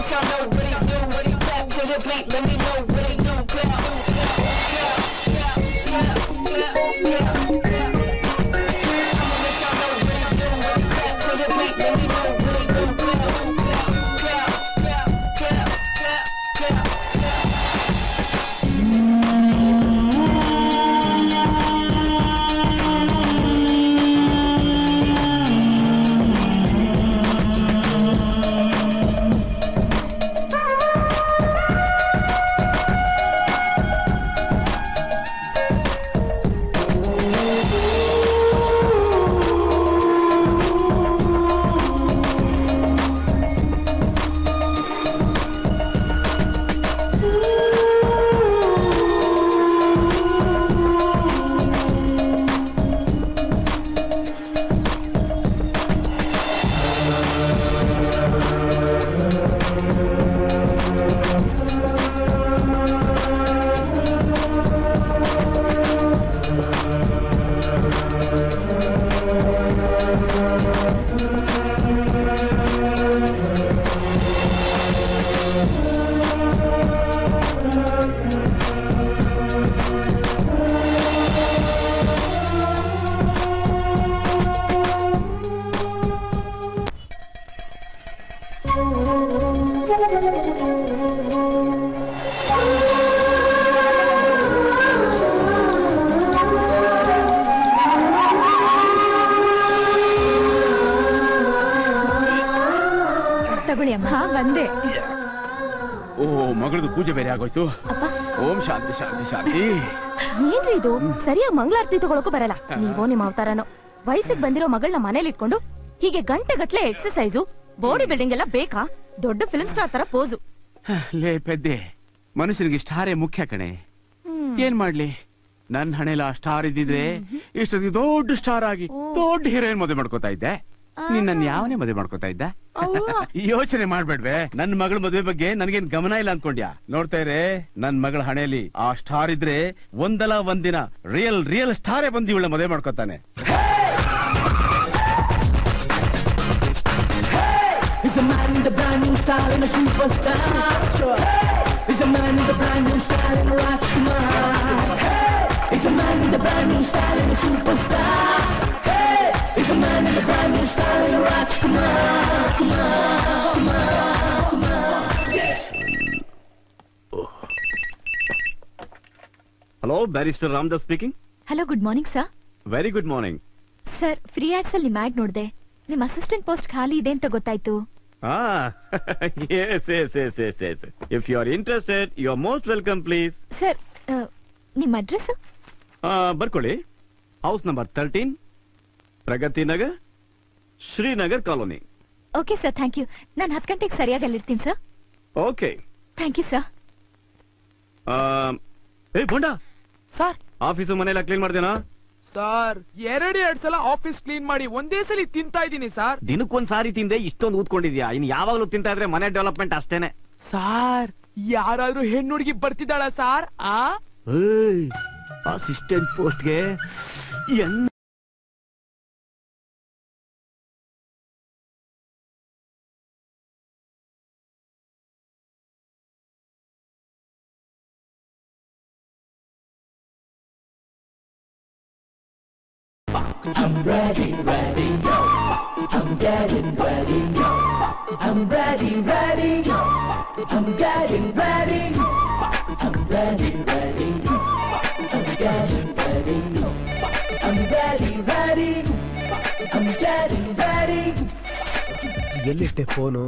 let y'all know what he do. When he tap to the beat, let me know what he do. ಬಂದೆ. ಓ ಮಗಳದು ಪೂಜೆ ಬೇರೆ ಆಗೋಯ್ತು. ಓಂ ಶಾಂತಿ ಶಾಂತಿ ಶಾಂತಿ. ಏನ್ರಿ ಇದು? ಸರಿಯಾಗಿ ಮಂಗಳಾರತಿ ತಗೊಳಕ್ಕೂ ಬರಲ್ಲ. ನೀವೋ ನಿಮ್ಮ ಅವತಾರನೋ. ವಯಸ್ಸಿಗೆ ಬಂದಿರೋ ಮಗಳನ್ನ ಮನೇಲಿ ಇಟ್ಕೊಂಡು ಹೀಗೆ ಗಂಟೆ ಗಟ್ಲೆ ಎಕ್ಸರ್ಸೈಸು ಬಾಡಿ ಬಿಲ್ಡಿಂಗ್ ಎಲ್ಲ ಬೇಕಾ? ದೊಡ್ಡ ಫಿಲ್ಮ್ ಸ್ಟಾರ್ ತರ ಪೋಸು. ಲೇ ಪೆದ್ದೆ, ಮನುಷ್ಯನಿಗೆ ಸ್ಟಾರೇ ಮುಖ್ಯ ಕಣೆ. ಏನ್ ಮಾಡ್ಲಿ, ನನ್ ಹಣೆಲ್ಲ ಸ್ಟಾರ್ ಇದ್ದಿದ್ರೆ ಇಷ್ಟೊಂದು ದೊಡ್ಡ ಸ್ಟಾರ್ ಆಗಿ ದೊಡ್ಡ ಹೀರೋಯಿನ್ ಮದುವೆ ಮಾಡ್ಕೋತಾ ಇದ್ದೆ. ನಿನ್ನ ಯಾವನೇ ಮದುವೆ ಮಾಡ್ಕೋತಾ ಇದ್ದ? ಯೋಚನೆ ಮಾಡ್ಬೇಡ್ವೆ. ನನ್ ಮಗಳ ಮದುವೆ ಬಗ್ಗೆ ನನ್ಗೇನ್ ಗಮನ ಇಲ್ಲ ಅನ್ಕೊಂಡ್ಯಾ? ನೋಡ್ತಾ ಇರೇ, ನನ್ ಮಗಳ ಹಣೆಯಲ್ಲಿ ಆ ಸ್ಟಾರ್ ಇದ್ರೆ ಒಂದಲ್ಲ ಒಂದಿನ ರಿಯಲ್ ಸ್ಟಾರೇ ಬಂದು ಇವಳ ಮದುವೆ ಮಾಡ್ಕೋತಾನೆ. He's a man with a brand new style and a superstar. He's a man with a brand new style and a Rajkumar. He's a man with a brand new style and a superstar. He's a man with a brand new style and a Rajkumar. Hello, barrister Ramdas speaking. Hello, good morning sir. Very good morning sir. Free ads ಅಲ್ಲಿ ಮ್ಯಾಡ್ ನೋಡ್ದೆ. ನಿಮ್ assistant post ಖಾಲಿ ಇದೆ ಅಂತ ಗೊತ್ತಾಯ್ತು. If you are interested you are most welcome. Please sir, ನಿಮ್ address ಬರ್ಕೊಳ್ಳಿ. House number 13, Pragathi Nagar, Srinagar colony. Okay sir, thank you. ನಾನು 10 ಗಂಟೆಗೆ ಸರಿಯಾಗಿ ಅಲ್ಲಿರ್ತೀನಿ ಸರ್. Okay, thank you sir. ಏ ಬೋಂಡಾ ಸರ್, ಆಫೀಸು ಮನೆಯಲ್ಲ ಕ್ಲೀನ್ ಮಾಡ್ದೇನಾ? ಸರ್, 2 ಸಲ ಆಫೀಸ್ ಕ್ಲೀನ್ ಮಾಡಿ ಒಂದೇ ಸಲ ತಿಂತಾ ಇದ್ದೀನಿ ಸರ್. ದಿನಕ್ಕೊಂದ್ ಸಾರಿ ತಿಂದೆ ಇಷ್ಟೊಂದು ಊದ್ಕೊಂಡಿದ್ಯಾ? ಇನ್ ಯಾವಾಗ್ಲೂ ತಿಂತಾ ಇದ್ರೆ ಮನೆ ಡೆವಲಪ್ಮೆಂಟ್ ಅಷ್ಟೇನೆ. ಸಾರ್, ಯಾರಾದ್ರೂ ಹೆಣ್ಣು ಹುಡುಗಿ ಬರ್ತಿದ್ದಾಳ ಸಾರ್? ಅಸಿಸ್ಟೆಂಟ್ ಪೋಸ್ಟ್ಗೆ I'm ready, ready, I'm getting ready, I'm ready, ready, I'm getting ready, I'm ready, ready, I'm getting ready, I'm ready, ready, I'm getting ready. ಎಲ್ಲಿಟ್ಟೆ ಫೋನು?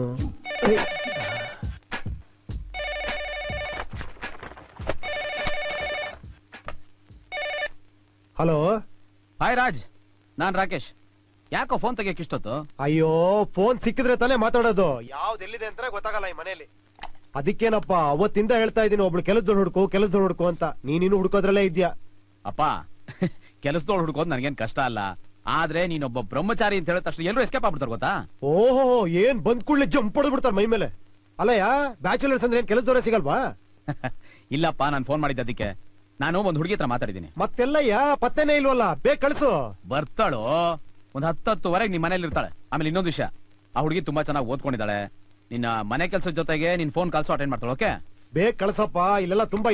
ಹಲೋ. ಹಾಯ್ ರಾಜ್, ನಾನ್ ರಾಕೇಶ್. ಯಾಕೋ phone ತೆಗಿಯಕಿಷ್ಟೊತ್ತು? ಅಯ್ಯೋ, phone ಸಿಕ್ಕಿದ್ರೆ ತಾನೇ ಮಾತಾಡೋದು. ಯಾವ್ದು ಎಲ್ಲಿದೆ ಅಂತ ಗೊತ್ತಾಗಲ್ಲ ಈ ಮನೇಲಿ. ಅದಕ್ಕೇನಪ್ಪ ಅವತ್ತಿಂದ ಹೇಳ್ತಾ ಇದ್ದೀನಿ, ಒಬ್ಳು ಕೆಲಸದೋಳು ಹುಡ್ಕೋ ಅಂತ. ನೀನಿನ್ನು ಹುಡ್ಕೋದ್ರಲ್ಲೇ ಇದ್ಯಾ? ಅಪ್ಪ, ಕೆಲಸದೋಳು ಹುಡ್ಕೋದು ನನ್ಗೇನ್ ಕಷ್ಟ ಅಲ್ಲ. ಆದ್ರೆ ನೀನೊಬ್ಬ ಬ್ರಹ್ಮಚಾರಿ ಅಂತ ಹೇಳಿದ ತಕ್ಷಣ ಎಲ್ಲರೂ ಎಸ್ಕೇಪ್ ಆಗ್ಬಿಡ್ತಾರ ಗೊತ್ತಾ? ಓಹೋ, ಏನ್ ಬಂದ್ ಕೂಡಲೇ ಜಂಪ್ ಹೊಡೆದ್ಬಿಡ್ತಾರ ಮೈ ಮೇಲೆ. ಅಲ್ಲಯ್ಯ, ಬ್ಯಾಚುಲರ್ಸ್ ಅಂದ್ರೆ ಏನ್ ಕೆಲಸದವರೇ ಸಿಗಲ್ವಾ? ಇಲ್ಲಪ್ಪ, ನಾನ್ ಫೋನ್ ಮಾಡಿದ್ದ ಅದಕ್ಕೆ. ನಾನು ಒಂದ್ ಹುಡುಗಿ ಹತ್ರ ಮಾತಾಡಿದ್ದೀನಿ. ಮತ್ತೆಲ್ಲಯ್ಯ, ಪತ್ತೆನೇ ಇಲ್ವಲ್ಲ? ಬೇಗ ಕಳ್ಸು. ಬರ್ತಾಳು, ಒಂದ್ 10-10ವರೆಗೆ ನಿಮ್ ಮನೇಲಿ ಇರ್ತಾಳೆ. ಆಮೇಲೆ ಇನ್ನೊಂದು ವಿಷಯ, ಆ ಹುಡುಗಿ ತುಂಬಾ ಚೆನ್ನಾಗಿ ಓದ್ಕೊಂಡಿದ್ದಾಳೆ. ನಿನ್ನ ಮನೆ ಕೆಲ್ಸದ ಜೊತೆಗೆ ನಿನ್ ಫೋನ್ ಕಾಲ್ಸು ಅಟೆಂಡ್ ಮಾಡ್ತಾಳೆ. ಓಕೆ, ಬೇಗ ಕಳ್ಸಪ್ಪ, ಇಲ್ಲೆಲ್ಲ ತುಂಬಾ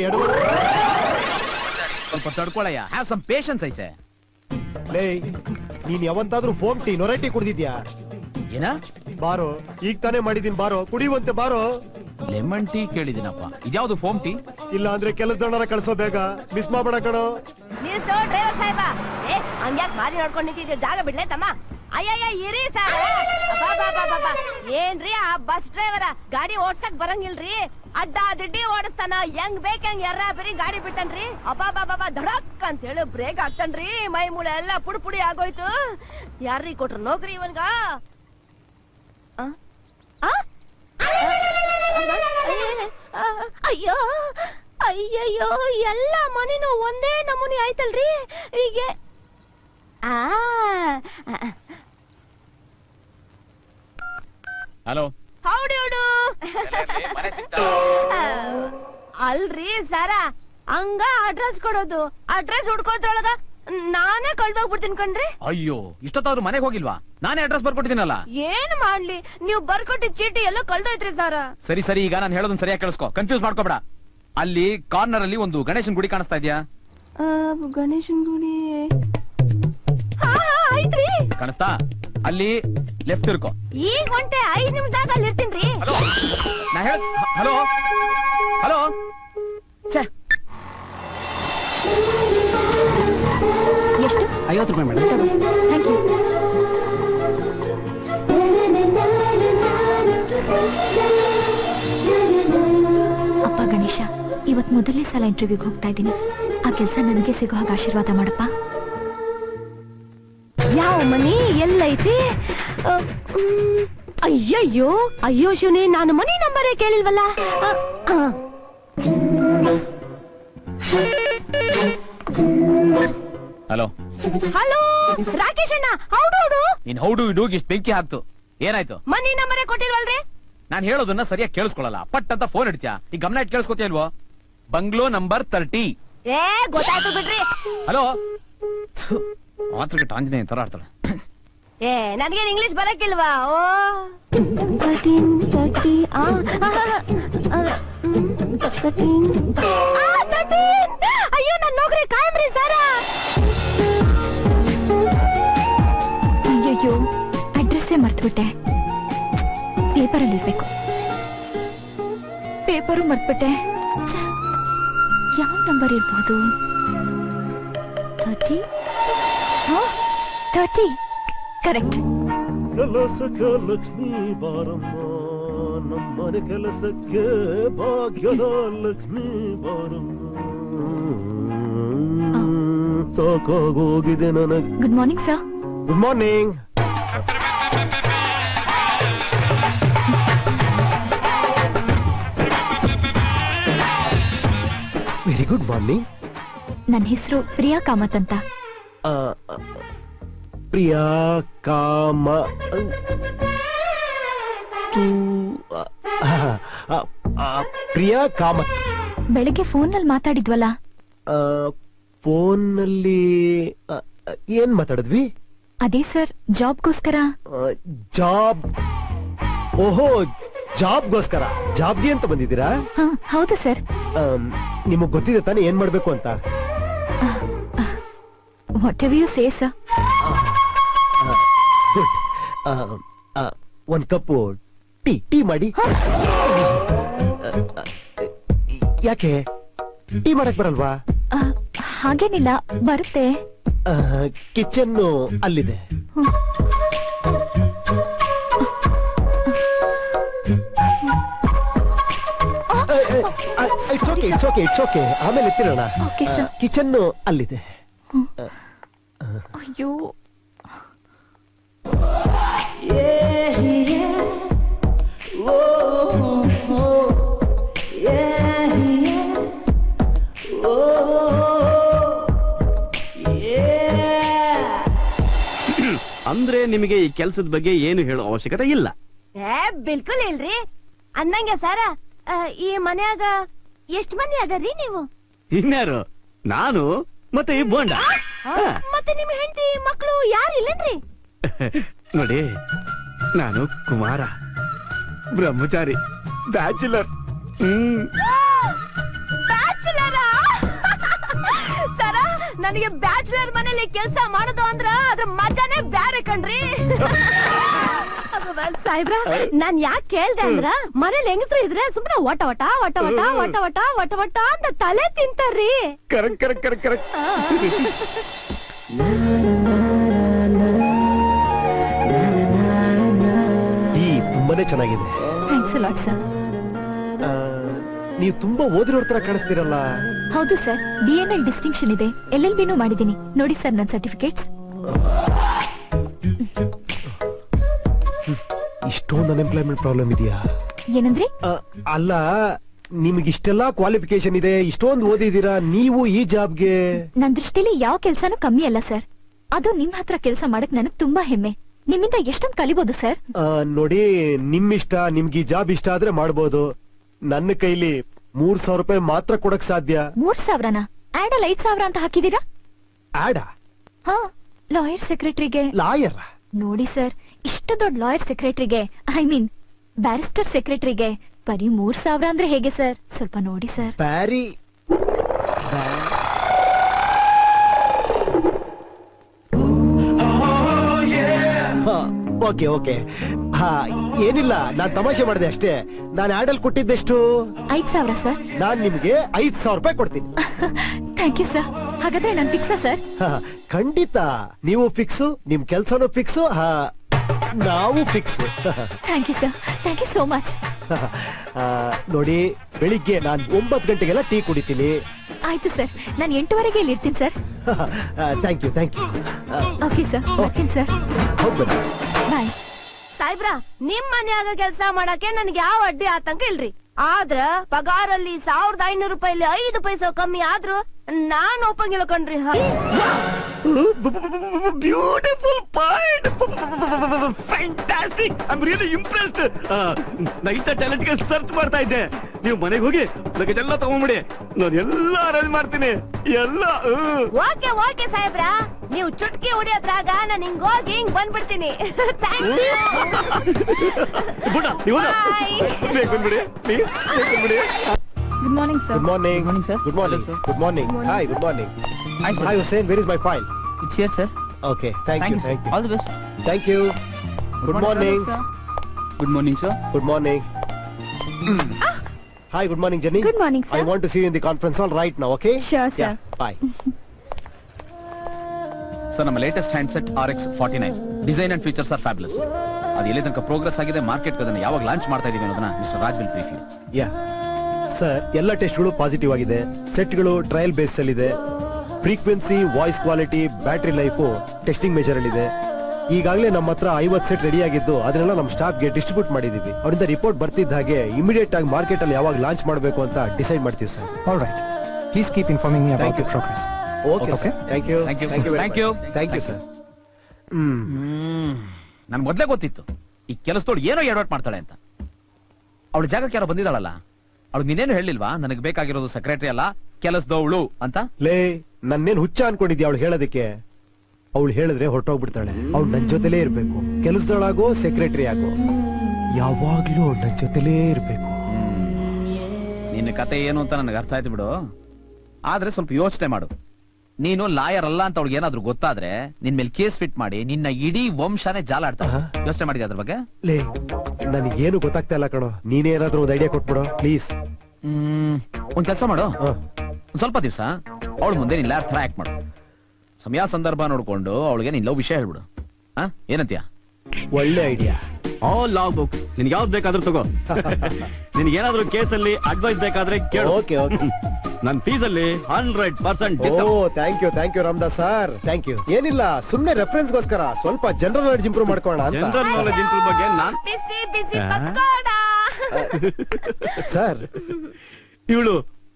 ಸ್ವಲ್ಪ ತಡ್ಕೊಳಯ್ಯ. ಹ್ಯಾವ್ ಸಮ್ ಪೇಷನ್ಸ್ ಐಸೆ. ಲೇ, ನೀನ್ ಯಾವಂತಾದ್ರೂ ಫೋಮ್ ಟೀ ನೊರೈಟಿ ಕುಡ್ದಿದ್ಯಾ? ಏನ? ಬಾರೋ, ಈಗ ತಾನೇ ಮಾಡಿದೀನಿ, ಬಾರೋ ಕುಡಿಯುವಂತೆ ಬಾರೋ. ಲೆಮನ್ ಟೀ ಕೇಳಿದಿನಪ್ಪ, ಇದ್ಯಾವ್ದು ಫೋಮ್ ಟೀ? ಇಲ್ಲ ಅಂದ್ರೆ ಕೆಲಸದವರ ಕಳ್ಸೋ, ಬೇಗ ಮಿಸ್ ಮಾಡ್ಬೇಡ ಕಣೋ. ಡ್ರೈವರ್ ಸಾಹೇಬ, ಹಂಗ್ಯಾಕ್ ಮಾರಿ ನೋಡ್ಕೊಂಡು ನಿಂತಿದ್ಯಾ? ಜಾಗ ಬಿಡ್ಲೇ ತಮ್ಮ. ಅಯ್ಯಯ್ಯ ಇರಿ ಸರ್. ಏನ್ರಿ ಆ ಬಸ್ ಡ್ರೈವರ ಗಾಡಿ ಓಡ್ಸಕ್ ಬರಂಗಿಲ್ರಿ, ಅಡ್ಡ ದಿಡ್ಡಿ ಓಡಿಸ್ತಾನ, ಹೆಂಗ್ ಬೇಕಂಗ್ ಎರ್ರ ಬರೀ ಗಾಡಿ ಬಿಡ್ತಾನ್ರಿ. ಅಬ್ಬಾ ಧಡಕ್ ಅಂತ ಹೇಳಿ ಬ್ರೇಕ್ ಹಾಕ್ತಾನ್ರಿ, ಮೈ ಮೂಳೆ ಎಲ್ಲ ಪುಡಿ ಪುಡಿ ಆಗೋಯ್ತು. ಯಾರೀ ಕೊಟ್ರು ನೌಕರಿ ಇವನ್ಗ? ಅಯ್ಯೋ ಅಯ್ಯಯ್ಯೋ, ಎಲ್ಲ ಮನೇನು ಒಂದೇ ನಮೂನಿ ಆಯ್ತಲ್ರಿ. ಹೀಗೆ ಹಲೋ, ಹೌಡು ಅಲ್ರಿ ಸರ, ಹಂಗ ಅಡ್ರೆಸ್ ಕೊಡೋದು, ಅಡ್ರೆಸ್ ಹುಡ್ಕೋದ್ರೊಳಗ ನಾನೇ ಕಳ್ದೋಗ್ಬಿಡ್ತೀನಿ ಕಣ್ರಿ. ಅಯ್ಯೋ, ಇಷ್ಟೊತ್ತಾದ್ರೂ ಮನೆಗೆ ಹೋಗಿಲ್ವಾ? ನಾನೇ ಅಡ್ರೆಸ್ ಬರ್ಕೊಟ್ಟಿದ್ದೀನಲ್ಲ. ಏನ್ ಮಾಡ್ಲಿ, ನೀವು ಬರ್ಕೊಟ್ಟಿದ್ ಚೀಟಿ ಎಲ್ಲ ಕಳ್ದೋಯ್ತ್ರಿ ಸರ. ಸರಿ ಸರಿ, ಈಗ ನಾನು ಹೇಳೋದನ್ನ ಸರಿಯಾಗಿ ಕೇಳಿಸ್ಕೊ, ಕನ್ಫ್ಯೂಸ್ ಮಾಡ್ಕೋಬೇಡ. ಅಲ್ಲಿ ಕಾರ್ನರ್ ಅಲ್ಲಿ ಒಂದು ಗಣೇಶನ್ ಗುಡಿ ಕಾಣಿಸ್ತಾ ಇದೆಯಾ? ಗಣೇಶನ್ ಗುಡಿ ಐತ್ರಿ. ಕಾಣಿಸ್ತಾ? ಅಲ್ಲಿ ಲೆಫ್ಟ್ ಇರ್ಕೋ. ಈಗ ಹೊಂಟೆ 5 ನಿಮಿಷದಾಗ ಅಲ್ಲಿ ಇರ್ತೀನ್ರಿ. ನಾ ಹೇಳ ಹಲೋ ಹಲೋ. ಎಷ್ಟು? 50 ರೂಪಾಯಿ ಮೇಡಮ್. Thank you. ಅಪ್ಪ ಗಣೇಶ, ಇವತ್ ಮೊದಲನೇ ಸಲ ಇಂಟರ್ವ್ಯೂಗೆ ಹೋಗ್ತಾ ಇದ್ದೀನಿ. ಆ ಕೆಲಸ ನನಗೆ ಸಿಗೋ ಹಾಗೆ ಆಶೀರ್ವಾದ ಮಾಡಪ್ಪ. ಯಾವ ಮನಿ ಎಲ್ಲೈತಿ? ಅಯ್ಯಯ್ಯೋ ಅಯ್ಯೋ ಶಿವನಿ, ನಾನು ಮನಿ ನಂಬರೇ ಕೇಳಿಲ್ವಲ್ಲ. ಹಲೋ ಹಲೋ, ರಾಕೇಶ್ ಅಣ್ಣ. ಹೌದು, ನೀನ್ ಹೌಡು ಇಡೋಗಿ ಇಷ್ಟು ಬೆಂಕಿ ಹಾಕ್ತು. ಏನಾಯ್ತು? ಮನಿ ನಂಬರೇ ಕೊಟ್ಟಿಲ್ವಲ್ರಿ? ನಾನ್ ಹೇಳೋದನ್ನ ಸರಿಯಾಗಿ ಕೇಳಿಸ್ಕೊಳ್ಳಲ್ಲ, ಪಟ್ ಅಂತ ಫೋನ್ ಇಡ್ತೀಯಾ? ಈ ಗಮನ ಇಟ್ಟು ಕೇಳಿಸ್ಕೊತೀಯಲ್ವೋ? Bungalow number 30. ಗೊತ್ತಾಯ್ತು ಬಿಡ್ರಿ. ಹಲೋ. ಮಾತೃಕೆ ಆಂಜನೇಯ ತರ ಆಡ್ತಾಳೆ. ನನ್ಗೇನ್ ಇಂಗ್ಲಿಷ್ ಬರಕ್ಕಿಲ್ವಾ? ಓ 13 ಅಯ್ಯೋ, ನನ್ ನೌಕರಿ ಕಾಯಮ್ರಿ ಸರ. ಅಯ್ಯಯ್ಯೋ, ಅಡ್ರೆಸ್ಸೇ ಮರ್ತ್ಬಿಟ್ಟೆ. ಪೇಪರಲ್ಲಿ ಇರ್ಬೇಕು. ಪೇಪರು ಮರ್ತ್ಬಿಟ್ಟೆ. ಯಾವ ನಂಬರ್ ಇರ್ಬೋದು? 30 ಕರೆಕ್ಟ್. ಕೆಲಸಕ್ಕೆ ಲಕ್ಷ್ಮೀ ಬಾರಮ್ಮ, ನಮ್ಮನೆ ಕೆಲಸಕ್ಕೆ ಭಾಗ್ಯದ ಲಕ್ಷ್ಮೀ ಬಾರಮ್ಮ. ಸಾಕಾಗೋಗಿದೆ ನನಗೆ. Good morning sir. Good morning. Very good morning. ನನ್ನ ಹೆಸರು ಪ್ರಿಯಾ ಕಾಮತ್ ಅಂತ. ಪ್ರಿಯಾ ಕಾಮ ಪ್ರಿಯಾ ಕಾಮತ್. ಬೆಳಿಗ್ಗೆ ಫೋನ್ನಲ್ಲಿ ಮಾತಾಡಿದ್ವಲ್ಲ? ಫೋನ್ನಲ್ಲಿ ಏನ್ ಮಾತಾಡಿದ್ವಿ? ಅದೇ ಸರ್, ಜಾಬ್ಗೋಸ್ಕರ. ಜಾಬ್? ಓಹೋ, ಜಾಬ್ಗೋಸ್ಕರ. ಜಾಬ್ಗೆ ಅಂತ ಬಂದಿದ್ದೀರಾ? ಹೌದು ಸರ್. ನಿಮಗ್ ಗೊತ್ತಿದೆ ತಾನೇ ಏನ್ ಮಾಡ್ಬೇಕು ಅಂತ? Whatever you say sir. Good. ಒಂದ್ ಕಪ್ ಟೀ ಮಾಡಿ. ಯಾಕೆ ಟೀ ಮಾಡಕ್ ಬರಲ್ವಾ? ಹಾಗೇನಿಲ್ಲ, ಬರುತ್ತೆ. ಕಿಚನ್ ಅಲ್ಲಿದೆ. ಇಟ್ಸ್ ಓಕೆ, ಆಮೇಲೆ ಎತ್ತಿರೋಣ. ಕಿಚನ್ ಅಲ್ಲಿದೆ. ಅಯ್ಯೋ, ಅಂದ್ರೆ ನಿಮಗೆ ಈ ಕೆಲಸದ ಬಗ್ಗೆ ಏನು ಹೇಳೋ ಅವಶ್ಯಕತೆ ಇಲ್ಲ. ಬಿಲ್ಕುಲ್ ಇಲ್ರಿ. ಅನ್ನಂಗೆ ಸರ, ಈ ಮನ್ಯಾಗ ಎಷ್ಟ್ ಮಂದಿ ಅದರಿ ನೀವು? ಇನ್ಯಾರು? ನಾನು ಮತ್ತೆ ಈ ಬೋಂಡ. ಮತ್ತೆ ನಿಮ್ ಹೆಂಡತಿ ಮಕ್ಕಳು ಯಾರು ಇಲ್ಲನ್ರಿ? ನೋಡಿ, ನಾನು ಕುಮಾರ. ಬ್ರಹ್ಮಚಾರಿ, ಬ್ಯಾಚುಲರ್. ಸರ, ನನಗೆ ಬ್ಯಾಚುಲರ್ ಮನೇಲಿ ಕೆಲಸ ಮಾಡೋದು ಅಂದ್ರ ಅದ್ರ ಮಜಾನೇ ಬ್ಯಾರೆ ಕಣ್ರಿ. ಸಾಹೇಬ್ರ, ನಾನ್ ಯಾಕೆ ಕೇಳ್ದೆ ಅಂದ್ರ ಮನೇಲಿ ಹೆಂಗಸ್ರು ಇದ್ರೆ ಸುಮ್ನೆ ಒಟ ಒಟ ಒಟ ಒಟ ಒಟ ಒಟ ಒಟ ಒಟ ಅಂತ ತಲೆ ತಿಂತಾರ್ರಿ. Correct correct correct correct. ತುಂಬಾನೇ ಚೆನ್ನಾಗಿದೆ. Thanks a lot sir. ನೀವು ತುಂಬಾ ಓದಿರೋರ್ ತರ ಕಾಣಿಸ್ತೀರಲ್ಲ. ಹೌದು ಸರ್, BA ಡಿಸ್ಟಿಂಕ್ಷನ್ ಇದೆ, LLB ಮಾಡಿದ್ದೀನಿ. ನೋಡಿ ಸರ್ ನನ್ನ ಸರ್ಟಿಫಿಕೇಟ್ಸ್. ಇಷ್ಟೊಂದು ಅನ್ಎಂಪ್ಲಾಯ್ಮೆಂಟ್ ಪ್ರಾಬ್ಲಮ್ ಇದೆಯಾ? ಏನಂದ್ರೆ? ಅಲ್ಲ, ನಿಮ್ಗೆ ಇಷ್ಟೆಲ್ಲಾ ಕ್ವಾಲಿಫಿಕೇಶನ್ ಇದೆ, ಇಷ್ಟೊಂದು ಓದಿದೀರಾ, ನೀವು ಈ ಜಾಬ್ಗೆ? ನನ್ ದೃಷ್ಟಿಲಿ ಯಾವ ಕೆಲ್ಸಾನು ಕಮ್ಮಿ ಅಲ್ಲ ಸರ್. ಅದು ನಿಮ್ ಹತ್ರ ಕೆಲಸ ಮಾಡಕ್ ನನಗ್ ತುಂಬಾ ಹೆಮ್ಮೆ. ನಿಮ್ಮಿಂದ ಎಷ್ಟೊಂದು ಕಲಿಬಹುದು ಸರ್. ನೋಡಿ, ನಿಮ್ಮಿಷ್ಟ, ನಿಮ್ಗೆ ಈ ಜಾಬ್ ಇಷ್ಟ ಆದ್ರೆ ಮಾಡ್ಬೋದು. ನನ್ನ ಕೈಲಿ 3,000 ರೂಪಾಯಿ ಮಾತ್ರ ಕೊಡಕ್ ಸಾಧ್ಯ. 3,000ನಾ? ಆಡ್ ಅಲ್ಲಿ 5,000 ಅಂತ ಹಾಕಿದೀರಾ? ಆಡಾ? ಹಾ, ಲಾಯರ್ ಸೆಕ್ರೆಟರಿಗೆ. ಲಾಯರ್? ನೋಡಿ ಸರ್, ಇಷ್ಟು ದೊಡ್ಡ ಲಾಯರ್ ಸೆಕ್ರೆಟರಿಗೆ, ಐ ಮೀನ್ ಬ್ಯಾರಿಸ್ಟರ್ ಸೆಕ್ರೆಟರಿಗೆ ಬರೀ 3,000 ಅಂದ್ರೆ ಹೇಗೆ ಸರ್? ಸ್ವಲ್ಪ ನೋಡಿ ಸರ್. Beary okay okay. ಹಾ, ಏನಿಲ್ಲ, ನಾನ್ ತಮಾಷೆ ಮಾಡಿದೆ ಅಷ್ಟೇ. ನಾನು ಆಡಲ್ ಕೊಟ್ಟಿದ್ದೆಷ್ಟು? 5,000 ಸರ್. ನಾನ್ ನಿಮ್ಗೆ 5,000 ರೂಪಾಯಿ ಕೊಡ್ತೀನಿ. Thank you sir. ಹಾಗಾದ್ರೆ ನಾನು ಫಿಕ್ಸಾ ಸರ್? ಖಂಡಿತ. ನೀವು ಫಿಕ್ಸು, ನಿಮ್ ಕೆಲ್ಸನೂ ಫಿಕ್ಸು, ನಾವು fix. Thank you sir, thank you so much. ನೋಡಿ, ಬೆಳಿಗ್ಗೆ ನಾನು 9 ಗಂಟೆಗೆಲ್ಲ ಟೀ ಕುಡಿತೀನಿ. ಆಯ್ತು ಸರ್, ನಾನು 8:00ವರೆಗೆ ಇಲ್ಲಿ ಇರ್ತೀನಿ sir. Thank you thank you. Okay sir, ಬರ್ತೀನಿ ಸರ್. ಹೋಗ್ಬನ್ನಿ. ಬಾಯ್. ಸಾಹೇಬ್ರ, ನಿಮ್ ಮನ್ಯಾಗ ಕೆಲಸ ಮಾಡಕ್ಕೆ ನನ್ಗೆ ಯಾವ ಅಡ್ಡಿ ಆತಂಕ ಇಲ್ರಿ. ಆದ್ರ ಪಗಾರಲ್ಲಿ 1,500 ರೂಪಾಯಿಲಿ 5 ಪೈಸೆ ಕಮ್ಮಿ ಆದ್ರೂ ನಾನ್ ಒಪ್ಪಂಗಿಲ್ಲ ಕಣ್ರಿ. Beautiful point, fantastic. I am really impressed. ನಾ ಇಂಥ ಟ್ಯಾಲೆಂಟ್ಗೆ ಸರ್ಚ್ ಮಾಡ್ತಾ ಇದ್ದೆ. ನೀವು ಮನೆಗೆ ಹೋಗಿ ಲಗೇಜ್ ಎಲ್ಲ ತಗೊಂಡ್ಬಿಡಿ, ನಾನು ಎಲ್ಲ ಅರೇಂಜ್ ಮಾಡ್ತೀನಿ ಎಲ್ಲ. ಓಕೆ ಓಕೆ ಸಾಹೇಬ್ರ, ನೀವು ಚುಟ್ಕಿ ಹೊಡಿಯೋದ್ರಾಗ ನಾನು ಹಿಂಗೋಗಿ ಹಿಂಗ್ ಬಂದ್ಬಿಡ್ತೀನಿ. Good morning sir. Good morning. Good morning, sir. Good morning. Good morning. Hi, good morning. Hi Hussein, where is my file? It's here, sir. Okay, thank you. Thank you. All the best. Thank you. Good morning. Good morning, sir. Good morning. Hi, good morning, Jenny. Good morning, sir. I want to see you in the conference hall right now, okay? Sure, sir. Yeah, bye. Sir, ನಮ್ಮ latest handset RX 49 design and features are fabulous. ಅದು ಎಲ್ಲಿ ತನಕ progress ಆಗಿದೆ, market ಅದನ್ನ ಯಾವಾಗ launch ಮಾಡ್ತಾ ಇದೀವಿ ಅನ್ನೋದನ್ನ mister Raj will brief you. Yeah. Sir, ಎಲ್ಲ ಟೆಸ್ಟ್ಗಳು ಪಾಸಿಟಿವ್ ಆಗಿದೆ. ಸೆಟ್ಗಳು ಟ್ರಯಲ್ ಬೇಸ್ ಅಲ್ಲಿ ಇದೆ. Frequency, voice quality, battery life testing measure ಅಲ್ಲಿ ಇದೆ. ಈಗಾಗಲೇ ನಮ್ಮ ಹತ್ರ 50 ಸೆಟ್ ರೆಡಿ ಆಗಿದ್ದು ಅದನ್ನೆಲ್ಲ ನಮ್ಮ ಸ್ಟಾಫ್ಗೆ ಡಿಸ್ಟ್ರಿಬ್ಯೂಟ್ ಮಾಡಿದೀವಿ. ಅವರಿಂದ ರಿಪೋರ್ಟ್ ಬರ್ತಿದ್ದ ಹಾಗೆ ಇಮಿಡಿಯೇಟ್ ಆಗಿ ಮಾರ್ಕೆಟ್ ಅಲ್ಲಿ ಯಾವಾಗ ಲಾಂಚ್ ಮಾಡಬೇಕು ಅಂತ ಡಿಸೈಡ್ ಮಾಡ್ತೀವಿ sir. All right. Please keep informing me about the progress. Okay, sir. Thank you. Thank you. Thank you very Thank much. you. Thank you, sir. ನನ್ ಮೊದ್ಲೇ ಗೊತ್ತಿತ್ತು ಈ ಕೆಲಸದೋಳು ಏನೋ ಎಡವಟ್ ಮಾಡ್ತಾಳೆ ಅಂತ. ಅವಳ ಜಾಗಕ್ಕೆ ಯಾರೋ ಬಂದಿದ್ದಾಳಲ್ಲ, ಅವಳು ನೀನೇನು ಹೇಳಿಲ್ವಾ ನನಗೆ ಬೇಕಾಗಿರೋದು ಸೆಕ್ರೆಟರಿ ಅಲ್ಲ ಕೆಲಸದವಳು ಅಂತ? ಲೇ, ನನ್ನೇನ್ ಹುಚ್ಚ ಅನ್ಕೊಂಡಿದ್ಯಾ ಅವಳು ಹೇಳೋದಕ್ಕೆ? ಅವಳು ಹೇಳಿದ್ರೆ ಹೊರಟೋಗ್ಬಿಡ್ತಾಳೆ. ಅವಳು ನನ್ ಜೊತೆಲೇ ಇರ್ಬೇಕು. ಕೆಲಸದೊಳಾಗೋ ಸೆಕ್ರೆಟರಿ ಆಗೋ ಯಾವಾಗ್ಲೂ ಅವಳು ನನ್ ಜೊತೆಲೇ ಇರ್ಬೇಕು. ನಿನ್ನ ಕತೆ ಏನು ಅಂತ ನನಗೆ ಅರ್ಥ ಆಯ್ತು ಬಿಡು. ಆದ್ರೆ ಸ್ವಲ್ಪ ಯೋಚನೆ ಮಾಡು. ನೀನು ಲಾಯರ್ ಅಲ್ಲ ಅಂತ ಅವಳಿಗೆ ಏನಾದ್ರು ಗೊತ್ತಾದ್ರೆ ನಿನ್ ಮೇಲೆ ಕೇಸ್ ಫಿಟ್ ಮಾಡಿ ನಿನ್ನ ಇಡೀ ವಂಶನೇ ಜಾಲಾಡ್ತಾಳೆ. ಯೋಚನೆ ಮಾಡಿದ್ಯಾ ಅದ್ರ ಬಗ್ಗೆ? ಲೇ, ನನಗೇನು ಗೊತ್ತಾಗ್ತಾ ಇಲ್ಲ ಕಣೋ. ನೀನೇ ಏನಾದ್ರೂ ಒಂದು ಐಡಿಯಾ ಕೊಟ್ಬಿಡೋ ಪ್ಲೀಸ್. ಒಂದ್ ಕೆಲಸ ಮಾಡು, ಒಂದ್ ಸ್ವಲ್ಪ ದಿವಸ ಅವಳ ಮುಂದೆ ನಿನ್ ಲಾಯರ್ ಥರ ಆಕ್ಟ್ ಮಾಡು. ಸಮಯ ಸಂದರ್ಭ ನೋಡ್ಕೊಂಡು ಅವಳಿಗೆ ನಿನ್ ಲವ್ ವಿಷಯ ಹೇಳ್ಬಿಡು. ಏನಂತೀಯ? ಒಳ್ಳೆ ಐಡಿಯಾ. ಆಲ್ ಲಾ ಬುಕ್, ನಿನ್ಗೆ ಯಾವ್ದು ಬೇಕಾದ್ರೂ ತಗೋ. ನಿನ್ಗೇನಾದ್ರೂ ಕೇಸಲ್ಲಿ ಅಡ್ವೈಸ್ ಬೇಕಾದ್ರೆ ಕೇಳು. Okay okay. ನನ್ನ ಫೀಸಲ್ಲಿ 100% thank you Ramdas sir, thank you. ಏನಿಲ್ಲ, ಸುಮ್ನೆ ರೆಫರೆನ್ಸ್ ಗೋಸ್ಕರ ಸ್ವಲ್ಪ ಜನರಲ್ ನಾಲೆಡ್ಜ್ ಇಂಪ್ರೂವ್ ಮಾಡ್ಕೋಣ ಅಂತ. ಜನರಲ್ ನಾಲೆಡ್ಜ್ ಇಂಪ್ರೂವ್ ಬಗ್ಗೆ ನಾನು ಬಿಸಿ ಬಿಸಿ ಪಕೋಡ. ಸರ್, ಇವಳು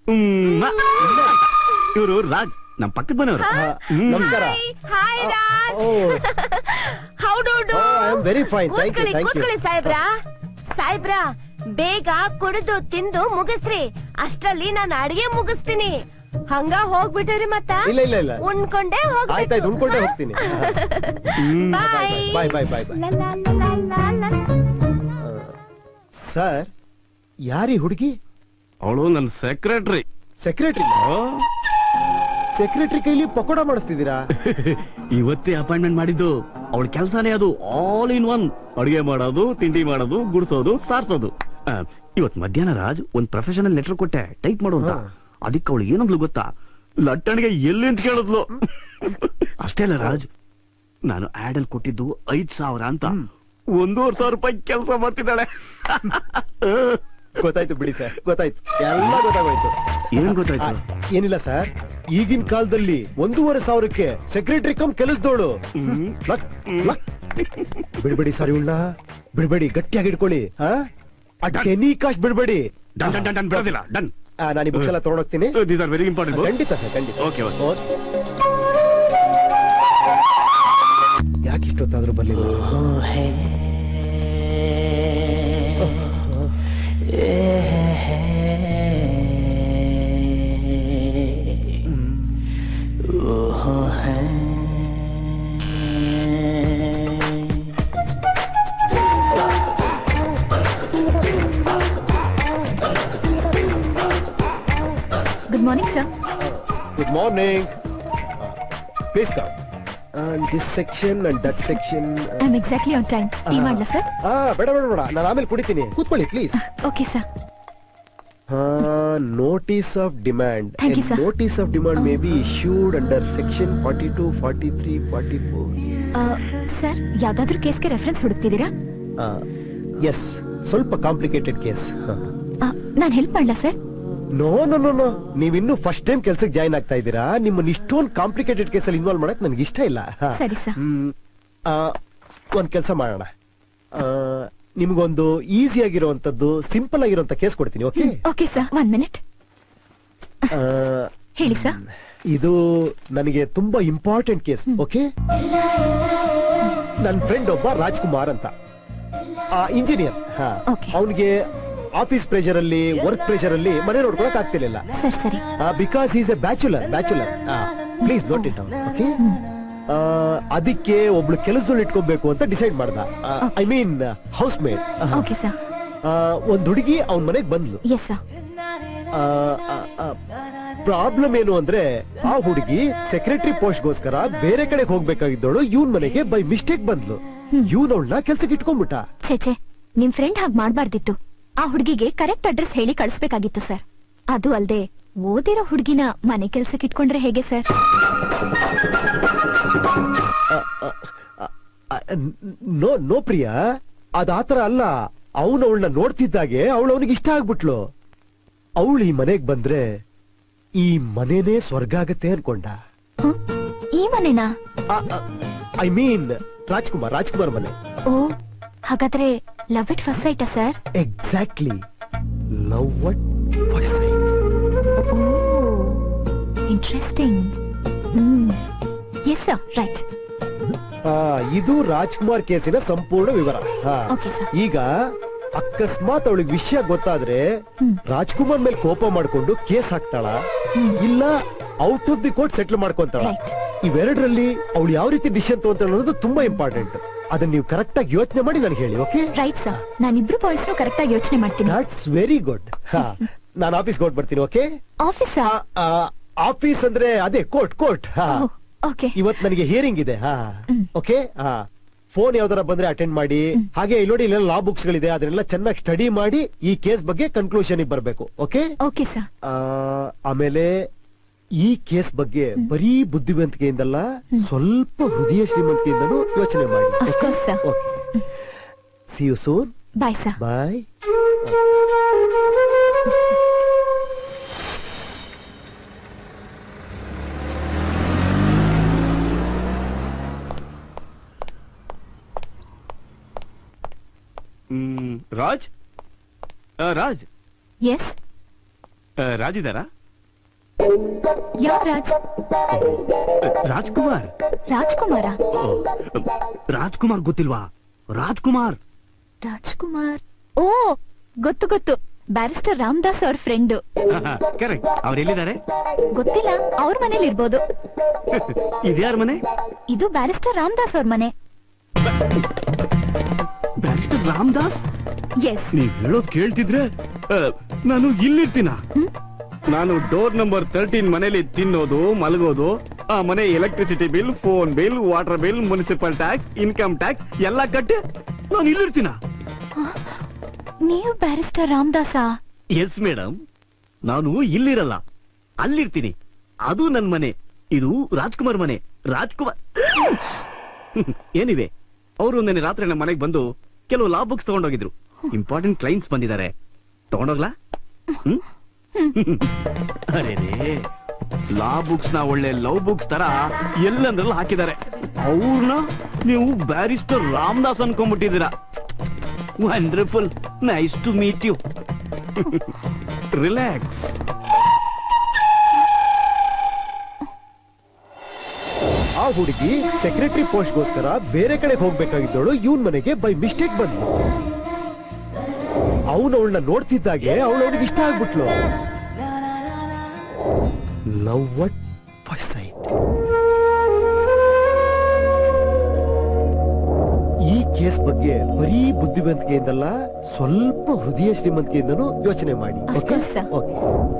ಇವರು ರಾಜ್, ನಮ್ಮ ಪಕ್ಕದ ಮನೆಯವರು. ನಮಸ್ಕಾರ. Hi Raj. How do do? I am very fine, thank you thank you. ಕೂತ್ಕೊಳ್ಳಿ ಸಾಹೇಬ್ರ. ಸಾಹೇಬ್ರ, ಬೇಗ ಕುಡಿದು ತಿಂದು ಮುಗಿಸ್ರಿ, ಅಷ್ಟ್ರಲ್ಲಿ ನಾನು ಅಡಿಗೆ ಮುಗಿಸ್ತೀನಿ. ಹಂಗ ಹೋಗ್ಬಿಟ್ರಿ ಮತ್ತ? ಇಲ್ಲ ಇಲ್ಲ ಇಲ್ಲ, ಉಣ್ಕೊಂಡೇ ಹೋಗ್ಬೇಕು. ಆಯ್ತಾಯ್ತು, ಉಣ್ಕೊಂಡೇ ಹೋಗ್ತೀನಿ. ಬಾಯ್ ಬಾಯ್ ಬಾಯ್ ಬಾಯ್ ಬಾಯ್. ಸರ್ ಯಾರೀ ಹುಡುಗಿ? ಅವಳು ನನ್ನ ಸೆಕ್ರೆಟರಿ. ಸೆಕ್ರೆಟರಿ? ಸೆಕ್ರೆಟರಿ ಕೈಲಿ ಪಕೋಡ ಮಾಡಿಸ್ತಿದ್ದೀರಾ? ಇವತ್ತೇ ಅಪಾಯಿಂಟ್ಮೆಂಟ್ ಮಾಡಿದ್ದು. ಅವಳ ಕೆಲಸನೇ ಅದು, ಆಲ್ ಇನ್ ಒನ್. ಅಡುಗೆ ಮಾಡೋದು, ತಿಂಡಿ ಮಾಡೋದು, ಗುಡಿಸೋದು, ಸಾರ್ಸೋದು. ಇವತ್ ಮಧ್ಯಾಹ್ನ ರಾಜ್ ಒಂದ್ ಪ್ರೊಫೆಷನಲ್ ಲೆಟರ್ ಕೊಟ್ಟೆ ಟೈಪ್ ಮಾಡು ಅಂತ. ಅದಕ್ಕೆ ಅವಳು ಏನಂದ್ಲು ಗೊತ್ತಾ? ಲಟ್ಟಣಿಗೆ ಎಲ್ಲಿ ಅಂತ ಕೇಳಿದ್ಲು. ಅಷ್ಟೇ ಅಲ್ಲ ರಾಜ್, ನಾನು ಆಡ್ ಅಲ್ಲಿ ಕೊಟ್ಟಿದ್ದು 5,000 ಅಂತ 1,500 ರೂಪಾಯಿ ಕೆಲಸ ಮಾಡ್ತಿದ್ದಾಳೆ. ಗೊತ್ತಾಯ್ತು ಬಿಡಿ ಸರ್, ಗೊತ್ತಾಯ್ತು, ಎಲ್ಲ ಗೊತ್ತಾಗೋಯ್ತು. ಏನ್ ಗೊತ್ತಾಯ್ತು? ಏನಿಲ್ಲ ಸರ್, ಈಗಿನ ಕಾಲದಲ್ಲಿ 1,500ಕ್ಕೆ ಸೆಕ್ರೆಟರಿ ಕಮ್ ಕೆಲಸದೋಳು. ಬಿಡ್ಬೇಡಿ ಸರ್, ಇವಳನ್ನ ಬಿಡ್ಬೇಡಿ, ಗಟ್ಟಿಯಾಗಿ ಇಟ್ಕೊಳ್ಳಿ. ಎನಿ ಕಾಸ್ಟ್ ಬಿಡ್ಬೇಡಿ. ಡನ್. ನಾನು ಈ ಬುಕ್ಸ್ ಎಲ್ಲ ತಗೊಂಡೋಗ್ತೀನಿ. Very important. ಖಂಡಿತ ಸರ್, ಖಂಡಿತ. ಓಕೆ. ಯಾಕೆ ಇಷ್ಟೊತ್ತಾದ್ರೂ ಬರ್ಲಿಲ್ಲ? Good morning, sir. Good morning. Please come. And this section and that section. I'm exactly on time. Tea ಮಾಡ್ಲಾ sir? ಬೇಡ ಬೇಡ ಬೇಡ, ನಾನು ಆಮೇಲೆ ಕುಡಿತೀನಿ. ಕೂತ್ಕೊಳ್ಳಿ please. Okay, sir. Notice of demand. Thank you, sir. Notice of demand may be issued under section 42, 43, 44. Sir, ಯಾವ್ದಾದ್ರು ಕೇಸ್ಗೆ ರೆಫರೆನ್ಸ್ ಹುಡುಕ್ತಿದ್ದೀರಾ? ಎಸ್, ಸ್ವಲ್ಪ ಕಾಂಪ್ಲಿಕೇಟೆಡ್ ಕೇಸ್. ನಾನು ಹೆಲ್ಪ್ ಮಾಡ್ಲಾ sir? No no no no, ನೀವಿನ್ನೂ ಫಸ್ಟ್ ಟೈಮ್ ಕೆಲ್ಸಕ್ಕೆ ಜಾಯ್ನ್ ಆಗ್ತಾ ಇದ್ದೀರಾ. ನಿಮ್ಮನ್ನ ಇಷ್ಟೊಂದು ಕಾಂಪ್ಲಿಕೇಟೆಡ್ ಕೇಸಲ್ಲಿ ಇನ್ವಾಲ್ವ್ ಮಾಡಕ್ ನನಗೆ ಇಷ್ಟ ಇಲ್ಲ. ಸರಿ ಸರ್. ಒಂದ್ ಕೆಲಸ ಮಾಡೋಣ, ನಿಮ್ಗೊಂದು ಈಸಿ ಆಗಿರುವಂತದ್ದು, ಸಿಂಪಲ್ ಆಗಿರುವಂತ ಕೇಸ್ ಕೊಡ್ತೀನಿ. ಓಕೆ? Okay sir, 1 minute. ಹೇಳಿ ಸರ್. ಇದು ನನಗೆ ತುಂಬಾ ಇಂಪಾರ್ಟೆಂಟ್ ಕೇಸ್. ಓಕೆ? ನನ್ನ ಫ್ರೆಂಡ್ ಒಬ್ಬ ರಾಜ್ಕುಮಾರ್ ಅಂತ, ಇಂಜಿನಿಯರ್. ಅವನಿಗೆ ಆಫೀಸ್ ಪ್ರೆಷರ್ ಅಲ್ಲಿ, ವರ್ಕ್ ಪ್ರೆಷರ್ ಅಲ್ಲಿ ಮನೆ ನೋಡ್ಕೊಳಕ್ ಆಗ್ತಿರ್ಲಿಲ್ಲ. ಸರಿ. Because is a bachelor. Please note it down. Okay? ಅದಕ್ಕೆ ಒಬ್ಳು ಕೆಲಸದಲ್ಲಿ ಇಟ್ಕೋಬೇಕು ಅಂತ ಡಿಸೈಡ್ ಮಾಡ್ದ. I mean house maid. Okay sir. ಒಂದ್ ಹುಡುಗಿ ಅವನ್ ಮನೆಗ್ ಬಂದ್ಲು. Yes sir. ಪ್ರಾಬ್ಲಮ್ ಏನು ಅಂದ್ರೆ, ಆ ಹುಡುಗಿ ಸೆಕ್ರೆಟರಿ ಪೋಸ್ಟ್ ಗೋಸ್ಕರ ಬೇರೆ ಕಡೆಗೆ ಹೋಗ್ಬೇಕಾಗಿದ್ದೋಳು ಇವನ್ ಮನೆಗೆ ಬೈ ಮಿಸ್ಟೇಕ್ ಬಂದ್ಲು. ಇವನ್ ಅವಳನ್ನ ಕೆಲ್ಸಕ್ಕೆ ಇಟ್ಕೊಂಡ್ಬಿಟ್ಟ. ಛೇ, ನಿಮ್ ಫ್ರೆಂಡ್ ಹಾಗೆ ಮಾಡ್ಬಾರ್ದಿತ್ತು. ಆ ಹುಡುಗಿಗೆ ಕರೆಕ್ಟ್ ಅಡ್ರೆಸ್ ಹೇಳಿ ಕಳಿಸ್ಬೇಕಾಗಿತ್ತು ಸರ್. ಅದು ಅಲ್ದೆ ಓದಿರೋ ಹುಡುಗಿನ ಮನೆ ಕೆಲ್ಸಕ್ಕೆ ಇಟ್ಕೊಂಡ್ರೆ ಹೇಗೆ ಸರ್? ನೋ ಪ್ರಿಯಾ, ಅದಾತರ ಅಲ್ಲ. ಅವನು ಅವಳನ್ನ ನೋಡ್ತಿದ್ದಾಗೆ ಅವಳು ಅವನಿಗೆ ಇಷ್ಟ ಆಗ್ಬಿಟ್ಲು. ಅವಳು ಈ ಮನೆಗ್ ಬಂದ್ರೆ ಈ ಮನೇನೆ ಸ್ವರ್ಗ ಆಗತ್ತೆ ಅನ್ಕೊಂಡ. ಈ ಮನೆನಾ? ಐ ಮೀನ್ ರಾಜ್ಕುಮಾರ್ ಮನೆ. ಓ, ಹಾಗಾದ್ರೆ ಲವ್ ಇಟ್ ಫಸ್ಟ್ ಸೈಟಾ sir? Exactly, love at first sight. Interesting. Yes sir, right. ಇದು ರಾಜ್ಕುಮಾರ್ ಕೇಸಿನ ಸಂಪೂರ್ಣ ವಿವರ. ಈಗ ಅಕಸ್ಮಾತ್ ಅವಳಿಗೆ ವಿಷಯ ಗೊತ್ತಾದ್ರೆ ರಾಜ್ಕುಮಾರ್ ಮೇಲೆ ಕೋಪ ಮಾಡ್ಕೊಂಡು ಕೇಸ್ ಹಾಕ್ತಾಳ, ಇಲ್ಲ out of the court settle ಮಾಡ್ಕೊಂತಾಳ. ಇವೆರಡರಲ್ಲಿ ಅವಳು ಯಾವ ರೀತಿ ಡಿಸಿಷನ್ ತಗೊಂತಾಳ ಅನ್ನೋದು ತುಂಬಾ ಇಂಪಾರ್ಟೆಂಟ್. ಅದನ್ನ ನೀವು ಕರೆಕ್ಟ್ ಆಗಿ ಯೋಚನೆ ಮಾಡಿ ನನಗೆ ಹೇಳಿ. ಓಕೆ? ರೈಟ್ ಸರ್, ನಾನು ಇಬ್ರು ಪಾಯಿಂಟ್ಸ್ ಕರೆಕ್ಟ್ ಆಗಿ ಯೋಚನೆ ಮಾಡ್ತೀನಿ. That's very good. ನಾನು ಆಫೀಸ್ಗೆ ಹೊರಟ್ ಬರ್ತೀನಿ. ಓಕೆ? ಆಫೀಸ್ ಅಂದ್ರೆ ಅದೇ ಕೋರ್ಟ್. ಇವತ್ ನನಗೆ ಹಿಯರಿಂಗ್ ಇದೆ. ಓಕೆ? ಫೋನ್ ಯಾವ್ದಾರ ಬಂದ್ರೆ ಅಟೆಂಡ್ ಮಾಡಿ. ಹಾಗೆ ಇಲ್ಲಿ ಇಲ್ಲೆಲ್ಲ ಲಾ ಬುಕ್ಸ್ ಗಳಿದೆ, ಅದನ್ನೆಲ್ಲ ಚೆನ್ನಾಗಿ ಸ್ಟಡಿ ಮಾಡಿ ಈ ಕೇಸ್ ಬಗ್ಗೆ ಕನ್ಕ್ಲೂಷನ್ ಬರ್ಬೇಕು. ಓಕೆ? Okay sir. ಆಮೇಲೆ ಈ ಕೇಸ್ ಬಗ್ಗೆ ಬರೀ ಬುದ್ಧಿವಂತಿಕೆಯಿಂದಲ್ಲ, ಸ್ವಲ್ಪ ಹೃದಯ ಶ್ರೀಮಂತಿಕೆಯಿಂದನೂ ಯೋಚನೆ ಮಾಡಿ. Okay? See you soon. Bye sir. Bye. Raj yes. Raj ಇದ್ದಾರಾ? ಯಾವ ರಾಜ್? ರಾಜ್ಕುಮಾರ. ರಾಜ್ಕುಮಾರ್ ಗೊತ್ತಿಲ್ವಾ? ರಾಜ್ಕುಮಾರ್. ಓ, ಗೊತ್ತು. ಬ್ಯಾರಿಸ್ಟರ್ ರಾಮದಾಸ್ ಅವ್ರ ಫ್ರೆಂಡ್. ಕರೆಕ್ಟ್. ಅವ್ರು ಎಲ್ಲಿದ್ದಾರೆ? ಗೊತ್ತಿಲ್ಲ, ಅವ್ರ ಮನೇಲಿ ಇರ್ಬೋದು. ಇದ್ಯಾರ ಮನೆ? ಇದು ಬ್ಯಾರಿಸ್ಟರ್ ರಾಮದಾಸ್ ಅವ್ರ ಮನೆ. ಬ್ಯಾರಿಸ್ಟರ್ ರಾಮದಾಸ್? ಎಸ್. ನೀವ್ ಹೇಳೋದ್ ಕೇಳ್ತಿದ್ರೆ ನಾನು ಇಲ್ಲಿರ್ತೀನ. ನಾನು ಡೋರ್ ನಂಬರ್ 13 ಮನೇಲಿ ತಿನ್ನೋದು ಮಲಗೋದು, ಆ ಮನೆ electricity bill, phone bill, water bill, municipal tax, income tax ಎಲ್ಲ ಕಟ್ಟಿ ನಾನು ಇಲ್ಲಿರ್ತೀನ. ನೀವು ಬ್ಯಾರಿಸ್ಟರ್ ರಾಮದಾಸ? ಎಸ್ ಮೇಡಮ್, ನಾನು ಇಲ್ಲಿರಲ್ಲ, ಅಲ್ಲಿರ್ತೀನಿ. ಅದು ನನ್ ಮನೆ. ಇದು ರಾಜ್ಕುಮಾರ್ ಮನೆ. ರಾಜ್ಕುಮಾರ್ ಏನಿವೆ, ಅವರು ನೆನ್ನೆ ರಾತ್ರಿ ನಮ್ಮ ಮನೆಗೆ ಬಂದು ಕೆಲವು ಲಾ ಬುಕ್ಸ್ ತಗೊಂಡೋಗಿದ್ರು. ಇಂಪಾರ್ಟೆಂಟ್ ಕ್ಲೈಂಟ್ಸ್ ಬಂದಿದ್ದಾರೆ, ತಗೊಂಡೋಗ್ಲಾ? ಅರೆ ಲಾ ಬುಕ್ಸ್ ನ ಒಳ್ಳೆ ಲವ್ ಬುಕ್ಸ್ ತರ ಎಲ್ಲಂದ್ರಲ್ಲಿ ಹಾಕಿದ್ದಾರೆ. ಅವ್ರನ್ನ ನೀವು ಬ್ಯಾರಿಸ್ಟರ್ ರಾಮದಾಸ್ ಅನ್ಕೊಂಡ್ಬಿಟ್ಟಿದ್ದೀರಾ. Wonderful, nice to meet you. Relax. ಆ ಹುಡುಗಿ ಸೆಕ್ರೆಟರಿ ಪೋಸ್ಟ್ಗೋಸ್ಕರ ಬೇರೆ ಕಡೆ ಹೋಗ್ಬೇಕಾಗಿದ್ದವಳು ಇವನ್ ಮನೆಗೆ ಬೈ ಮಿಸ್ಟೇಕ್ ಬಂದ್ಲು. ಅವಳನ್ನ ನೋಡ್ತಿದ್ದಾಗೆ ಅವಳಿಗೆ ಇಷ್ಟ ಆಗ್ಬಿಟ್ಲು. Love at first sight. ಈ ಕೇಸ್ ಬಗ್ಗೆ ಬರೀ ಬುದ್ಧಿವಂತಿಕೆಯಿಂದಲ್ಲ, ಸ್ವಲ್ಪ ಹೃದಯ ಶ್ರೀಮಂತಿಕೆಯಿಂದನೂ ಯೋಚನೆ ಮಾಡಿ. Okay okay.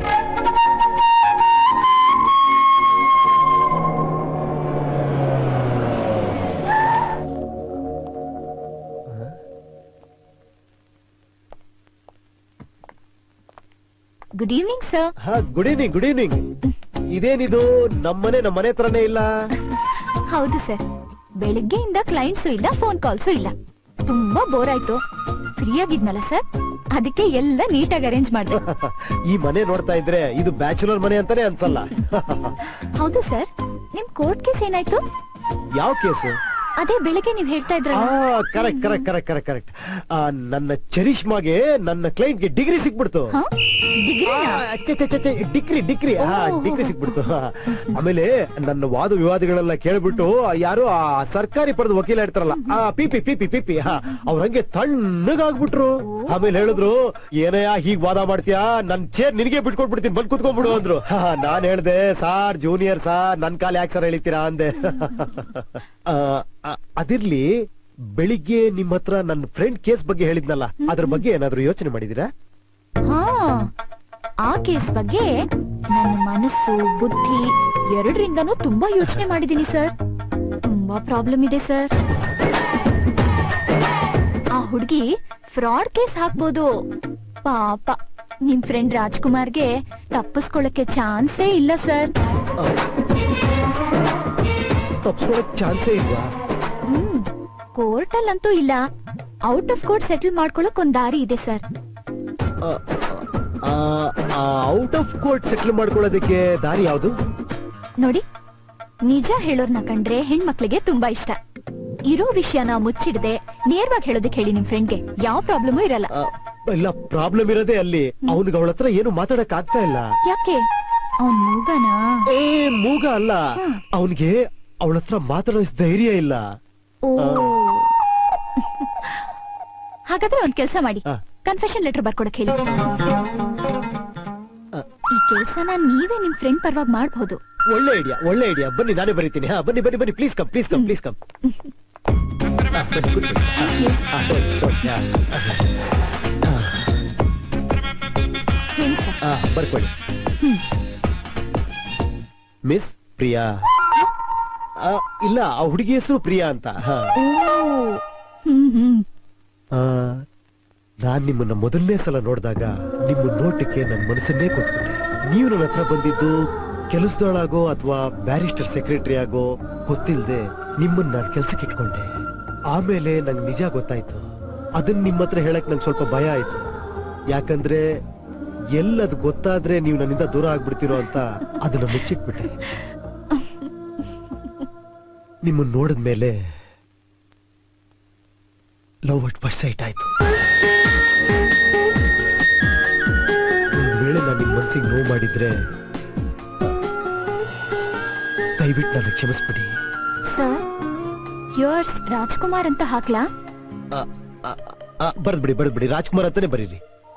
Good evening sir. ಹಾ, ಗುಡ್ ಈವ್ನಿಂಗ್. Good evening. ಇದೇನಿದು ನಮ್ಮನೆ ಹತ್ರನೇ ಇಲ್ಲ? ಹೌದು ಸರ್, ಬೆಳಿಗ್ಗೆಯಿಂದ ಕ್ಲೈಂಟ್ಸು ಇಲ್ಲ, ಫೋನ್ ಕಾಲ್ಸು ಇಲ್ಲ. ತುಂಬಾ ಬೋರ್ ಆಯ್ತು. ಫ್ರೀ ಆಗಿದ್ನಲ್ಲ ಸರ್, ಅದಕ್ಕೆ ಎಲ್ಲ ನೀಟಾಗಿ ಅರೇಂಜ್ ಮಾಡಿದೆ. ಈ ಮನೆ ನೋಡ್ತಾ ಇದ್ರೆ ಇದು ಬ್ಯಾಚುಲರ್ ಮನೆ ಅಂತಾನೆ ಅನ್ಸಲ್ಲ. ಹೌದು ಸರ್, ನಿಮ್ ಕೋರ್ಟ್ ಕೇಸ್ ಏನಾಯ್ತು? ಯಾವ ಕೇಸು? ಅದೇ ಬೆಳಿಗ್ಗೆ ನೀವ್ ಹೇಳ್ತಾ ಇದ್ರ. Correct correct correct correct correct. ನನ್ನ ಚರಿಷ್ಮಾಗೆ ನನ್ನ ಕ್ಲೈಂಟ್ಗೆ ಡಿಗ್ರಿ ಸಿಕ್ಬಿಡ್ತು. ಡಿಗ್ರಿ ಡಿಗ್ರಿ ಡಿಗ್ರಿ ಸಿಕ್ಬಿಡ್ತು. ಆಮೇಲೆ ನನ್ನ ವಾದ ವಿವಾದಗಳೆಲ್ಲ ಕೇಳ್ಬಿಟ್ಟು ಯಾರು ಆ ಸರ್ಕಾರಿ ಪಡೆದ ವಕೀಲ ಇರ್ತಾರಲ್ಲ, ಪಿಪಿ ಪಿಪಿ ಪಿಪಿ ಅವ್ರ ಹಂಗೆ ತಣ್ಣಗಾಗ್ಬಿಟ್ರು. ಆಮೇಲೆ ಹೇಳಿದ್ರು, ಏನಯ್ಯ ಹೀಗ್ ವಾದ ಮಾಡ್ತೀಯಾ, ನನ್ ಚೇರ್ ನಿನಗೆ ಬಿಟ್ಕೊಟ್ಬಿಡ್ತೀನಿ, ಬಂದ್ ಕುತ್ಕೊಂಡ್ಬಿಡು ಅಂದ್ರು. ನಾನ್ ಹೇಳ್ದೆ, ಸಾರ್ ಜೂನಿಯರ್ ಸಾರ್, ನನ್ ಕಾಲ ಯಾಕೆ ಸರ್ ಎಳಿತೀರಾ ಅಂದೆ. ಅದಿರ್ಲಿ, ಬೆಳಿಗ್ಗೆ ನಿಮ್ಮ ಹತ್ರ ನನ್ನ ಫ್ರೆಂಡ್ ಕೇಸ್ ಬಗ್ಗೆ ಹೇಳಿದ್ನಲ್ಲ, ಅದ್ರ ಬಗ್ಗೆ ಏನಾದ್ರೂ ಯೋಚನೆ ಮಾಡಿದೀರಾ? ಆ ಕೇಸ್ ಬಗ್ಗೆ ನನ್ನ ಮನಸ್ಸು ಬುದ್ಧಿ ಎರಡರಿಂದನೂ ತುಂಬಾ ಯೋಚನೆ ಮಾಡಿದೀನಿ ಸರ್. ತುಂಬಾ ಪ್ರಾಬ್ಲಮ್ ಇದೆ ಸರ್. ಆ ಹುಡುಗಿ ಫ್ರಾಡ್ ಕೇಸ್ ಹಾಕ್ಬೋದು. ಪಾಪ ನಿಮ್ ಫ್ರೆಂಡ್ ರಾಜ್ಕುಮಾರ್ಗೆ ತಪ್ಪಿಸ್ಕೊಳ್ಳಕ್ಕೆ ಚಾನ್ಸೇ ಇಲ್ಲ ಸರ್. ತಪ್ಪಿಸ್ಕೊಳ್ಳಕ್ ಚಾನ್ಸೇ ಇಲ್ವಾ? ಕೋರ್ಟ್ ಅಲ್ಲಂತೂ ಇಲ್ಲ. ಔಟ್ ಆಫ್ ಕೋರ್ಟ್ ಸೆಟಲ್ ಮಾಡ್ಕೊಳಕ್ ಒಂದ್ ದಾರಿ ಇದೆ sir. Out of court settle ಮಾಡ್ಕೊಳ್ಳೋದಕ್ಕೆ ದಾರಿ ಯಾವುದು? ನೋಡಿ, ನಿಜ ಹೇಳೋರ್ನ ಕಂಡ್ರೆ ಹೆಣ್ಮಕ್ಳಿಗೆ ತುಂಬಾ ಇಷ್ಟ. ಇರೋ ವಿಷಯನ ಮುಚ್ಚಿಡದೆ ನೇರವಾಗಿ ಹೇಳೋದಕ್ಕೆ ಹೇಳಿ ನಿಮ್ ಫ್ರೆಂಡ್ಗೆ, ಯಾವ ಪ್ರಾಬ್ಲಮ್ ಇರಲ್ಲ. ಇಲ್ಲ, ಪ್ರಾಬ್ಲಮ್ ಇರೋದೇ ಅಲ್ಲಿ. ಅವನಿಗೆ ಅವಳ ಹತ್ರ ಏನು ಮಾತಾಡಕ್ ಆಗ್ತಾ ಇಲ್ಲ. ಯಾಕೆ? ಅವನ್ ಮೂಗನಾ? ಮೂಗ ಅಲ್ಲ, ಅವನಿಗೆ ಅವಳ ಹತ್ರ ಮಾತಾಡೋ ಧೈರ್ಯ ಇಲ್ಲ. ಹಾಗಾದ್ರೆ ಒಂದ್ ಕೆಲ್ಸ ಮಾಡಿ, ಕನ್ಫೆಷನ್ ಲೆಟರ್ ಬರ್ಕೊಡಕ್ ಹೇಳಿ. ಈ ಕೆಲ್ಸನ ನೀವೇ ನಿಮ್ ಫ್ರೆಂಡ್ ಪರವಾಗಿ ಮಾಡಬಹುದು. ಒಳ್ಳೆ ಐಡಿಯಾ, ಒಳ್ಳೆ ಐಡಿಯಾ. ಬನ್ನಿ, ನಾನೇ ಬರೀತೀನಿ. ಬನ್ನಿ ಬನ್ನಿ ಬನ್ನಿ, please come, please come, please come. ಹೇಳಿ ಸರ್. ಬರ್ಕೊಳ್ಳಿ. ಮಿಸ್ ಪ್ರಿಯಾ. ಇಲ್ಲ, ಆ ಹುಡುಗಿ ಹೆಸರು ಪ್ರಿಯಾ ಅಂತ. ನಾನ್ ನಿಮ್ಮನ್ನ ಮೊದಲನೇ ಸಲ ನೋಡಿದಾಗ ನಿಮ್ಮ ನೋಟಕ್ಕೆ ನನ್ನ ಮನಸ್ಸನ್ನೇ ಕೊಟ್ಬಿಟ್ಟೆ. ನೀವು ನನ್ನ ಹತ್ರ ಬಂದಿದ್ದು ಕೆಲಸದೊಳಾಗೋ ಅಥವಾ ಬ್ಯಾರಿಸ್ಟರ್ ಸೆಕ್ರೆಟರಿ ಆಗೋ ಗೊತ್ತಿಲ್ಲದೆ ನಿಮ್ಮನ್ನ ನಾನು ಕೆಲ್ಸಕ್ಕೆ ಇಟ್ಕೊಂಡೆ. ಆಮೇಲೆ ನಂಗೆ ನಿಜ ಗೊತ್ತಾಯ್ತು. ಅದನ್ನ ನಿಮ್ಮ ಹತ್ರ ಹೇಳಕ್ ನಂಗೆ ಸ್ವಲ್ಪ ಭಯ ಆಯ್ತು. ಯಾಕಂದ್ರೆ ಎಲ್ಲದು ಗೊತ್ತಾದ್ರೆ ನೀವು ನನ್ನಿಂದ ದೂರ ಆಗ್ಬಿಡ್ತೀರೋ ಅಂತ ಅದನ್ನ ಮುಚ್ಚಿಟ್ಬಿಟ್ಟೆ. ನಿಮ್ಮನ್ನ ನೋಡಿದ್ಮೇಲೆ ಲವ್ ಅಟ್ ಫಸ್ಟ್ ಸೈಟ್ ಆಯ್ತು. ಒಂದ್ ವೇಳೆ ನಾನು ನಿಮ್ಮ ಮನಸ್ಸಿಗೆ ನೋವು ಮಾಡಿದ್ರೆ ದಯವಿಟ್ಟು ನಾನು ಕ್ಷಮಿಸ್ಬಿಡಿ. ಸರ್, ಯೋರ್ಸ್ ರಾಜ್ಕುಮಾರ್ ಅಂತ ಹಾಕ್ಲಾ? ಬರ್ದ್ಬಿಡಿ, ರಾಜ್ಕುಮಾರ್ ಅಂತಾನೆ ಬರೀರಿ.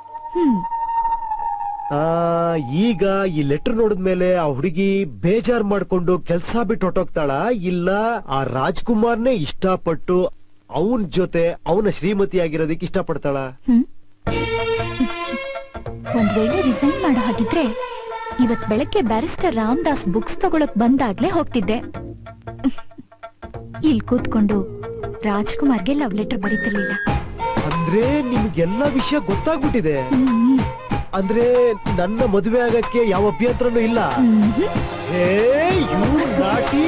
ಈಗ ಈ ಲೆಟರ್ ನೋಡಿದ್ಮೇಲೆ ಆ ಹುಡುಗಿ ಬೇಜಾರ್ ಮಾಡ್ಕೊಂಡು ಕೆಲ್ಸ ಬಿಟ್ಟು ಹೊಟ್ಟೋಗ್ತಾಳ, ಇಲ್ಲ ಆ ರಾಜ್ಕುಮಾರ್ನೇ ಇಷ್ಟಪಟ್ಟು ಅವನ್ ಜೊತೆ ಅವನ ಶ್ರೀಮತಿ ಆಗಿರೋದಕ್ಕೆ ಇಷ್ಟಪಡ್ತಾಳ? ಒಂದ್ ವೇಳೆ ರಿಸೈನ್ ಮಾಡೋ ಹಾಗಿದ್ರೆ ಇವತ್ ಬೆಳಗ್ಗೆ ಬ್ಯಾರಿಸ್ಟರ್ ರಾಮದಾಸ್ ಬುಕ್ಸ್ ತಗೊಳಕ್ ಬಂದಾಗ್ಲೇ ಹೋಗ್ತಿದ್ದೆ. ಇಲ್ಲಿ ಕೂತ್ಕೊಂಡು ರಾಜ್ಕುಮಾರ್ಗೆ ಲವ್ ಲೆಟರ್ ಬರೀತಿರ್ಲಿಲ್ಲ. ಅಂದ್ರೆ ನಿಮ್ಗೆಲ್ಲ ವಿಷಯ ಗೊತ್ತಾಗ್ಬಿಟ್ಟಿದೆ. ಅಂದ್ರೆ ನನ್ನ ಮದುವೆ ಆಗಕ್ಕೆ ಯಾವ ಅಭ್ಯಂತರನೂ ಇಲ್ಲ. ಹೇ ಯು ನಾಟಿ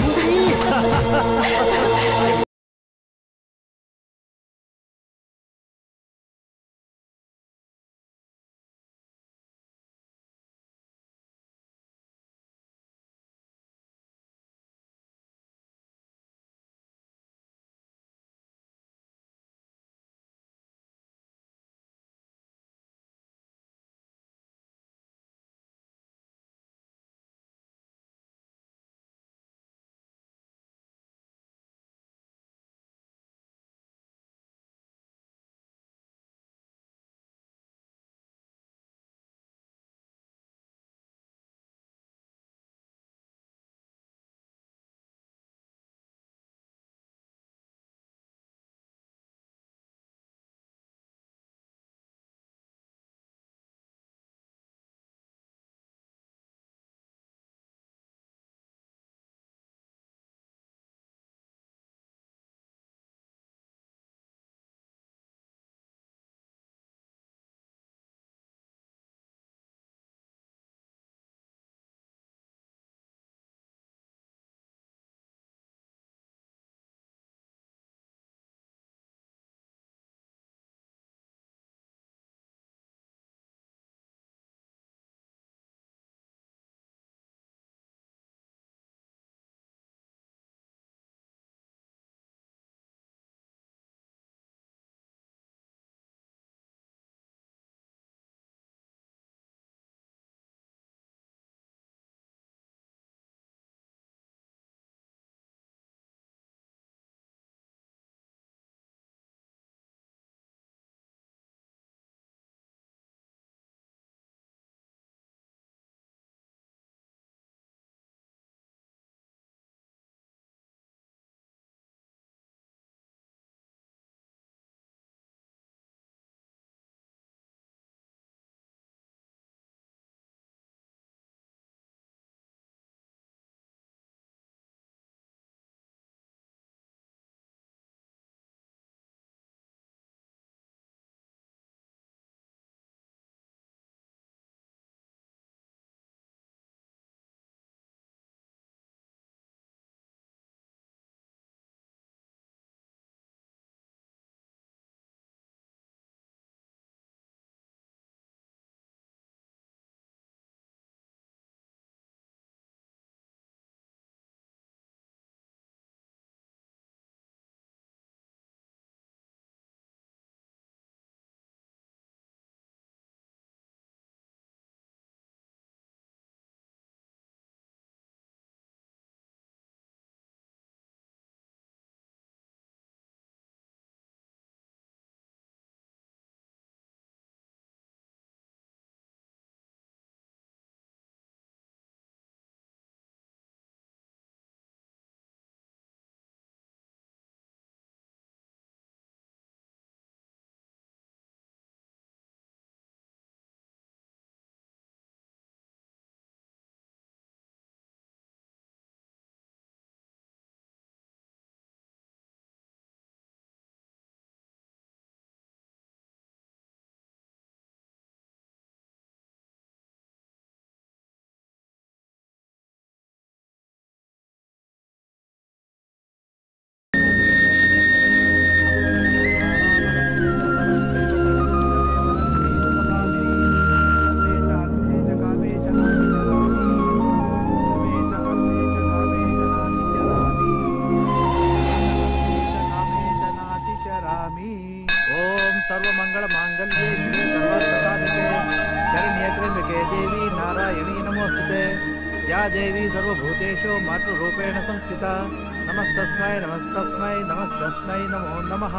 या देवी सर्वभूतेषु मातृरूपेण संस्थिता नमस्तस्मै नमस्तस्मै नमस्तस्मै नमो नमः।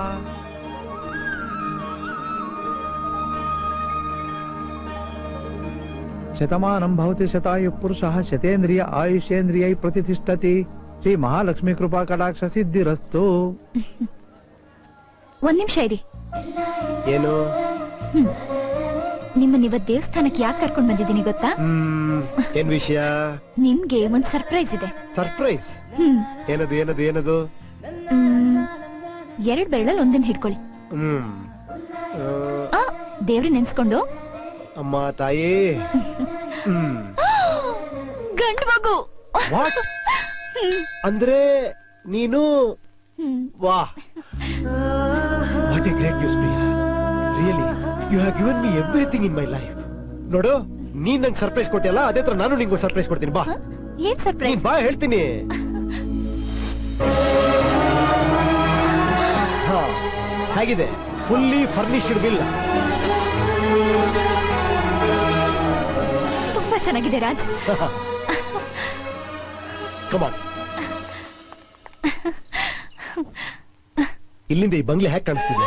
शतमानं भवति शतायुः पुरुषः शतेन्द्रिय आयुष्येन्द्रियै प्रतिष्ठति। श्री महालक्ष्मी कृपा कटाक्ष सिद्धिरस्तु। ಒಂದ್ ನಿಮಿಷ ಇರಿ. ಏನು? ನಿಮ್ಮನ್ನ ಇವತ್ ದೇವಸ್ಥಾನಕ್ಕೆ ಯಾಕೆ ಕರ್ಕೊಂಡ್ ಬಂದಿದ್ದೀನಿ ಗೊತ್ತಾ? ಏನ್ ವಿಷಯ? ನಿಮ್ಗೆ ಒಂದ್ ಸರ್ಪ್ರೈಸ್ ಇದೆ. ಸರ್ಪ್ರೈಸ್? ಏನದು ಏನದು ಏನದು? 2 ಬೆರಳಲ್ಲಿ ಒಂದನ್ನ ಹಿಡ್ಕೊಳ್ಳಿ. ದೇವ್ರ ನೆನ್ಸ್ಕೊಂಡು. ಅಮ್ಮ ತಾಯಿ. ಗಂಡು ಮಗು. ಅಂದ್ರೆ ನೀನು? ವಾಹ್, what a great news Priya. Really you have given me everything in my life. ನೋಡು, ನೀನ್ ನಂಗೆ ಸರ್ಪ್ರೈಸ್ ಕೊಟ್ಟಿಯಲ್ಲ, ಅದೇ ತರ ನಾನು ನಿಂಗೆ ಸರ್ಪ್ರೈಸ್ ಕೊಡ್ತೀನಿ. ಬಾ. ಏನ್ ಸರ್ಪ್ರೈಸ್? ಬಾ ಹೇಳ್ತೀನಿ. ಹೇಗಿದೆ? Fully furnished villa. ತುಂಬಾ ಚೆನ್ನಾಗಿದೆ ರಾಜ್. Come on. ಇಲ್ಲಿಂದ ಈ ಬಂಗ್ಲೆ ಹೇಗೆ ಕಾಣಿಸ್ತಿದೆ?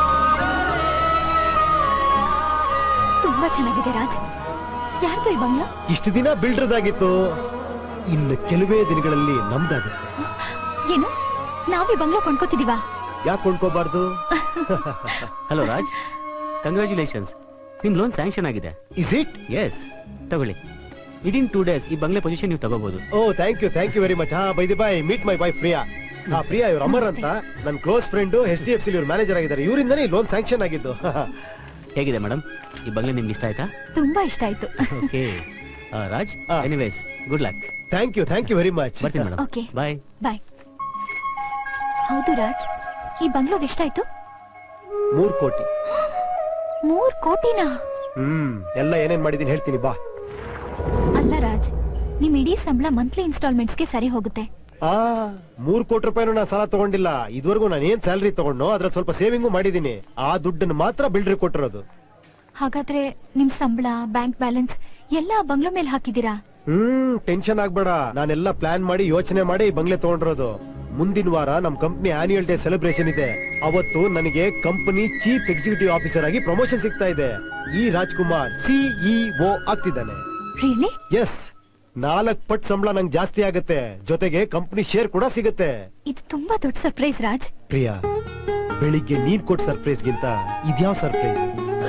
ತುಂಬಾ ಚೆನ್ನಾಗಿದೆ ರಾಜ್. ಯಾರ್ದು ಈ ಬಂಗ್ಲಾ? ಇಷ್ಟು ದಿನ ಬಿಲ್ಡರ್ದಾಗಿತ್ತು, ಇನ್ನು ಕೆಲವೇ ದಿನಗಳಲ್ಲಿ ನಮ್ದಾಗುತ್ತೆ. ಏನು, ನಾವ್ ಈ ಬಂಗ್ಲಾ ಕೊಂಡ್ಕೋತಿದೀವಾ? ಯಾಕೆ ಕೊಂಡ್ಕೋಬಾರ್ದು? ಹಲೋ ರಾಜ್, ಕಂಗ್ರಾಚುಲೇಷನ್ಸ್, ನಿಮ್ ಲೋನ್ ಸ್ಯಾಂಕ್ಷನ್ ಆಗಿದೆ. Is it? ಎಸ್, ತಗೊಳ್ಳಿ. ವಿದಿನ್ 2 days ಈ ಬಂಗ್ಲೆ ಪೊಸಿಷನ್ ನೀವು ತಗೋಬಹುದು. Oh thank you very much. By the way, meet my wife Priya. Priya, ಇವ್ರು ಅಮರ್ ಅಂತ ನನ್ನ ಕ್ಲೋಸ್ ಫ್ರೆಂಡ್, HDFC ಇವ್ರ ಮ್ಯಾನೇಜರ್ ಆಗಿದ್ದಾರೆ. ಇವರಿಂದನೇ ಲೋನ್ ಸ್ಯಾಂಕ್ಷನ್ ಆಗಿದ್ದು. ಹೇಗಿದೆ ಮೇಡಮ್, ಈ ಬಂಗ್ಲೆ ನಿಮ್ಗೆ ಇಷ್ಟ ಆಯ್ತಾ? ತುಂಬಾ ಇಷ್ಟ ಆಯ್ತು. Okay Raj, anyways good luck. Thank you very much. ಬರ್ತೀನಿ ಮೇಡಮ್. Okay, bye. ಬಾಯ್. ಹೌದು ರಾಜ್, ಈ ಬಂಗ್ಲೋದ್ ಎಷ್ಟಾಯ್ತು? 3 ಕೋಟಿ. 3 ಕೋಟಿನಾ? ಎಲ್ಲ ಏನೇನ್ ಮಾಡಿದೀನಿ ಹೇಳ್ತೀನಿ ಬಾ. ಅಲ್ಲ ರಾಜ್, ನಿಮ್ ಇಡೀ ಸಂಬಳ ಮಂತ್ಲಿ ಇನ್ಸ್ಟಾಲ್ಮೆಂಟ್ಸ್ಗೆ ಸರಿ ಹೋಗುತ್ತೆ. 3 ಕೋಟಿ ರೂಪಾಯಿನೂ ನಾನು ಸಾಲ ತಗೊಂಡಿಲ್ಲ. ಇದುವರೆಗೂ ನಾನು ಏನ್ ಸ್ಯಾಲರಿ ತಗೊಂಡು ಅದ್ರ ಸ್ವಲ್ಪ ಸೇವಿಂಗು ಮಾಡಿದೀನಿ. ಆ ದುಡ್ಡನ್ನು ಮಾತ್ರ ಬಿಲ್ಡರ್ ಕೊಟ್ಟಿರೋದು. ಹಾಗಾದ್ರೆ ನಿಮ್ ಸಂಬಳ, ಬ್ಯಾಂಕ್ ಬ್ಯಾಲೆನ್ಸ್ ಎಲ್ಲ ಬಂಗ್ಲೋ ಮೇಲೆ ಹಾಕಿದೀರಾ? ಟೆನ್ಷನ್ ಆಗ್ಬೇಡ, ನಾನೆಲ್ಲ ಪ್ಲಾನ್ ಮಾಡಿ ಯೋಚನೆ ಮಾಡಿ ಈ ಬಂಗ್ಲೆ ತಗೊಂಡಿರೋದು. ಮುಂದಿನ ವಾರ ನಮ್ ಕಂಪ್ನಿ ಆನ್ಯುವಲ್ ಡೇ ಸೆಲೆಬ್ರೇಷನ್ ಇದೆ. ಅವತ್ತು ನನಗೆ ಕಂಪನಿ ಚೀಫ್ ಎಕ್ಸಿಕ್ಯೂಟಿವ್ ಆಫೀಸರ್ ಆಗಿ ಪ್ರಮೋಷನ್ ಸಿಗ್ತಾ ಇದೆ. ಈ ರಾಜ್ಕುಮಾರ್ CEO ಆಗ್ತಿದ್ದಾನೆ. ರಿಯಲಿ? ಎಸ್, 4 ಪಟ್ಟು ಸಂಬಳ ನಂಗೆ ಜಾಸ್ತಿ ಆಗುತ್ತೆ, ಜೊತೆಗೆ ಕಂಪನಿ ಶೇರ್ ಕೂಡ ಸಿಗುತ್ತೆ. ಇದು ತುಂಬಾ ದೊಡ್ಡ ಸರ್ಪ್ರೈಸ್ ರಾಜ್. ಪ್ರಿಯಾ, ಬೆಳಿಗ್ಗೆ ನೀನ್ ಕೊಟ್ಟ ಸರ್ಪ್ರೈಸ್ ಗಿಂತ ಇದ್ಯಾವ surprise?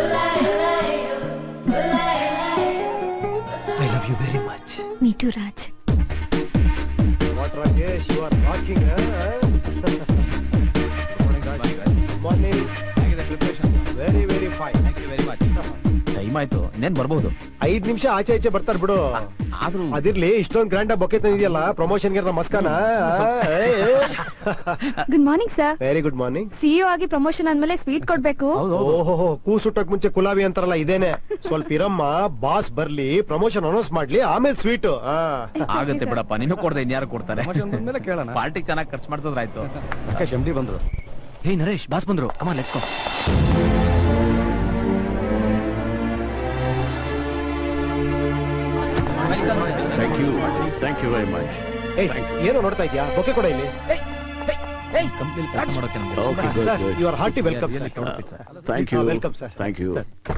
I love you very much. Me too Raj. What Rajesh, you are rocking. Morning. Very very fine. Thank you very much. Time ಆಯ್ತು, ಇನ್ನೇನ್ ಬರ್ಬಹುದು. 5 ನಿಮಿಷ ಆಚೆ ಈಚೆ ಬರ್ತಾರ ಬಿಡು. ಆದ್ರೂ ಅದಿರ್ಲಿ, ಇಷ್ಟೊಂದು ಗ್ರ್ಯಾಂಡ್ ಬೊಕ್ಕೆ ತಂದಿದ್ಯಲ್ಲ, ಪ್ರಮೋಷನ್ ಗೆ ನಮಸ್ಕಾರ. Good morning sir. Very good morning. CEO ಆಗಿ ಪ್ರಮೋಷನ್ ಆದ್ಮೇಲೆ ಸ್ವೀಟ್ ಕೊಡ್ಬೇಕು. ಓಹೋ, ಕೂಸುಟ್ಟಕ್ ಮುಂಚೆ ಕುಲಾವಿ ಅಂತಾರಲ್ಲ, ಇದೇನೆ. ಸ್ವಲ್ಪ ಇರಮ್ಮ, ಬಾಸ್ ಬರ್ಲಿ, ಪ್ರಮೋಷನ್ ಅನೌನ್ಸ್ ಮಾಡ್ಲಿ, ಆಮೇಲೆ ಸ್ವೀಟ್. ಆಗುತ್ತೆ ಬಿಡಪ್ಪ, ನೀನು ಕೊಡ್ದೆ ಇನ್ಯಾರು ಕೊಡ್ತಾರೆ? ಪಾರ್ಟಿ ಚೆನ್ನಾಗಿ ಖರ್ಚು ಮಾಡ್ಸೋದ್ರಾಯ್ತು. ಆಕಾಶ್ MD ಬಂದ್ರು. ಹೇ ನರೇಶ್, ಬಾಸ್ ಬಂದ್ರು. Come on let's go. Thank you very much. ಏನೋ ನೋಡ್ತಾ ಇದ್ಯಾ? ಬೊಕ್ಕೆ ಕೊಡ ಇಲ್ಲಿ. ಕಂಪ್ನಿಲಿ ಕೆಲಸ ಮಾಡೋಕೆ sir, you are hearty welcome sir. Thank you. Welcome sir. Thank you.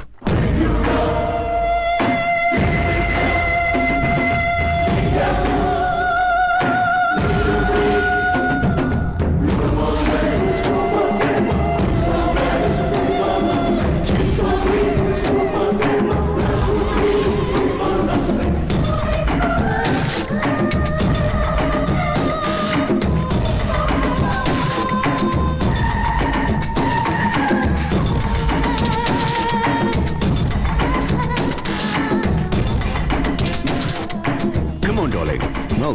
Come on, darling. No.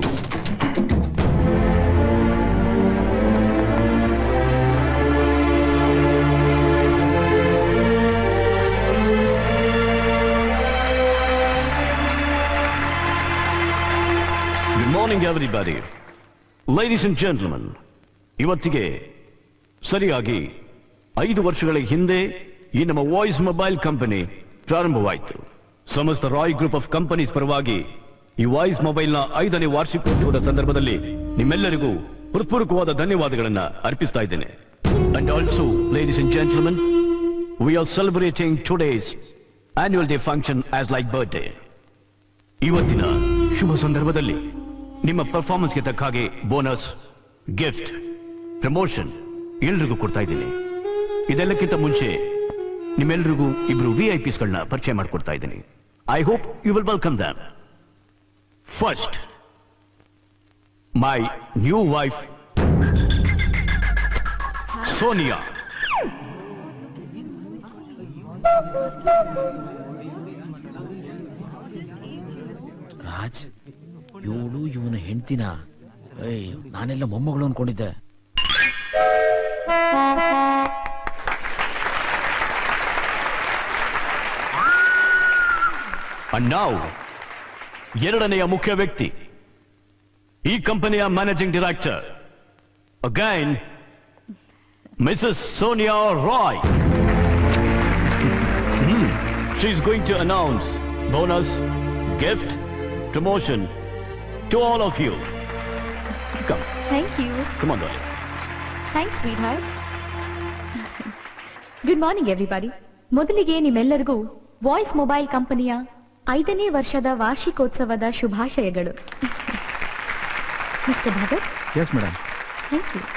Good morning, everybody. Ladies and gentlemen, ಇವತ್ತಿಗೆ ಸರಿಯಾಗಿ 5 ವರ್ಷಗಳ ಹಿಂದೆ ಈ ನಮ್ಮ ವಾಯ್ಸ್ ಮೊಬೈಲ್ ಕಂಪನಿ ಪ್ರಾರಂಭವಾಯಿತು. ಸಮಸ್ತ ರಾಯ್ ಗ್ರೂಪ್ ಆಫ್ ಕಂಪನೀಸ್ ಪರವಾಗಿ ಈ ವಾಯ್ಸ್ ಮೊಬೈಲ್ ನ 5ನೇ ವಾರ್ಷಿಕೋತ್ಸವದ ಸಂದರ್ಭದಲ್ಲಿ ನಿಮ್ಮೆಲ್ಲರಿಗೂ ಹೃತ್ಪೂರ್ವಕವಾದ ಧನ್ಯವಾದಗಳನ್ನು ಅರ್ಪಿಸ್ತಾ ಇದ್ದೇನೆ. And also, ladies and gentlemen, we are celebrating today's annual day function as like birthday. ಇವತ್ತಿನ ಶುಭ ಸಂದರ್ಭದಲ್ಲಿ ನಿಮ್ಮ ಪರ್ಫಾರ್ಮೆನ್ಸ್ಗೆ ತಕ್ಕ ಹಾಗೆ ಬೋನಸ್, ಗಿಫ್ಟ್, ಪ್ರಮೋಷನ್ ಎಲ್ರಿಗೂ ಕೊಡ್ತಾ ಇದ್ದೀನಿ. ಇದೆಲ್ಲಕ್ಕಿಂತ ಮುಂಚೆ ನಿಮ್ಮೆಲ್ರಿಗೂ ಇಬ್ರು VIPsಗಳನ್ನ ಪರಿಚಯ ಮಾಡಿಕೊಡ್ತಾ ಇದ್ದೀನಿ. I hope you will welcome them. First, my new wife Sonia. Raj, ಇವಳು ಇವನ ಹೆಂಡ್ತಿನ? ನಾನೆಲ್ಲ ಮೊಮ್ಮಗಳು ಅನ್ಕೊಂಡಿದ್ದೆ. ಅಂಡ್ ನೌ ಎರಡನೆಯ ಮುಖ್ಯ ವ್ಯಕ್ತಿ, ಈ ಕಂಪನಿಯ managing director again Mrs Sonia Roy. She is going to announce bonus, gift, promotion to all of you. Come. Thank you. Come on, darling. Thanks, sweetheart. Good morning, everybody. ಮೊದಲಿಗೆ ನಿಮ್ಮೆಲ್ಲರಿಗೂ ವಾಯ್ಸ್ ಮೊಬೈಲ್ ಕಂಪನಿಯ 5ನೇ ವರ್ಷದ ವಾರ್ಷಿಕೋತ್ಸವದ ಶುಭಾಶಯಗಳು. Mister Bhagat. Yes, madam. Thank you.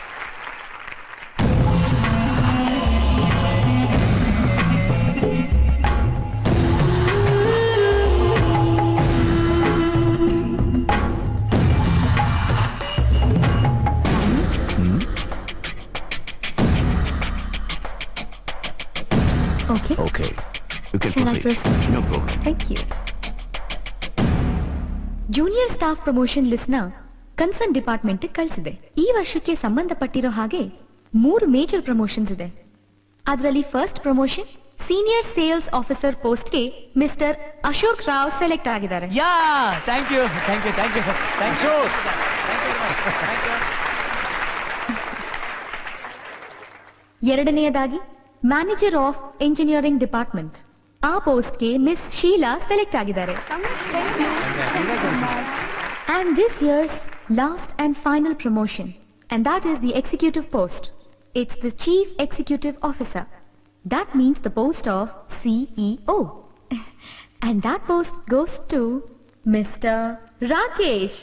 Okay. You can Shall I proceed. proceed? No problem. Thank you. Junior staff promotion list ನ concern department ಕಳಿಸಿದೆ. ಈ ವರ್ಷಕ್ಕೆ ಸಂಬಂಧಪಟ್ಟಿರೋ ಹಾಗೆ 3 ಮೇಜರ್ ಪ್ರಮೋಷನ್ಸ್ ಇದೆ. ಅದರಲ್ಲಿ first promotion senior sales officer ಪೋಸ್ಟ್ಗೆ ಮಿಸ್ಟರ್ ಅಶೋಕ್ ರಾವ್ ಸೆಲೆಕ್ಟ್ ಆಗಿದ್ದಾರೆ. ಎರಡನೆಯದಾಗಿ ಮ್ಯಾನೇಜರ್ ಆಫ್ ಇಂಜಿನಿಯರಿಂಗ್ ಡಿಪಾರ್ಟ್ಮೆಂಟ್, ಆ ಪೋಸ್ಟ್ಗೆ ಮಿಸ್ ಶೀಲಾ ಸೆಲೆಕ್ಟ್ ಆಗಿದ್ದಾರೆ. And this year's last and final promotion, and that is the executive post. It's the Chief Executive Officer. That means the post of CEO. And that post goes to Mr. Rakesh.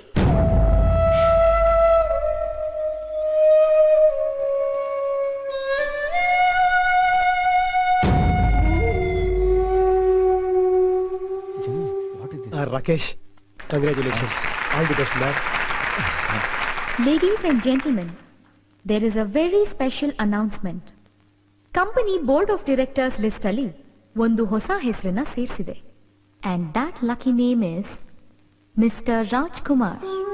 Rakesh, congratulations. All the best, man. Ladies and gentlemen, there is a very special announcement. Company Board of Directors list ಅಲ್ಲಿ ಒಂದು ಹೊಸ ಹೆಸರನ್ನ ಸೇರಿಸಿದೆ. And that lucky name is Mr. Rajkumar.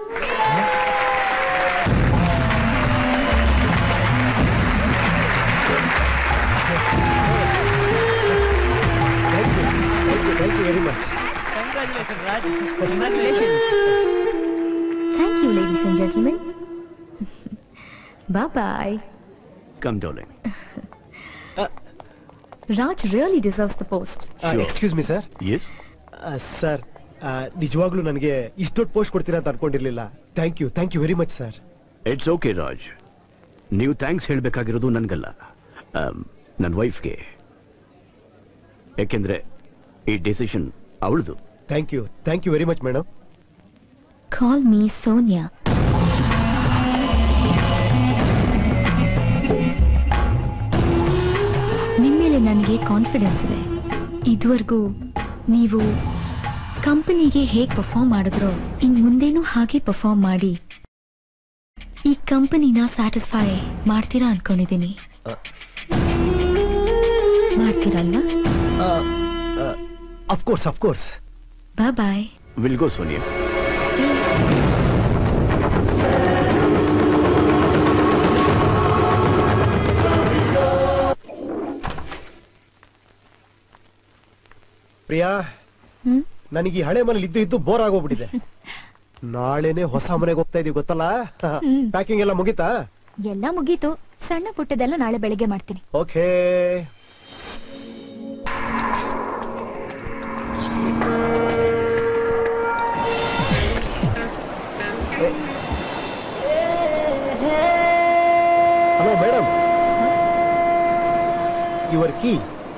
Thank you very much. Congratulations, Raj. Congratulations. Thank you, ladies and gentlemen. Bye-bye. Come, darling. Raj really deserves the post. Sure. Excuse me, sir. Yes? Sir, ನಿಜವಾಗ್ಲೂ ನನಗೆ ಇಷ್ಟು ದೊಡ್ಡ post ಕೊಡ್ತೀರಾ ಅಂತ ಅನ್ಕೊಂಡಿರ್ಲಿಲ್ಲ. Thank you very much sir. It's okay Raj, ನೀವು thanks ಹೇಳಬೇಕಾಗಿರೋದು ನನ್ಗಲ್ಲ, ನನ್ನ ವೈಫ್ಗೆ. ಯಾಕೆಂದ್ರೆ ಈ ಡಿಸಿಷನ್ ಅವಳದು. Thank you very much madam. Call me Sonia. ನಿಮ್ಮೇಲೆ ನನಗೆ ಕಾನ್ಫಿಡೆನ್ಸ್ ಇದೆ. ಇದುವರೆಗೂ ನೀವು ಕಂಪನಿಗೆ ಹೇಗೆ ಪರ್ಫಾರ್ಮ್ ಮಾಡಿದ್ರೋ ಇನ್ ಮುಂದೇನೂ ಹಾಗೆ ಪರ್ಫಾರ್ಮ್ ಮಾಡಿ ಈ ಕಂಪನಿನ ಸ್ಯಾಟಿಸ್ಫೈ ಮಾಡ್ತೀರಾ ಅನ್ಕೊಂಡಿದ್ದೀನಿ. ಮಾಡ್ತೀರಲ್ವಾ? Of course. Bye. Will go Sonia. Priya, ನನಗೆ ಈ ಹಳೆ ಮನೇಲಿ ಇದ್ದು ಬೋರ್ ಆಗೋಗ್ಬಿಟ್ಟಿದೆ. ನಾಳೆನೆ ಹೊಸ ಮನೆಗೆ ಹೋಗ್ತಾ ಇದೀವಿ ಗೊತ್ತಲ್ಲ. ಪ್ಯಾಕಿಂಗ್ ಎಲ್ಲ ಮುಗೀತಾ? ಎಲ್ಲ ಮುಗೀತು. ಸಣ್ಣ ಪುಟ್ಟದೆಲ್ಲ ನಾಳೆ ಬೆಳಿಗ್ಗೆ ಮಾಡ್ತೀನಿ. Okay. Hello madam, your key.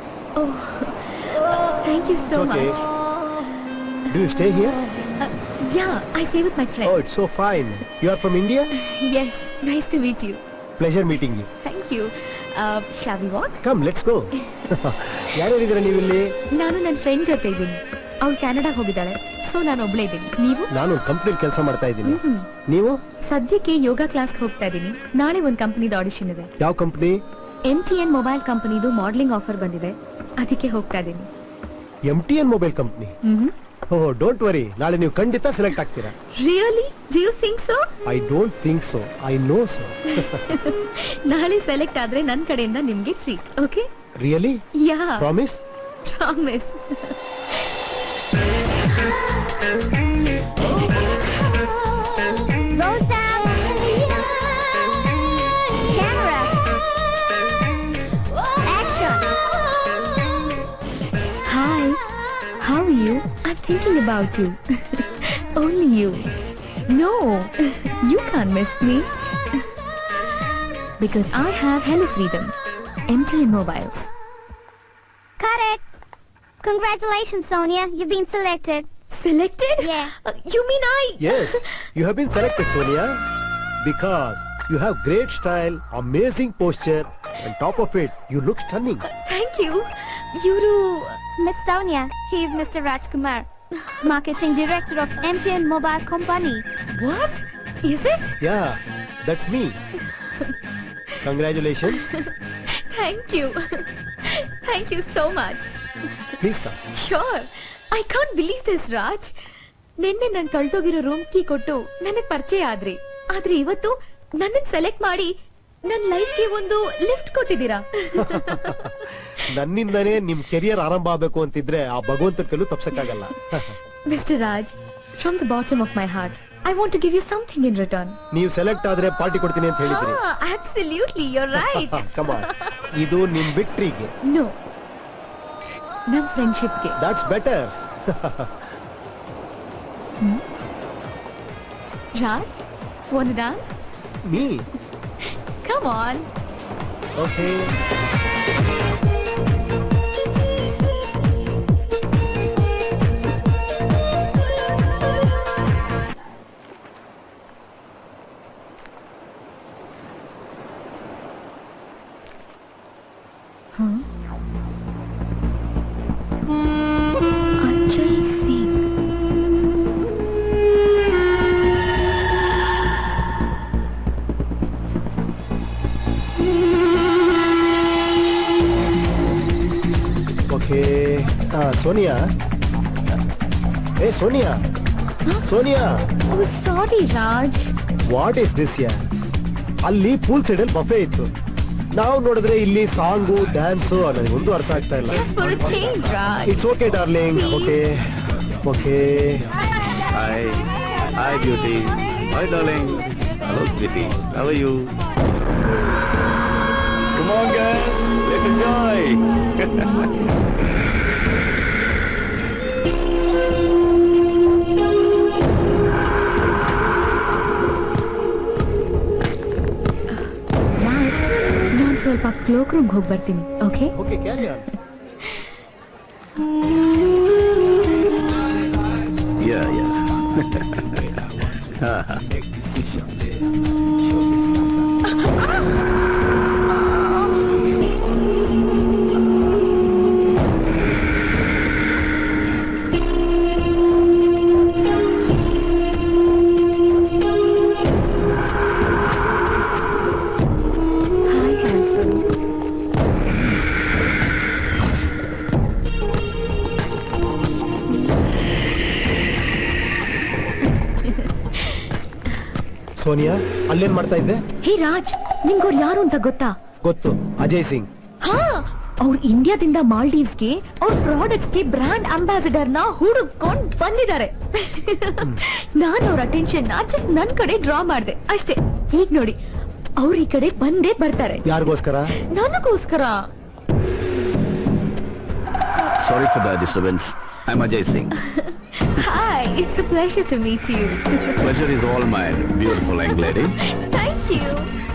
Thank you so much. Do you stay here? Yeah, I stay with my friend. Oh, it's so fine. You are from India? Yes, nice to meet you. Pleasure meeting you. Thank you. Shall we walk? Come, let's go. ಯಾರ್ಯಾರಿದ್ದೀರಾ ನೀವು ಇಲ್ಲಿ? ನಾನು ನನ್ನ friend ಜೊತೆ ಇದ್ದೀನಿ. ಅವಳು Canada ಹೋಗಿದ್ದಾಳೆ, so ನಾನು ಒಬ್ಳೇ ಇದ್ದೀನಿ. ನೀವು? ನಾನು ಕಂಪ್ನಿಲಿ ಕೆಲಸ ಮಾಡ್ತಾ ಇದ್ದೀನಿ. ನೀವು? ಸದ್ಯಕ್ಕೆ ಯೋಗ ಕ್ಲಾಸ್ಗೆ ಹೋಗ್ತಾ ಇದ್ದೀನಿ. ನಾಳೆ ಒಂದು ಕಂಪನಿದ ಆಡಿಷನ್ ಇದೆ. ಯಾವ ಕಂಪನಿ? MTN ಮೊಬೈಲ್ ಕಂಪನಿದು ಮಾಡಲಿಂಗ್ ಆಫರ್ ಬಂದಿದೆ, ಅದಕ್ಕೆ ಹೋಗ್ತಾ ಇದ್ದೀನಿ. MTN mobile company? Oh, don't worry, ನಾಳೆ ನೀವು ಖಂಡಿತ ಸೆಲೆಕ್ಟ್ ಆಗ್ತೀರಾ. Really? Do you think so? I don't think so. I know so. ನಾಳೆ ಸೆಲೆಕ್ಟ್ ಆದ್ರೆ ನನ್ನ ಕಡೆಯಿಂದ ನಿಮ್ಗೆ treat, okay? Really? Yeah. Promise? Promise. Rosa! Camera! Action! Hi. How are you? I'm thinking about you. Only you. No, you can't miss me. Because I have Hello Freedom. MTN mobiles. Cut it! Congratulations, Sonia. You've been selected. Selected? Yeah. You mean I? Yes, you have been selected, Sonia. Because you have great style, amazing posture, and top of it, you look stunning. Thank you. You're... Miss Sonia, he is Mr. Rajkumar, Marketing Director of MTN Mobile Company. What? Is it? Yeah, that's me. Congratulations. Thank you. Thank you so much. Please come. Sure. I can't believe this, Raj. ನಿನ್ನೆ ನಾನು ಕಳ್ದೋಗಿರೋ room key ಕೊಟ್ಟು ನನಗೆ ಪರಿಚಯ ಆದ್ರಿ. ಆದ್ರೆ ಇವತ್ತು ನನ್ನನ್ನು select ಮಾಡಿ ನನ್ನ ಲೈಫ್ಗೆ ಒಂದು ಲಿಫ್ಟ್ ಕೊಟ್ಟಿದ್ದೀರಾ. ನನ್ನಿಂದನೇ ನಿಮ್ ಕೆರಿಯರ್ ಆರಂಭ ಆಗಬೇಕು ಅಂತಿದ್ರೆ ಆ ಭಗವಂತನ ಕೈಲೂ ತಪ್ಸಕ್ಕಾಗಲ್ಲ. Mr. Raj, from the bottom of my heart, I want to give you something in return. ನೀವು ಸೆಲೆಕ್ಟ್ ಆದ್ರೆ ಪಾರ್ಟಿ ಕೊಡ್ತೀನಿ ಅಂತ ಹೇಳಿದ್ರಿ. Absolutely, you're right. Come on. ಇದು ನಿಮ್ ವಿಕ್ಟರಿಗೆ. No. ನಮ್ಮ ಫ್ರೆಂಡ್ಶಿಪ್ಗೆ. That's better. Raj, want to dance? Me? Come on. Okay. Ajay Singh. Okay. Sonia. Hey, Sonia. Sonia. Oh, sorry, Raj. What is this here? ಅಲ್ಲಿ pool side ಅಲ್ಲಿ buffet ಇತ್ತು. ನಾವು ನೋಡಿದ್ರೆ ಇಲ್ಲಿ ಸಾಂಗು ಡ್ಯಾನ್ಸು ನನಗೊಂದು ಅರ್ಥ ಆಗ್ತಾ ಇಲ್ಲ. Just for a change, Raj. It's okay, darling. Okay. Okay. Hi. Hi, beauty. Hi, darling. Hello, sweetie. How are you? Come on, girl. Let's enjoy. Raj, ನಾನು ಸ್ವಲ್ಪ ಕ್ಲೋಕ್ ರೂಮ್ ಹೋಗಿ ಬರ್ತೀನಿ, okay? Okay, carry on. Yeah, yes. Hi, handsome. Sonia, ಅಲ್ಲೇನ್ ಮಾಡ್ತಾ ಇದ್ದೆ? ಹೇ ರಾಜ್, ನಿಂಗವ್ರು ಯಾರು ಅಂತ ಗೊತ್ತಾ? ಗೊತ್ತು, ಅಜಯ್ ಸಿಂಗ್. ಹಾ, ಅವ್ರು ಇಂಡಿಯಾದಿಂದ ಮಾಲ್ಡೀವ್ಸ್ಗೆ ಅವ್ರ ಪ್ರಾಡಕ್ಟ್ಸ್ಗೆ ಬ್ರಾಂಡ್ ಅಂಬಾಸಿಡರ್ ನ ಹುಡುಕೊಂಡು ಬಂದಿದ್ದಾರೆ. ನಾನು ಅವ್ರ ಅಟೆನ್ಷನ್ ಜಸ್ಟ್ ನನ್ ಕಡೆ ಡ್ರಾ ಮಾಡ್ದೆ ಅಷ್ಟೇ. ಈಗ ನೋಡಿ, ಅವ್ರ ಈ ಕಡೆ ಬಂದೇ ಬರ್ತಾರೆ. ಯಾರಿಗೋಸ್ಕರ? ನನಗೋಸ್ಕರ. Sorry for the disturbance. I'm Ajay Singh. Hi, it's a pleasure to meet you. Pleasure is all mine, beautiful young lady. Thank you.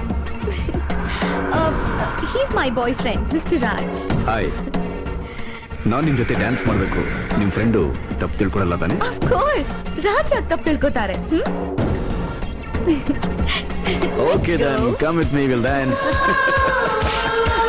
He's my boyfriend, Mr. Raj. Hi. ನಾನು ನಿಮ್ ಜೊತೆ ಡ್ಯಾನ್ಸ್ ಮಾಡ್ಬೇಕು. ನಿಮ್ ಫ್ರೆಂಡು ತಪ್ಪು ತಿಳ್ಕೊಳಲ್ಲ ತಾನೆ? Of course. Raj ಯಾಕೆ ತಪ್ಪು ತಿಳ್ಕೊತಾರೆ? Okay then, come with me, we'll dance.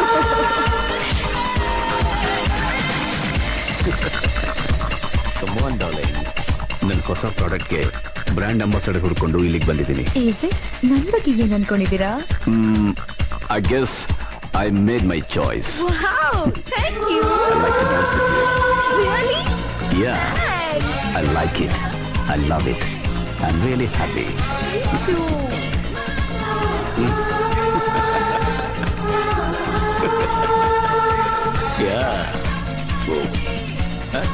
Come on, darling. ನನ್ನ ಹೊಸ ಪ್ರಾಡಕ್ಟ್ಗೆ ಬ್ರ್ಯಾಂಡ್ ಅಂಬಾಸಡರ್ ಹುಡ್ಕೊಂಡು ಇಲ್ಲಿಗೆ ಬಂದಿದ್ದೀನಿ. ನನ್ನ ಬಗ್ಗೆ ಏನ್ ಅನ್ಕೊಂಡಿದ್ದೀರಾ? I guess I made my choice. Wow, thank you. I like to dance with you. Really? Yeah. I like it. I love it. I'm really happy. Thank you. Yeah. Oh. Huh?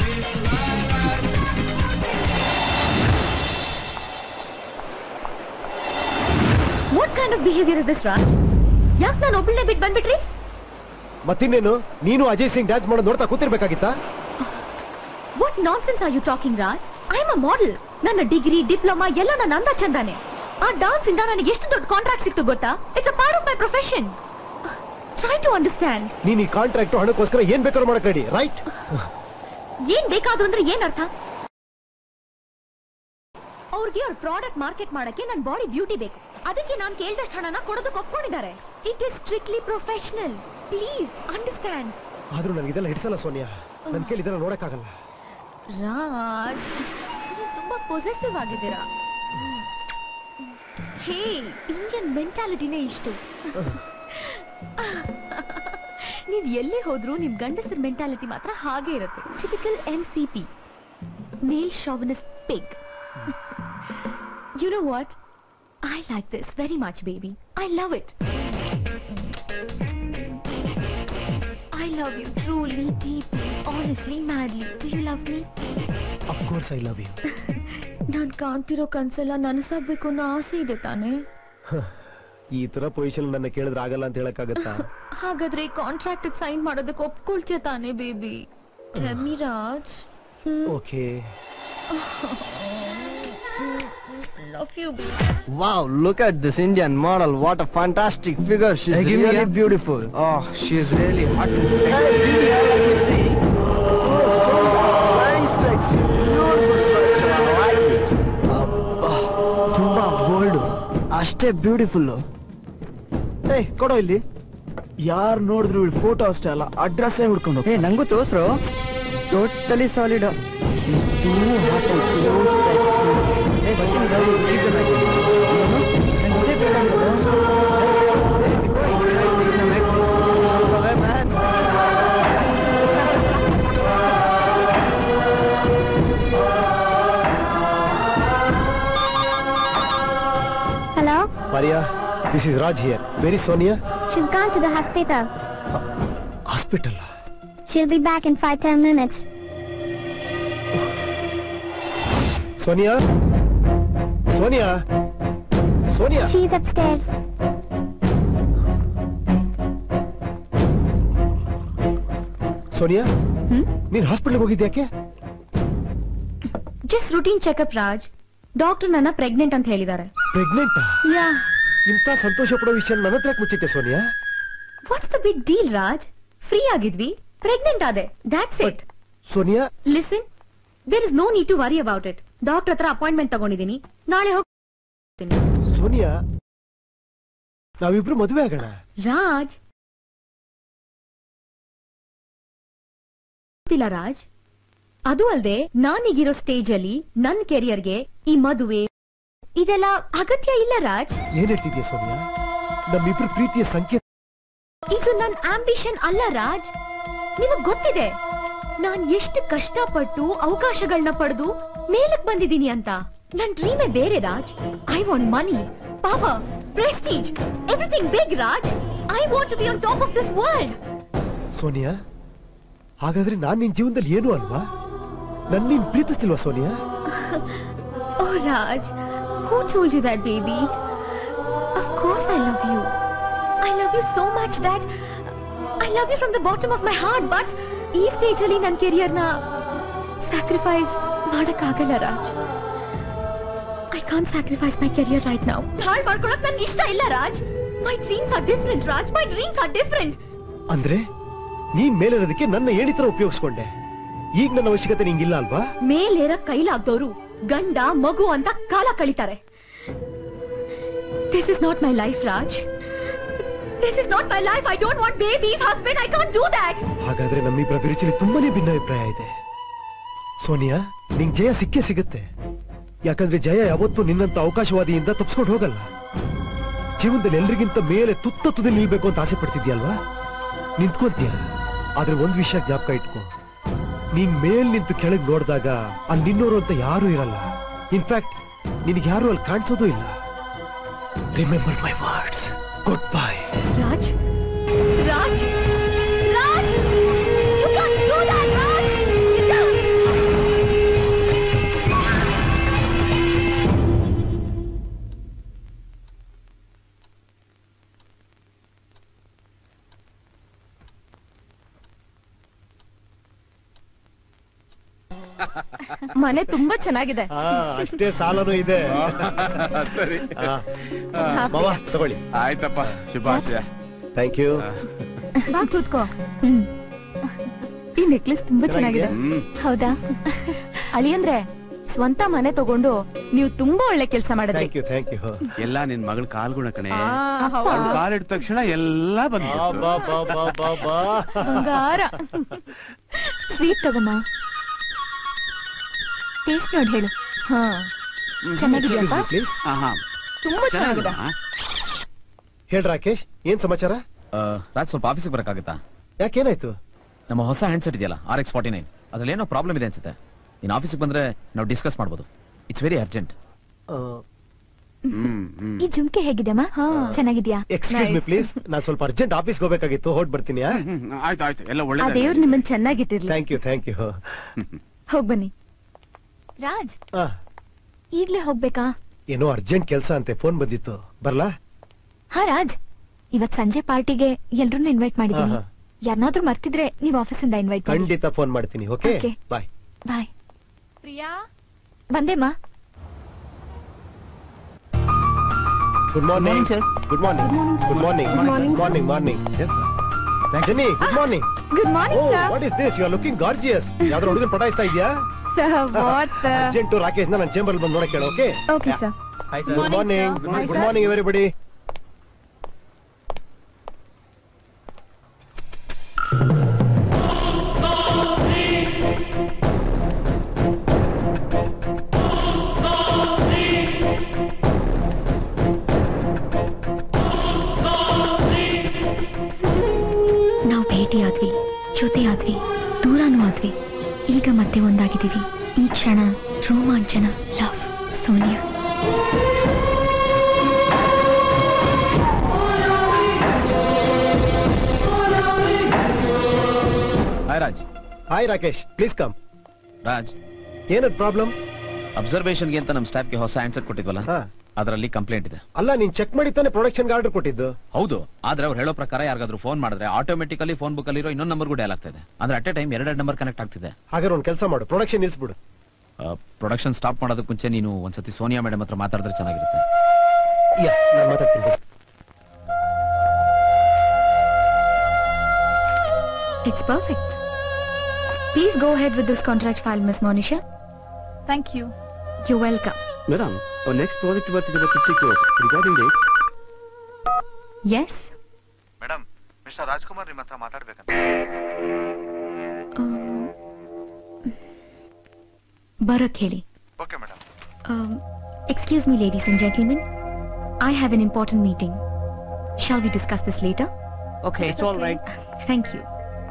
What kind of behavior is this, Raj? ಯಾಕೆ ನಾನು ಒಬ್ಬಳನ್ನೇ ಬಿಟ್ಟು ಬಂದ್ಬಿಟ್ರಿ? ಮತ್ತಿನ್ನೇನು, ನೀನು Ajay Singh dance ಮಾಡೋದು ನೋಡ್ತಾ ಕೂತಿರ್ಬೇಕಾಗಿತ್ತಾ? What nonsense are you talking, Raj? I am a model. ನನ್ನ degree, diploma ಎಲ್ಲ ನನ್ನ ಅಂದ ಚಂದಾನೆ. ಆ ಡಾನ್ಸ್ ಇಂದ ನನಗೆ ಎಷ್ಟು ದೊಡ್ಡ ಕಾಂಟ್ರಾಕ್ಟ್ ಸಿಕ್ತು ಗೊತ್ತಾ? It's a part of my profession. Try to understand. ನೀನು ಈ ಕಾಂಟ್ರಾಕ್ಟ್ ಹಣಕ್ಕೋಸ್ಕರ ಏನ್ ಬೇಕಾದ್ರೂ ಮಾಡಕ್ ರೆಡಿ, ರೈಟ್? ಏನ್ ಬೇಕಾದ್ರೂ ಅಂದ್ರೆ ಏನ್ ಅರ್ಥ? ಅವ್ರಿಗೆ ಅವ್ರ ಪ್ರಾಡಕ್ಟ್ ಮಾರ್ಕೆಟ್ ಮಾಡಕ್ಕೆ ನನ್ನ ಬಾಡಿ ಬ್ಯೂಟಿ ಬೇಕು. ಅದಕ್ಕೆ ನಾನು ಕೇಳಿದಷ್ಟು ಹಣನ ಕೊಡೋದಕ್ಕೆ ಒಪ್ಕೊಂಡಿದ್ದಾರೆ. It is strictly professional. Please understand. ಆದ್ರೂ ನನಗೆ ಇದೆಲ್ಲ ಹಿಡಿಸಲ್ಲ ಸೋನಿಯಾ. ನನ್ನ ಕೈಲಿ ಇದೆಲ್ಲ ನೋಡಕ್ಕಾಗಲ್ಲ. ರಾಜ್, ತುಂಬಾ ಪೊಸೆಸಿವ್ ಆಗಿದ್ದೀರಾ. ಹೇ, ಇಂಡಿಯನ್ ಮೆಂಟಾಲಿಟಿನೇ ಇಷ್ಟು. ನೀವ್ ಎಲ್ಲೇ ಹೋದ್ರೂ ನಿಮ್ ಗಂಡಸರ ಮೆಂಟಾಲಿಟಿ ಮಾತ್ರ ಹಾಗೆ ಇರುತ್ತೆ. Typical MCP, male chauvinist pig. You know what? I like this very much, baby. I love it. I love you truly, deeply, honestly, madly. Do you love me? Of course I love you. ನಾನ್ ಕಾಣ್ತಿರೋ ಕನ್ಸೆಲ್ಲ ನನಸಾಗ್ಬೇಕು ಅನ್ನೋ ಆಸೆ ಇದೆ ತಾನೆ? ಈ ತರ ಪೊಸಿಷನ್ ನನ್ನ ಕೇಳಿದ್ರೆ ಆಗಲ್ಲ ಅಂತ ಹೇಳಕ್ಕಾಗತ್ತಾ? ಹಾಗಾದ್ರೆ ಕಾಂಟ್ರಾಕ್ಟ್ ಸೈನ್ ಮಾಡೋದಕ್ಕೆ ಒಪ್ಕೊಳ್ತೀಯ ತಾನೆ baby? Tell me, Raj. Okay. Love you. Wow, look at this Indian model. What a fantastic figure. She's really beautiful. Oh, she's really hot. Let me see. Oh, so very sexy. Beautiful structure. I like it. Tumba bold. Ashte beautiful. Hey, kodo illi. ಯಾರು ನೋಡಿದ್ರು ಇವಳು photo ಅಷ್ಟೇ ಅಲ್ಲ, address ಹುಡ್ಕೊಂಡು. ಏ, ನಂಗೂ ತೋರ್ಸ್ರು. Totally solid. She's too hot and too sexy. Hey, ಬರ್ತೀನಿ ಗೌರಿ, keep the magic. ನಂಗೆ ಇದೇ ಬೇಕಾಗಿರೋದು. Hello? Maria, this is Raj here. Where is Sonia? She's gone to the hospital. Hospital? She'll be back in 5-10 minutes. Sonia? Sonia? Sonia? She's upstairs. Sonia? ನೀನ್ ಹಾಸ್ಪಿಟಲ್ಗೆ ಹೋಗಿದ್ಯಾಕೆ? Just routine checkup, Raj. Doctor ನನ್ನ pregnant ಅಂತ ಹೇಳಿದ್ದಾರೆ. Pregnant? Yeah. ಇಂತ ಸಂತೋಷ ಪಡೋ ವಿಷಯ ನನ್ನ ಹತ್ರ ಮುಚ್ಚಿಟ್ಟೆ Sonia? What's the big deal, Raj? Free ಆಗಿದ್ವಿ, ಪ್ರೆಗ್ನೆಂಟ್ ಆದೆ. That's it. Sonia, listen. There is no need to worry about it. Doctor ಹತ್ರ ಅಪಾಯಿಂಟ್ಮೆಂಟ್ ತಗೊಂಡಿದ್ದೀನಿ. ನಾಳೆ ಹೋಗ್ತೀನಿ. ಸೋನಿಯಾ, ನಾವಿಬ್ರು ಮದುವೆ ಆಗೋಣ. ರಾಜ್, ರಾಜ್, ಅದು ಅಲ್ಲದೆ ನಾನೀಗಿರೋ ಸ್ಟೇಜ್ ಅಲ್ಲಿ ನನ್ನ ಕೆರಿಯರ್ಗೆ ಈ ಮದುವೆ ಇದೆಲ್ಲ ಅಗತ್ಯ ಇಲ್ಲ. ರಾಜ್, ಏನ್ ಹೇಳ್ತಿದ್ಯಾ ಸೋನಿಯಾ? ನಮ್ಮಿಬ್ರು ಪ್ರೀತಿಯ ಸಂಕೇತ. ಇದು ನನ್ನ ಆಂಬಿಷನ್ ಅಲ್ಲ ರಾಜ್. ನಿಮಗ್ ಗೊತ್ತಿದೆ ನಾನ್ ಎಷ್ಟು ಕಷ್ಟಪಟ್ಟು ಅವಕಾಶಗಳನ್ನ ಪಡೆದು ಮೇಲಕ್ ಬಂದಿದ್ದೀನಿ ಅಂತ. ನನ್ ಡ್ರೀಮೇ ಬೇರೆ Raj. I want money, power, prestige, everything big Raj. I want to be on top of this world. Sonia, ಹಾಗಾದ್ರೆ ನಾನ್ ನಿನ್ ಜೀವನದಲ್ಲಿ ಏನು ಅಲ್ವಾ? ನನ್ ನೀನ್ ಪ್ರೀತಿಸ್ತಿಲ್ವಾ Sonia? Oh Raj, who told you that, baby? Of course I love you. I love you so much that I love you from the bottom of my heart. But ಈ ಸ್ಟೇಜ್ ಅಲ್ಲಿ ನನ್ನ ಕೆರಿಯರ್ ನ ಸ್ಯಾಕ್ರಿಫೈಸ್ ಮಾಡಕ್ಕಾಗಲ್ಲ Raj. I can't sacrifice my career right now. ಹಾಳ್ ಮಾಡ್ಕೊಳಕ್ ನನ್ಗೆ ಇಷ್ಟ ಇಲ್ಲ Raj. My dreams are different, Raj. My dreams are different. ಅಂದ್ರೆ ನೀನ್ ಮೇಲಿರೋದಕ್ಕೆ ನನ್ನ ಏಣಿತರ ಉಪಯೋಗಿಸ್ಕೊಂಡೆ. ಈಗ ನನ್ನ ಅವಶ್ಯಕತೆ ನಿಂಗಿಲ್ಲ ಅಲ್ವಾ? ಮೇಲೇರ ಕೈಲಾಗ್ದವ್ರು ಗಂಡ ಮಗು ಅಂತ ಕಾಲ ಕಳೀತಾರೆ. This is not my life, Raj. This is not my life. I don't want babies, husband. I can't do that. ಹಾಗಾದ್ರೆ ನಮ್ಮಿಬ್ಬರ ಅಭಿರುಚಿಲಿ ತುಂಬಾನೇ ಭಿನ್ನಾಭಿಪ್ರಾಯ ಇದೆ. ಸೋನಿಯಾ, ನಿಂಗ್ ಜಯ ಸಿಕ್ಕೇ ಸಿಗುತ್ತೆ. ಯಾಕಂದ್ರೆ ಜಯ ಯಾವತ್ತೂ ನಿನ್ನಂತ ಅವಕಾಶವಾದಿಯಿಂದ ತಪ್ಪಿಸ್ಕೊಂಡು ಹೋಗಲ್ಲ. ಜೀವನದಲ್ಲಿ ಎಲ್ರಿಗಿಂತ ಮೇಲೆ ತುತ್ತುದಿ ನಿಲ್ಬೇಕು ಅಂತ ಆಸೆ ಪಡ್ತಿದ್ಯಲ್ವಾ? ನಿಂತ್ಕೊಂತೀಯ. ಆದ್ರೆ ಒಂದ್ ವಿಷಯ ಜ್ಞಾಪಕ ಇಟ್ಕೋ, ನೀನ್ ಮೇಲ್ ನಿಂತು ಕೆಳಗ್ ನೋಡಿದಾಗ ಅಲ್ಲಿ ನಿನ್ನೋರು ಅಂತ ಯಾರೂ ಇರಲ್ಲ. ಇನ್ಫ್ಯಾಕ್ಟ್ ನಿನಗೆ ಯಾರು ಅಲ್ಲಿ ಕಾಣಿಸೋದು ಇಲ್ಲ. Remember my words. Good bye. Raj, Raj, Raj, you can't do that, Raj. ಮನೆ ತುಂಬಾ ಚೆನ್ನಾಗಿದೆ. ಅಷ್ಟೇ ಸಾಲನೂ ಇದೆ. ಸರಿ ಮಾವ ತಗೊಳ್ಳಿ. ಆಯ್ತಪ್ಪ, ಶುಭಾಶಯ. Thank you. ಬಾ ಕೂತ್ಕೋ. ಈ ನೆಕ್ಲೆಸ್ ತುಂಬಾ ಚೆನ್ನಾಗಿದೆ. ಹೌದಾ? ಅಳಿಯಂದ್ರೆ ಸ್ವಂತ ಮನೆ ತಗೊಂಡು ನೀವು ತುಂಬಾ ಒಳ್ಳೆ ಕೆಲಸ ಮಾಡಿದ್ರಿ. Thank you, thank you. ಎಲ್ಲ ನಿನ್ ಮಗಳ ಕಾಲ್ಗುಣ ಕಣೆ. ಕಾಲಿಟ್ಟ ತಕ್ಷಣ ಎಲ್ಲ ಬಂದ ಬಂಗಾರ. ಸ್ವೀಟ್ ತಗೋಮ್ಮ. ಟೇಸ್ಟ್ ನೋಡಿ ಹೇಳು. ಹಾ, ಚೆನ್ನಾಗಿದೆಯಪ್ಪ? ಪ್ಲೀಸ್. ತುಂಬಾ ಚೆನ್ನಾಗಿದೆ. ಹೇಳ್ ರಾಕೇಶ್, ಏನ್ ಸಮಾಚಾರ? ರಾಜ್, ಸ್ವಲ್ಪ ಆಫೀಸಿಗೆ ಬರಕ್ಕಾಗತ್ತಾ? ಯಾಕೇನಾಯ್ತು? ನಮ್ಮ ಹೊಸ ಹ್ಯಾಂಡ್ಸೆಟ್ ಇದೆಯಲ್ಲ RX49, ಅದ್ರಲ್ಲಿ ಏನೋ ಪ್ರಾಬ್ಲಮ್ ಇದೆ ಅನ್ಸುತ್ತೆ. ನೀನ್ ಆಫೀಸಿಗೆ ಬಂದ್ರೆ ನಾವು ಡಿಸ್ಕಸ್ ಮಾಡ್ಬೋದು. It's very urgent. ಈ ಜುಮ್ಕೆ ಹೇಗಿದೆಮ್ಮ? ಚೆನ್ನಾಗಿದ್ಯಾ? ಎಕ್ಸ್ಕ್ಯೂಸ್ ಮಿ ಪ್ಲೀಸ್, ನಾನು ಸ್ವಲ್ಪ ಅರ್ಜೆಂಟ್ ಆಫೀಸ್ಗೆ ಹೋಗ್ಬೇಕಾಗಿತ್ತು, ಹೊರಟ್ ಬರ್ತೀನಿ. ಆಯ್ತು, ಎಲ್ಲ ಆ ಒಳ್ಳೆ. ದೇವ್ರು ನಿಮ್ಮನ್ನ ಚೆನ್ನಾಗಿಟ್ಟಿರ್ಲಿ. Thank you, thank you. ಹೋಗ್ ಬನ್ನಿ. ರಾಜ್, ಈಗ್ಲೇ ಹೋಗ್ಬೇಕಾ? ಏನೋ ಅರ್ಜೆಂಟ್ ಕೆಲಸ ಅಂತೆ, ಫೋನ್ ಬಂದಿತ್ತು. ಬರ್ಲಾ? ಹಾ ರಾಜ್, ಇವತ್ ಸಂಜೆ ಪಾರ್ಟಿಗೆ ಎಲ್ರನ್ನೂ ಇನ್ವೈಟ್ ಮಾಡಿದೀನಿ. ಯಾರನ್ನಾದ್ರೂ ಮರ್ತಿದ್ರೆ ನೀವು ಆಫೀಸಿಂದ ಇನ್ವೈಟ್ ಮಾಡಿ. ಖಂಡಿತ ಫೋನ್ ಮಾಡ್ತೀನಿ. Okay, bye. ಬಾಯ್. ಪ್ರಿಯಾ, ಬಂದೇಮ್ಮ. Good morning. Good morning. Good morning. Morning, morning. Jenny, good morning. Good morning sir. What is this? You are looking gorgeous. ಯಾವ್ದಾದ್ರು ಹುಡುಗನ ಪಟಾಯಿಸ್ತಾ ಇದೆಯಾ? Sir, what sir? Urgent Rakesh ನನ್ನ ಚೇಂಬರ್ ಬಂದು ನೋಡಕ್ಕೆ ಹೇಳು. Okay? Okay sir. Good morning. Good morning everybody. ನಾವು ಭೇಟಿಯಾದ್ವಿ, ಜೊತೆಯಾದ್ವಿ, ದೂರನೂ ಆದ್ವಿ. ಈಗ ಮತ್ತೆ ಒಂದಾಗಿದ್ದೀವಿ. ಈ ಕ್ಷಣ ರೋಮಾಂಚನ. Love, Sonia. Hi Raj. Hi Rakesh, please come. Raj, ಏನದ್ ಪ್ರಾಬ್ಲಮ್? ಅಬ್ಸರ್ವೇಷನ್ಗೆ ಅಂತ ನಮ್ಮ ಸ್ಟಾಫ್ಗೆ ಹೊಸ ಹ್ಯಾಂಡ್ಸೆಟ್ ಕೊಟ್ಟಿದ್ವಲ್ಲ, ಅದರಲ್ಲಿ ಕಂಪ್ಲೇಂಟ್ ಇದೆ. ಅಲ್ಲ, ನೀನ್ ಚೆಕ್ ಮಾಡಿ ತಾನೆ ಪ್ರೊಡಕ್ಷನ್ ಆರ್ಡರ್ ಕೊಟ್ಟಿದ್ದು? ಹೌದು, ಆದ್ರೆ ಅವ್ರು ಹೇಳೋ ಪ್ರಕಾರ ಯಾರಿಗಾದ್ರೂ ಫೋನ್ ಮಾಡಿದ್ರೆ ಆಟೋಮೆಟಿಕಲಿ ಫೋನ್ ಬುಕ್ ಅಲ್ಲಿರೋ ಇನ್ನೊಂದು ನಂಬರ್ ಕೂಡ ಡಯಲ್ ಆಗ್ತಾ ಇದೆ. ಅಂದ್ರೆ at a time 2 number connect ಆಗ್ತಿದೆ. ಹಾಗಾದ್ರೆ ಒಂದು ಕೆಲಸ ಮಾಡು, ಪ್ರೊಡಕ್ಷನ್ ನಿಲ್ಸ್ಬಿಡು. ಪ್ರೊಡಕ್ಷನ್ ಸ್ಟಾಪ್ ಮಾಡೋದಕ್ಕೆ ಮುಂಚೆ ನೀನು ಒಂದ್ಸತಿ ಸೋನಿಯಾ ಮೇಡಮ್ ಹತ್ರ ಮಾತಾಡಿದ್ರೆ ಚೆನ್ನಾಗಿರುತ್ತೆ. ನಾನು ಮಾತಾಡ್ತೀನಿ. It's perfect. Please go ahead with this contract file, Miss Monisha. Thank you. You're welcome. Madam, our next project worth is about 50 crores. Regarding dates? Yes. Madam, mister Rajkumar ನಿಮ್ಮ ಹತ್ರ ಮಾತಾಡ್ಬೇಕಂತ. ಬರಕ್ ಹೇಳಿ. Okay madam. Excuse me, ladies and gentlemen. I have an important meeting. Shall we discuss this later? Okay, it's all right. Thank you.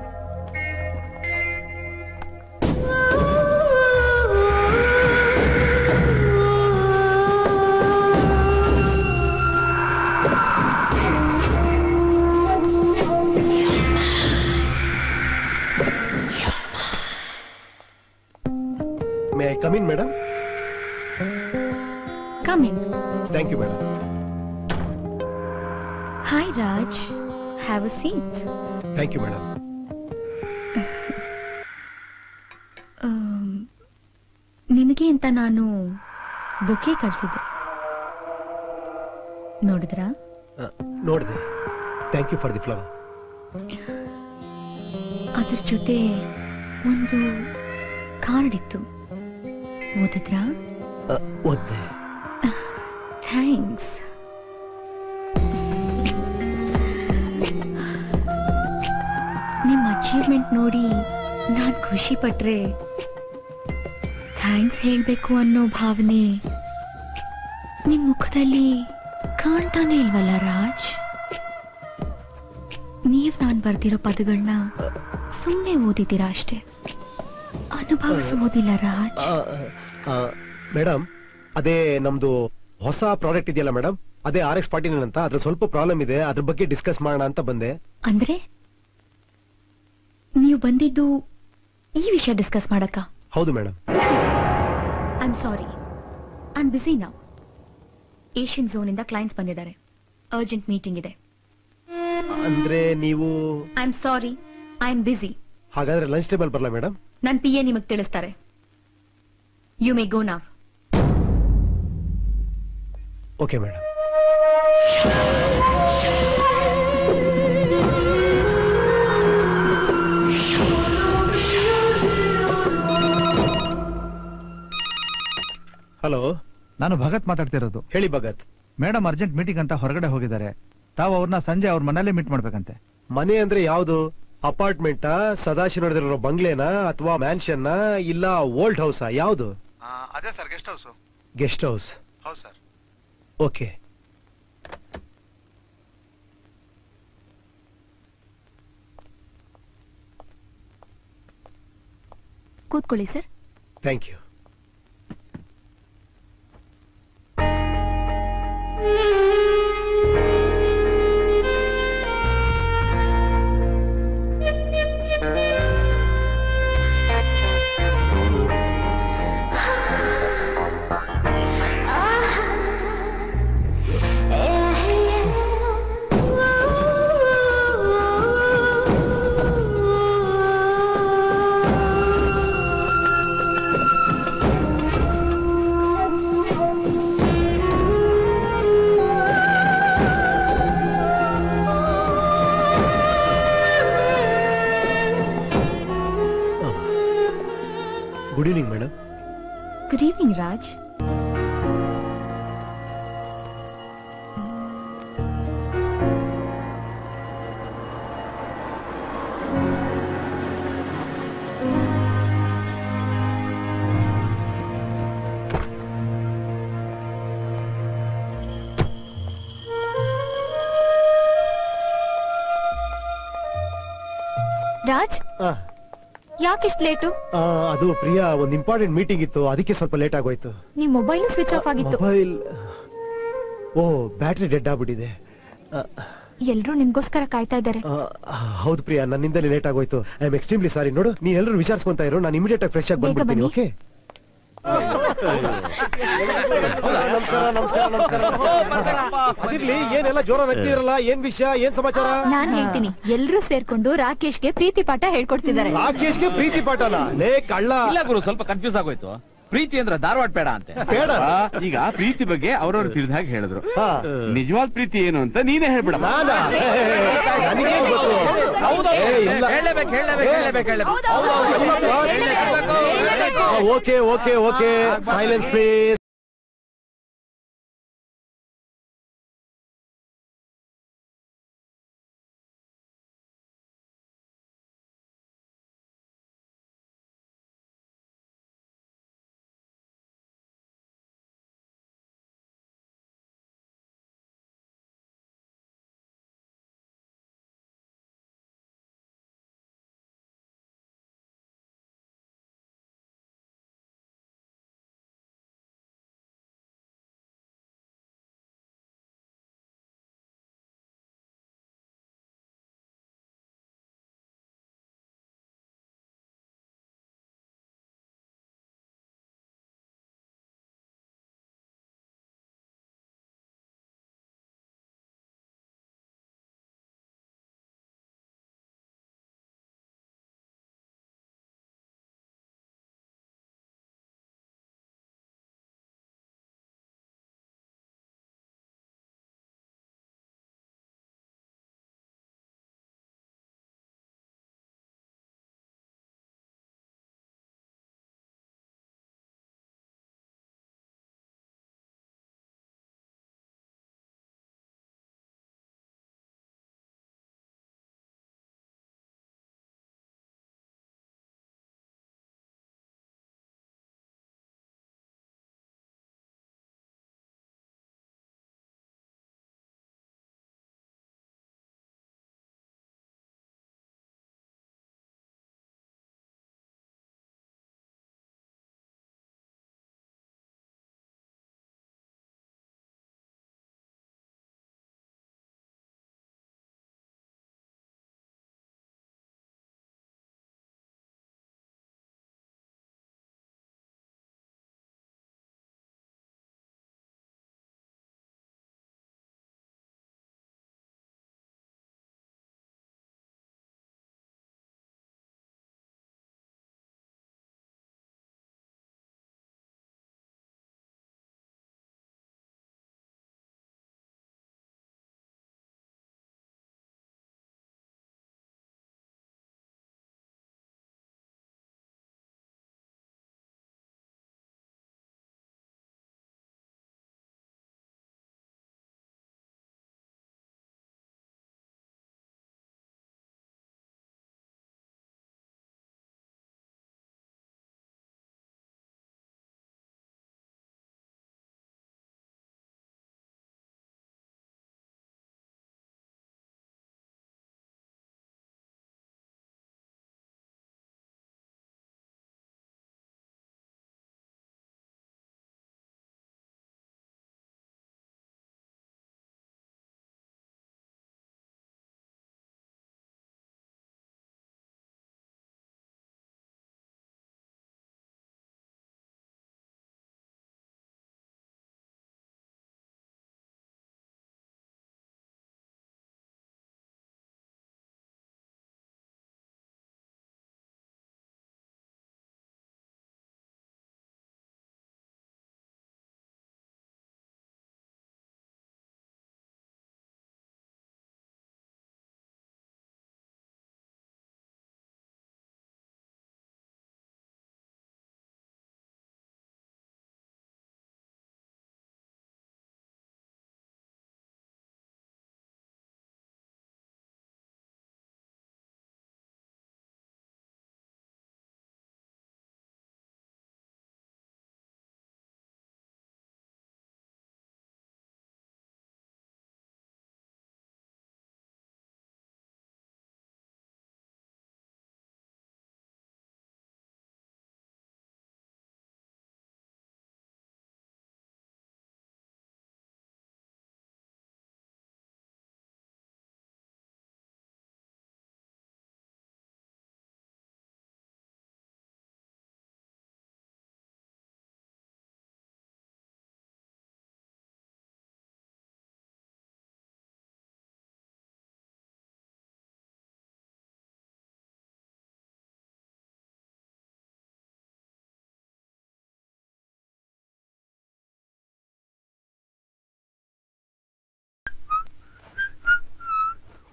May I come in, madam? Come in. Thank you, madam. Hi, Raj. Have a seat. Thank you, madam. ನಿಮಗೆ ಅಂತ ನಾನು bouquet ಕಳಿಸಿದ್ದೆ, ನೋಡಿದ್ರಾ? ನೋಡಿದೆ. Thank you for the flower. ಅದ್ರ ಜೊತೆ ಒಂದು card ಇತ್ತು, ಓದಿದ್ರಾ? ಓದ್ದೆ. ಥ್ಯಾಂಕ್ಸ್. ಇಂಪ್ರೂವ್ಮೆಂಟ್ ನೋಡಿ ನಾನ್ ಖುಷಿ ಪಟ್ರೆ ಥ್ಯಾಂಕ್ಸ್ ಹೇಳ್ಬೇಕು ಅನ್ನೋ ಭಾವನೆ ನಿಮ್ ಮುಖದಲ್ಲಿ ಕಾಣ್ತಾನೆ ಇಲ್ವಲ್ಲ ರಾಜ್? ನೀವ್ ನಾನ್ ಬರ್ದಿರೋ ಪದಗಳನ್ನ ಸುಮ್ಮನೆ ಓದಿದ್ದೀರಾ ಅಷ್ಟೇ, ಅನುಭವಿಸೋದಿಲ್ಲ ರಾಜ್. ಮೇಡಮ್, ಅದೇ ನಮ್ದು ಹೊಸ ಪ್ರಾಡಕ್ಟ್ ಇದೆಯಲ್ಲ ಮೇಡಮ್, ಅದೇ RX-49 ಅಂತ, ಅದ್ರ ಸ್ವಲ್ಪ ಪ್ರಾಬ್ಲಮ್ ಇದೆ, ಅದ್ರ ಬಗ್ಗೆ ಡಿಸ್ಕಸ್ ಮಾಡೋಣ ಅಂತ ಬಂದೆ. ಅಂದ್ರೆ ನೀವು ಬಂದಿದ್ದು ಈ ವಿಷಯ ಡಿಸ್ಕಸ್ ಮಾಡಕ್ಕ? ಹೌದು madam. I am sorry, I am busy now. Asian zone ಇಂದ ಕ್ಲೈಂಟ್ಸ್ ಬಂದಿದ್ದಾರೆ, ಅರ್ಜೆಂಟ್ ಮೀಟಿಂಗ್ ಇದೆ. ಅಂದ್ರೆ ನೀವು? I am sorry, I am busy. ಹಾಗಾದ್ರೆ ಲಂಚ್ ಟೇಬಲ್ ಬರಲ್ಲ ಮೇಡಮ್? ನನ್ PA ನಿಮಗ್ ತಿಳಿಸ್ತಾರೆ. ಯು ಮೇ ಗೋ ನಾವ್. Okay madam. ಹಲೋ, ನಾನು ಭಗತ್ ಮಾತಾಡ್ತಿರೋದು. ಹೇಳಿ ಭಗತ್. ಮೇಡಮ್ ಅರ್ಜೆಂಟ್ ಮೀಟಿಂಗ್ ಅಂತ ಹೊರಗಡೆ ಹೋಗಿದ್ದಾರೆ. ತಾವು ಅವ್ರನ್ನ ಸಂಜೆ ಅವ್ರ ಮನೇಲೆ ಮೀಟ್ ಮಾಡ್ಬೇಕಂತೆ. ಮನೆ ಅಂದ್ರೆ ಯಾವ್ದು? ಅಪಾರ್ಟ್ಮೆಂಟಾ, ಸದಾಶಿವನಗರದಲ್ಲಿರೋ ಬಂಗ್ಲೆನಾ, ಅಥವಾ ಮ್ಯಾನ್ಷನ್, ಇಲ್ಲ ಓಲ್ಡ್ ಹೌಸಾ, ಯಾವ್ದು? ಅದೇ sir, guest house. Guest house? ಹೌದು ಸರ್. ಓಕೆ. ಕೂತ್ಕೊಳ್ಳಿ sir. Thank you. Good evening madam. Good evening Raj. Raj, ಯಾಕಿಷ್ಟು ಲೇಟು? ಅದು ಪ್ರಿಯಾ, ಒಂದು ಇಂಪಾರ್ಟೆಂಟ್ ಮೀಟಿಂಗ್ ಇತ್ತು, ಅದಕ್ಕೆ ಸ್ವಲ್ಪ ಲೇಟ್ ಆಗೋಯ್ತು. ನಿಮ್ ಮೊಬೈಲ್ ಸ್ವಿಚ್ ಆಫ್ ಆಗಿತ್ತು. ಮೊಬೈಲ್? ಓ, ಬ್ಯಾಟ್ರಿ ಡೆಡ್ ಆಗ್ಬಿಟ್ಟಿದೆ. ಎಲ್ರೂ ನಿಮ್ಗೋಸ್ಕರ ಕಾಯ್ತಾ ಇದ್ದಾರೆ. ಹೌದು ಪ್ರಿಯಾ, ನನ್ನಿಂದಲೇ ಲೇಟ್ ಆಗೋಯ್ತು. I am extremely sorry. ನೋಡು, ನೀನ್ ಎಲ್ಲರೂ ವಿಚಾರಿಸ್ಕೊಂತ ಇರೋ, ನಾನು ಇಮಿಡಿಯೇಟ್ ಆಗಿ ಫ್ರೆಶ್ ಆಗಿ ಬಂದ್ಬಿಡ್ತೀನಿ. ಓಕೆ? ನಮಸ್ಕಾರ. ನಮಸ್ಕಾರ. ನಮಸ್ಕಾರ. ಅದಿರ್ಲಿ, ಏನೆಲ್ಲ ಜೋರ ನಗ್ತಿರಲ್ಲ, ಏನ್ ವಿಷಯ, ಏನ್ ಸಮಾಚಾರ? ನಾನ್ ಹೇಳ್ತೀನಿ. ಎಲ್ರೂ ಸೇರ್ಕೊಂಡು ರಾಕೇಶ್ಗೆ ಪ್ರೀತಿ ಪಾಠ ಹೇಳ್ಕೊಡ್ತಿದ್ದಾರೆ. ರಾಕೇಶ್ಗೆ ಪ್ರೀತಿ ಪಾಠನ? ಲೇ ಕಳ್ಳ! ಇಲ್ಲ ಗುರು, ಸ್ವಲ್ಪ ಕನ್ಫ್ಯೂಸ್ ಆಗೋಯ್ತು. ಪ್ರೀತಿ ಅಂದ್ರೆ ಧಾರವಾಡ ಬೇಡ ಅಂತೆ. ಬೇಡ. ಈಗ ಪ್ರೀತಿ ಬಗ್ಗೆ ಅವ್ರವ್ರು ತಿಳಿದ ಹಾಗೆ ಹೇಳಿದ್ರು. ನಿಜವಾದ ಪ್ರೀತಿ ಏನು ಅಂತ ನೀನೇ ಹೇಳ್ಬಿಡ. Okay okay okay, silence please.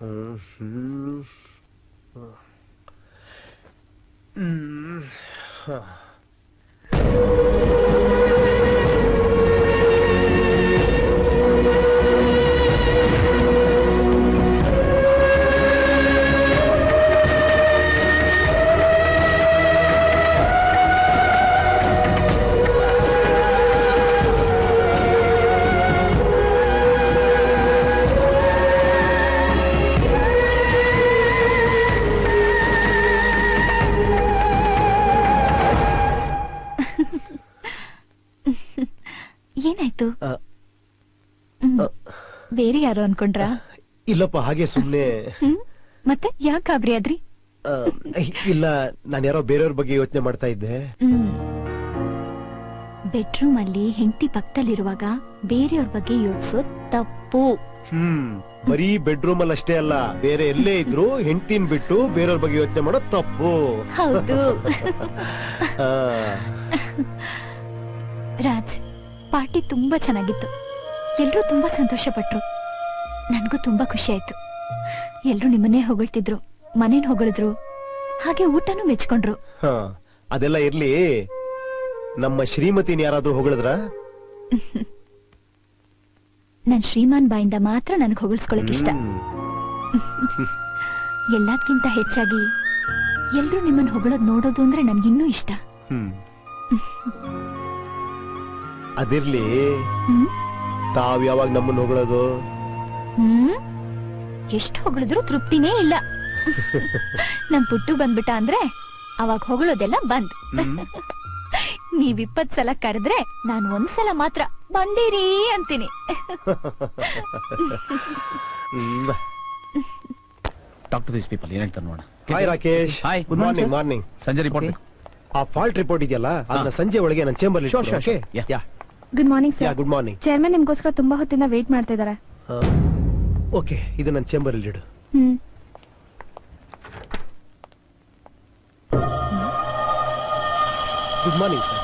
ಏನಾಯ್ತು? ಬೇರೆ ಯಾರು ಅನ್ಕೊಂಡ್ರಾ? ಇಲ್ಲಪ್ಪ, ಹಾಗೆ ಸುಮ್ನೆ. ಮತ್ತೆ ಯಾಕೆ ಗಾಬರಿ ಆದ್ರಿ? ಇಲ್ಲ, ನಾನು ಯಾರೋ ಬೇರೆಯವ್ರ ಬಗ್ಗೆ ಯೋಚನೆ ಮಾಡ್ತಾ ಇದ್ದೆ. ಬೆಡ್ರೂಮ್ ಅಲ್ಲಿ ಹೆಂಡತಿ ಪಕ್ಕದಲ್ಲಿರುವಾಗ ಬೇರೆಯವ್ರ ಬಗ್ಗೆ ಯೋಚಿಸೋದ್ ತಪ್ಪು. ಬರೀ ಬೆಡ್ರೂಮ್ ಅಲ್ಲಿ ಅಷ್ಟೇ ಅಲ್ಲ, ಬೇರೆ ಎಲ್ಲೇ ಇದ್ರು ಹೆಂಡತಿನ ಬಿಟ್ಟು ಬೇರೆಯವ್ರ ಬಗ್ಗೆ ಯೋಚನೆ ಮಾಡೋದು ತಪ್ಪು. ಹೌದು. ರಾಜ್, ಪಾರ್ಟಿ ತುಂಬಾ ಚೆನ್ನಾಗಿತ್ತು. ಎಲ್ರೂ ತುಂಬಾ ಸಂತೋಷ ಪಟ್ರು. ನನ್ಗೂ ತುಂಬಾ ಖುಷಿ ಆಯ್ತು. ಎಲ್ರೂ ನಿಮ್ಮನ್ನೇ ಹೊಗಳ್ತಿದ್ರು, ಮನೇನ್ ಹೊಗಳಿದ್ರು, ಹಾಗೆ ಊಟನೂ ಮೆಚ್ಕೊಂಡ್ರು. ಅದೆಲ್ಲ ಇರ್ಲಿ, ನಮ್ಮ ಶ್ರೀಮತಿನ ಯಾರಾದ್ರೂ ಹೊಗಳಿದ್ರ? ನನ್ ಶ್ರೀಮಾನ್ ಬಾಯಿಂದ ಮಾತ್ರ ನನ್ಗೆ ಹೊಗಳ್ಸ್ಕೊಳಕ್ ಇಷ್ಟ. ಎಲ್ಲದಕ್ಕಿಂತ ಹೆಚ್ಚಾಗಿ ಎಲ್ರೂ ನಿಮ್ಮನ್ನ ಹೊಗಳೋದ್ ನೋಡೋದು ಅಂದ್ರೆ ನನ್ಗಿನ್ನೂ ಇಷ್ಟ. ಅದಿರ್ಲಿ, ತಾವ್ ಯಾವಾಗ ನಮ್ಮನ್ನ ಹೊಗಳೋದು? ಎಷ್ಟು ಹೊಗಳಿದ್ರು ತೃಪ್ತಿನೇ ಇಲ್ಲ. ನಮ್ ಪುಟ್ಟು ಬಂದ್ಬಿಟ್ಟ ಅಂದ್ರೆ ಅವಾಗ ಹೊಗಳೋದೆಲ್ಲ ಬಂದ್. ನೀವ್ 20 ಸಲ ಕರೆದ್ರೆ ನಾನು 1 ಸಲ ಮಾತ್ರ ಬಂದಿರಿ ಅಂತೀನಿ. ಟಾಕ್ ಟು ದೀಸ್ ಪೀಪಲ್, ಏನ್ ಹೇಳ್ತಾರೆ ನೋಡ. Hi Rakesh. Hi, good morning. Morning. ಸಂಜೆ ರಿಪೋರ್ಟ್. ಆ ಫಾಲ್ಟ್ ರಿಪೋರ್ಟ್ ಇದೆಯಲ್ಲ, ಅದನ್ನ ಸಂಜೆ ಒಳಗೆ ನನ್ನ ಚೇಂಬರ್ ಅಲ್ಲಿ. Good morning sir. Good morning. Chairman ನಿಮ್ಗೋಸ್ಕರ ತುಂಬಾ ಹೊತ್ತಿಂದ ವೇಟ್ ಮಾಡ್ತಾ ಇದ್ದಾರೆ. ಓಕೆ, ಇದು ನನ್ನ ಚೇಂಬರ್ ಅಲ್ಲಿ ಇಡು. Good morning sir.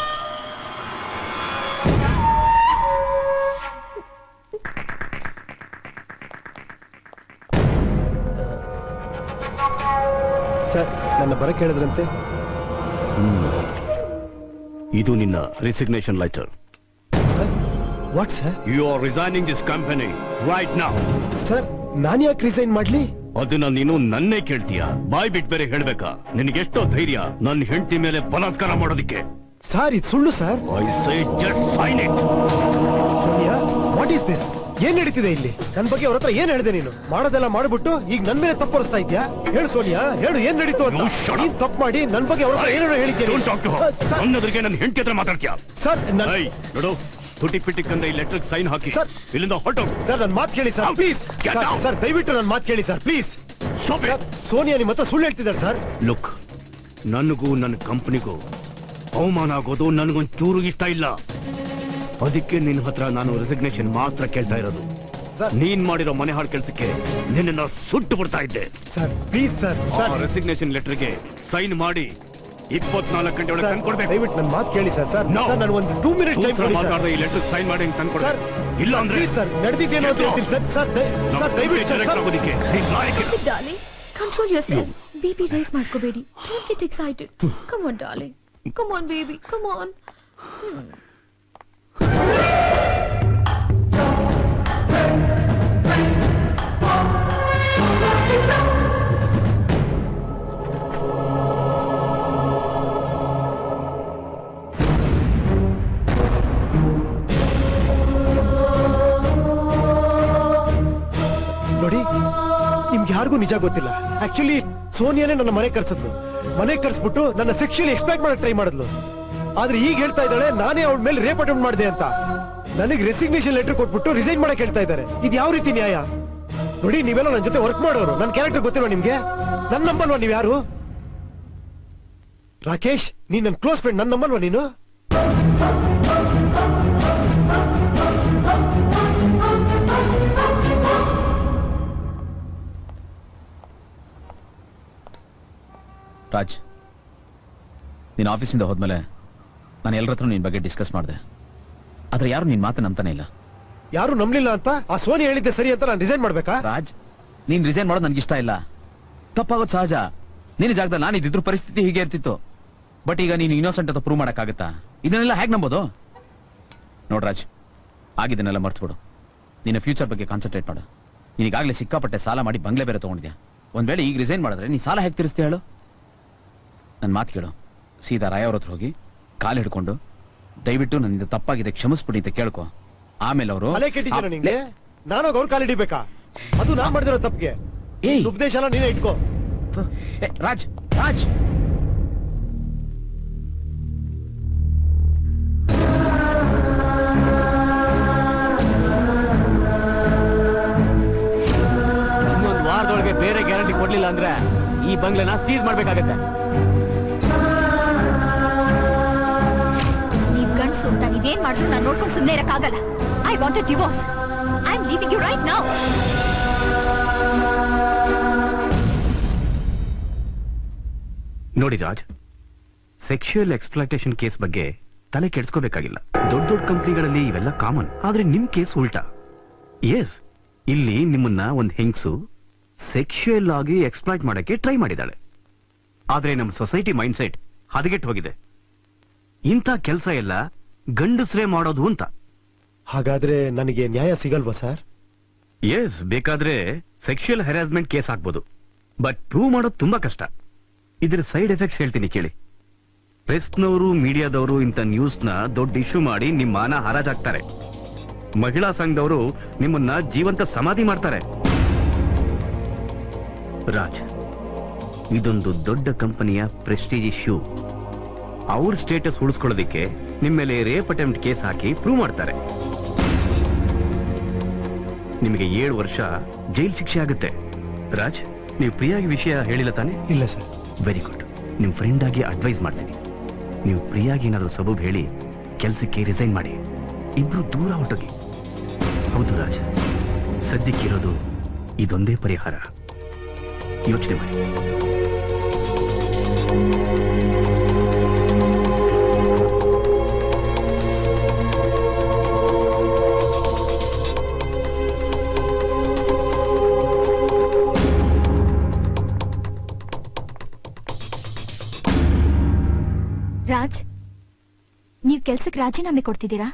ಸರ್, ನನ್ನ ಬರಕ್ಕೆ ಹೇಳಿದ್ರಂತೆ. ಇದು ನಿನ್ನ resignation letter. What sir? You are resigning this company right now. Sir, ನಾನು ಯಾಕೆ ರಿಸೈನ್ ಮಾಡ್ಲಿ? ಅದನ್ನ ನೀನು ನನ್ನೇ ಕೇಳ್ತೀಯ? ಬಾಯ್ ಬಿಟ್ ಬೇರೆ ಹೇಳ್ಬೇಕಾ? ನಿನಗೆಷ್ಟೋ ಧೈರ್ಯ ನನ್ನ ಹೆಂಡತಿ ಮೇಲೆ ಬಲಾತ್ಕಾರ ಮಾಡೋದಿಕ್ಕೆ? ಸರ್, ಇದು ಸುಳ್ಳು sir. I say just sign it. Sonia, what is this? ಏನ್ ನಡೀತಿದೆ ಇಲ್ಲಿ? ನನ್ ಬಗ್ಗೆ ಅವ್ರ ಹತ್ರ ಏನ್ ಹೇಳಿದೆ ನೀನು? ಮಾಡೋದೆಲ್ಲ ಮಾಡ್ಬಿಟ್ಟು ಈಗ ನನ್ ಮೇಲೆ ತಪ್ಪು ಇದ್ಯಾ? ಹೇಳು ಸೋನಿಯಾ, ಹೇಳು, ಏನ್ ನಡೀತು ಅಂತ. ನೀನ್ ತಪ್ಪು ಮಾಡಿ ನನ್ ಬಗ್ಗೆ ಅವ್ರ ಹತ್ರ ಏನೇನೋ ಹೇಳಿದ್ದೇನೆ. ನನ್ನದ್ರಿಗೆ ನನ್ನ ಹೆಂಡತಿ ಹತ್ರ ಮಾತಾಡ್ತೀಯ? ಸರ್, ನೋಡು, ತುಟಿ ಪಿಟಿಕ್ ಅಂದ್ರೆ ಈ ಲೆಟರ್ ಸೈನ್ ಹಾಕಿ ಇಲ್ಲಿಂದ ಹೊರಟು. ಸರ್, ನನ್ನ ಮಾತು ಕೇಳಿ ಸರ್, ಪ್ಲೀಸ್. ಸರ್, ದಯವಿಟ್ಟು ನನ್ನ ಮಾತು ಕೇಳಿ ಸರ್, ಪ್ಲೀಸ್. ಸೋನಿಯಾ ನಿಮ್ಮ ಹತ್ರ ಸುಳ್ಳು ಹೇಳ್ತಿದ್ದಾರೆ ಸರ್. ಲುಕ್, ನನಗೂ ನನ್ನ ಕಂಪನಿಗೂ ಅವಮಾನ ಆಗೋದು ನನಗೊಂಚೂರು ಇಷ್ಟ ಇಲ್ಲ. ಅದಕ್ಕೆ ನಿನ್ನ ಹತ್ರ ನಾನು ರೆಸಿಗ್ನೇಷನ್ ಮಾತ್ರ ಕೇಳ್ತಾ ಇರೋದು. ನೀನ್ ಮಾಡಿರೋ ಮನೆ ಹಾಳು ಕೆಲಸಕ್ಕೆ ನಿನ್ನ ಸುಟ್ಟು ಬಿಡ್ತಾ ಇದ್ದೆ. Sir, please sir. ರೆಸಿಗ್ನೇಷನ್ ಲೆಟರ್ಗೆ ಸೈನ್ ಮಾಡಿ 24 ಗಂಟೆ ಒಳಗೆ ತಂದ್ಕೊಡ್ಬೇಕು. ದಯವಿಟ್ಟು ನನ್ನ ಮಾತು ಕೇಳಿ ಸರ್. ಸರ್, ನಾನು ಒಂದು 2 ಮಿನಿಟ್ಸ್ ಟೈಮ್ ಕೊಡಿ ಸರ್. ಈ ಲೆಟರ್ ಸೈನ್ ಮಾಡಿ ತಂದ್ಕೊಡ್ಬೇಕು. ಇಲ್ಲ ಅಂದ್ರೆ ಸರ್, ನಡೆದಿದ್ದೇನೋ ಅಂತ ಹೇಳ್ತೀನಿ ಸರ್. ಸರ್, ದಯವಿಟ್ಟು sir. Darling, control yourself. Baby, raise ಮಾಡ್ಕೋಬೇಡಿ. Don't get excited. Come on, darling. Come on, baby. Come on. ನೋಡಿ, ನಿಮ್ಗೆ ಯಾರಿಗೂ ನಿಜ ಗೊತ್ತಿಲ್ಲ. ಆಕ್ಚುಲಿ ಸೋನಿಯಾನೇ ನನ್ನ ಮನೆ ಕರ್ಸಿದ್ಲು. ಮನೆ ಕರ್ಸ್ಬಿಟ್ಟು ನನ್ನ ಸೆಕ್ಷುಯಲಿ ಎಕ್ಸ್ಪ್ಲಾಯ್ಟ್ ಮಾಡಕ್ ಟ್ರೈ ಮಾಡಿದ್ಲು. ಆದ್ರೆ ಈಗ ಹೇಳ್ತಾ ಇದ್ದಾಳೆ ನಾನೇ ಅವಳ ಮೇಲೆ ರೇಪ್ ಅಟೆಂಪ್ಟ್ ಮಾಡಿದೆ ಅಂತ. ನನಗೆ ರೆಸಿಗ್ನೇಷನ್ ಲೆಟರ್ ಕೊಟ್ಬಿಟ್ಟು ರಿಸೈನ್ ಮಾಡಕ್ ಹೇಳ್ತಾ ಇದ್ದಾರೆ. ಇದು ಯಾವ ರೀತಿ ನ್ಯಾಯ? ನೋಡಿ, ನೀವೆಲ್ಲ ನನ್ನ ಜೊತೆ ವರ್ಕ್ ಮಾಡೋರು. ನನ್ನ ಕ್ಯಾರೆಕ್ಟರ್ ಗೊತ್ತಿಲ್ವಾ ನಿಮ್ಗೆ? ನನ್ನ ನಂಬಲ್ವಾ ನೀವ್ ಯಾರು? ರಾಕೇಶ್, ನೀನ್ ನನ್ನ ಕ್ಲೋಸ್ ಫ್ರೆಂಡ್, ನನ್ನ ನಂಬಲ್ವಾ ನೀನು? ರಾಜ್, ನೀನ್ ಆಫೀಸಿಂದ ಹೋದ್ಮೇಲೆ ನಾನು ಎಲ್ಲರ ಹತ್ರ ನಿನ್ ಬಗ್ಗೆ ಡಿಸ್ಕಸ್ ಮಾಡಿದೆ. ಆದ್ರೆ ಯಾರು ನಿನ್ ಮಾತು ನಂಬ್ತಾನೆ ಇಲ್ಲ. ಯಾರು ನಂಬಲಿಲ್ಲ ಅಂತ ಆ ಸೋನಿ ಹೇಳಿದ್ದೆ ಸರಿ ಅಂತ ನಾನು ರಿಸೈನ್ ಮಾಡ್ಬೇಕಾ? ರಾಜ್, ನೀನ್ ರಿಸೈನ್ ಮಾಡೋದು ನನ್ಗೆ ಇಷ್ಟ ಇಲ್ಲ. ತಪ್ಪಾಗೋದು ಸಹಜ. ನಿನ್ನ ಜಾಗದಲ್ಲಿ ನಾನು ಇದ್ದಿದ್ರು ಪರಿಸ್ಥಿತಿ ಹೀಗೆ ಇರ್ತಿತ್ತು. ಬಟ್ ಈಗ ನೀನು ಇನ್ನೋಸೆಂಟ್ ಅಂತ ಪ್ರೂವ್ ಮಾಡಕ್ಕಾಗತ್ತಾ? ಇದನ್ನೆಲ್ಲ ಹೇಗೆ ನಂಬೋದು? ನೋಡ್ರಾಜ್, ಆಗಿದ್ದನ್ನೆಲ್ಲ ಮರ್ತ್ಬಿಡು. ನಿನ್ನ ಫ್ಯೂಚರ್ ಬಗ್ಗೆ ಕಾನ್ಸಂಟ್ರೇಟ್ ಮಾಡು. ನೀನೀಗಾಗಲೇ ಸಿಕ್ಕಾಪಟ್ಟೆ ಸಾಲ ಮಾಡಿ ಬಂಗ್ಲೆ ಬೇರೆ ತಗೊಂಡಿದ್ಯಾ. ಒಂದ್ ವೇಳೆ ಈಗ ರಿಸೈನ್ ಮಾಡಿದ್ರೆ ನೀ ಸಾಲ ಹೇಗೆ ತೀರಿಸ್ತೀಯ ಹೇಳು? ನನ್ನ ಮಾತು ಕೇಳು. ಸೀದಾ ರಾಯವ್ರ ಹತ್ರ ಹೋಗಿ ಕಾಲು ಹಿಡ್ಕೊಂಡು ದಯವಿಟ್ಟು ನನ್ನಿಂದ ತಪ್ಪಾಗಿದೆ ಕ್ಷಮಿಸ್ಬಿಡಿ ಅಂತ ಕೇಳ್ಕೊ. ಆಮೇಲೆ ಅವರು ನಾನು ಅವ್ರ ಕಾಲು ಹಿಡಿಬೇಕಾ? ಅದು ನಾನ್ ಮಾಡಿದಿರೋ ತಪ್ಪಿಗೆ ಉಪದೇಶ ಎಲ್ಲ ನೀನೇ ಇಟ್ಕೋ. ರಾಜ್ ರಾಜ್ ಇನ್ನೊಂದು ವಾರದೊಳಗೆ ಬೇರೆ ಗ್ಯಾರಂಟಿ ಕೊಡ್ಲಿಲ್ಲ ಅಂದ್ರೆ ಈ ಬಂಗ್ಲೆನ ಸೀಸ್ ಮಾಡ್ಬೇಕಾಗತ್ತೆ. ನೀವ್ ಗಂಡ್ಸು ಅಂತ ನೀವೇನ್ ಮಾಡಿದ್ರು ನಾನು ನೋಡ್ಕೊಂಡು ಸುಮ್ಮನೆ ಇರಕ್ಕಾಗಲ್ಲ. I want a divorce. I am leaving you right now. ನೋಡಿ ರಾಜ್, ಸೆಕ್ಷುಯಲ್ ಎಕ್ಸ್ಪ್ಲಾಯ್ಟೇಷನ್ ಕೇಸ್ ಬಗ್ಗೆ ತಲೆ ಕೆಡಿಸ್ಕೋಬೇಕಾಗಿಲ್ಲ. ದೊಡ್ಡ ದೊಡ್ಡ ಕಂಪ್ನಿಗಳಲ್ಲಿ ಇವೆಲ್ಲ ಕಾಮನ್. ಆದ್ರೆ ನಿಮ್ ಕೇಸ್ ಉಲ್ಟಾ. ಎಸ್, ಇಲ್ಲಿ ನಿಮ್ಮನ್ನ ಒಂದ್ ಹೆಂಗ್ಸು ಸೆಕ್ಷುಯಲ್ ಆಗಿ ಎಕ್ಸ್ಪ್ಲಾಯ್ಟ್ ಮಾಡಕ್ಕೆ ಟ್ರೈ ಮಾಡಿದಾಳೆ. ಆದ್ರೆ ನಮ್ ಸೊಸೈಟಿ ಮೈಂಡ್ ಸೆಟ್ ಹದಗೆಟ್ಟು ಹೋಗಿದೆ. ಇಂಥ ಕೆಲಸ ಎಲ್ಲ ಗಂಡಸ್ರೇ ಮಾಡೋದು ಅಂತ. ಹಾಗಾದ್ರೆ ನನಗೆ ನ್ಯಾಯ ಸಿಗಲ್ವಾ ಸರ್? ಎಸ್, ಬೇಕಾದ್ರೆ ಸೆಕ್ಷುಯಲ್ ಹರಾಸ್ಮೆಂಟ್ ಕೇಸ್ ಆಗ್ಬೋದು. ಬಟ್ ಪ್ರೂವ್ ಮಾಡೋದು ತುಂಬಾ ಕಷ್ಟ. ಇದರ ಸೈಡ್ ಎಫೆಕ್ಟ್ಸ್ ಹೇಳ್ತೀನಿ ಕೇಳಿ. ಪ್ರೆಸ್ನವರು, ಮೀಡಿಯಾದವರು ಇಂಥ ನ್ಯೂಸ್ನ ದೊಡ್ಡ ಇಶ್ಯೂ ಮಾಡಿ ನಿಮ್ಮ ಮಾನ ಹರಾಜಾಗ್ತಾರೆ. ಮಹಿಳಾ ಸಂಘದವರು ನಿಮ್ಮನ್ನ ಜೀವಂತ ಸಮಾಧಿ ಮಾಡ್ತಾರೆ. ರಾಜ್, ಇದೊಂದು ದೊಡ್ಡ ಕಂಪನಿಯ ಪ್ರೆಸ್ಟೀಜ್ ಇಶ್ಯೂ. ಅವ್ರ ಸ್ಟೇಟಸ್ ಉಳಿಸ್ಕೊಳ್ಳೋದಿಕ್ಕೆ ನಿಮ್ಮ ಮೇಲೆ ರೇಪ್ ಅಟೆಂಪ್ಟ್ ಕೇಸ್ ಹಾಕಿ ಪ್ರೂವ್ ಮಾಡ್ತಾರೆ. ನಿಮಗೆ 7 ವರ್ಷ ಜೈಲ್ ಶಿಕ್ಷೆ ಆಗುತ್ತೆ. ರಾಜ್, ನೀವು ಪ್ರಿಯಾಗಿ ವಿಷಯ ಹೇಳಿಲ್ಲ ತಾನೆ? ಇಲ್ಲ ಸರ್. Very good. ನಿಮ್ ಫ್ರೆಂಡ್ ಆಗಿ ಅಡ್ವೈಸ್ ಮಾಡ್ತೀನಿ. ನೀವು ಪ್ರಿಯಾಗಿ ಏನಾದರೂ ಸಬೂಬ್ ಹೇಳಿ ಕೆಲಸಕ್ಕೆ ರಿಸೈನ್ ಮಾಡಿ. ಇಬ್ರು ದೂರ ಹೊಟ್ಟೋಗಿ. ಹೌದು ರಾಜ್, ಸದ್ಯಕ್ಕಿರೋದು ಇದೊಂದೇ ಪರಿಹಾರ. ಯೋಚನೆ ಮಾಡಿ. ರಾಜ್, ನೀವ್ ಕೆಲ್ಸಕ್ಕೆ ರಾಜೀನಾಮೆ ಕೊಡ್ತಿದ್ದೀರಾ?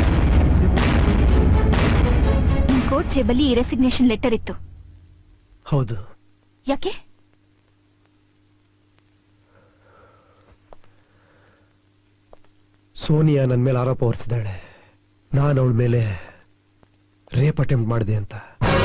ನಿಮ್ ಕೋರ್ಟ್ ಜೇಬಲ್ಲಿ ಈ ರೆಸಿಗ್ನೇಷನ್ ಲೆಟರ್ ಇತ್ತು. ಹೌದು. ಯಾಕೆ? ಸೋನಿಯಾ ನನ್ನ ಮೇಲೆ ಆರೋಪ ಹೊರಿಸಿದ್ದಾಳೆ. ನಾನು ಅವಳ ಮೇಲೆ ರೇಪ್ ಅಟೆಂಪ್ಟ್ ಮಾಡಿದೆ ಅಂತ.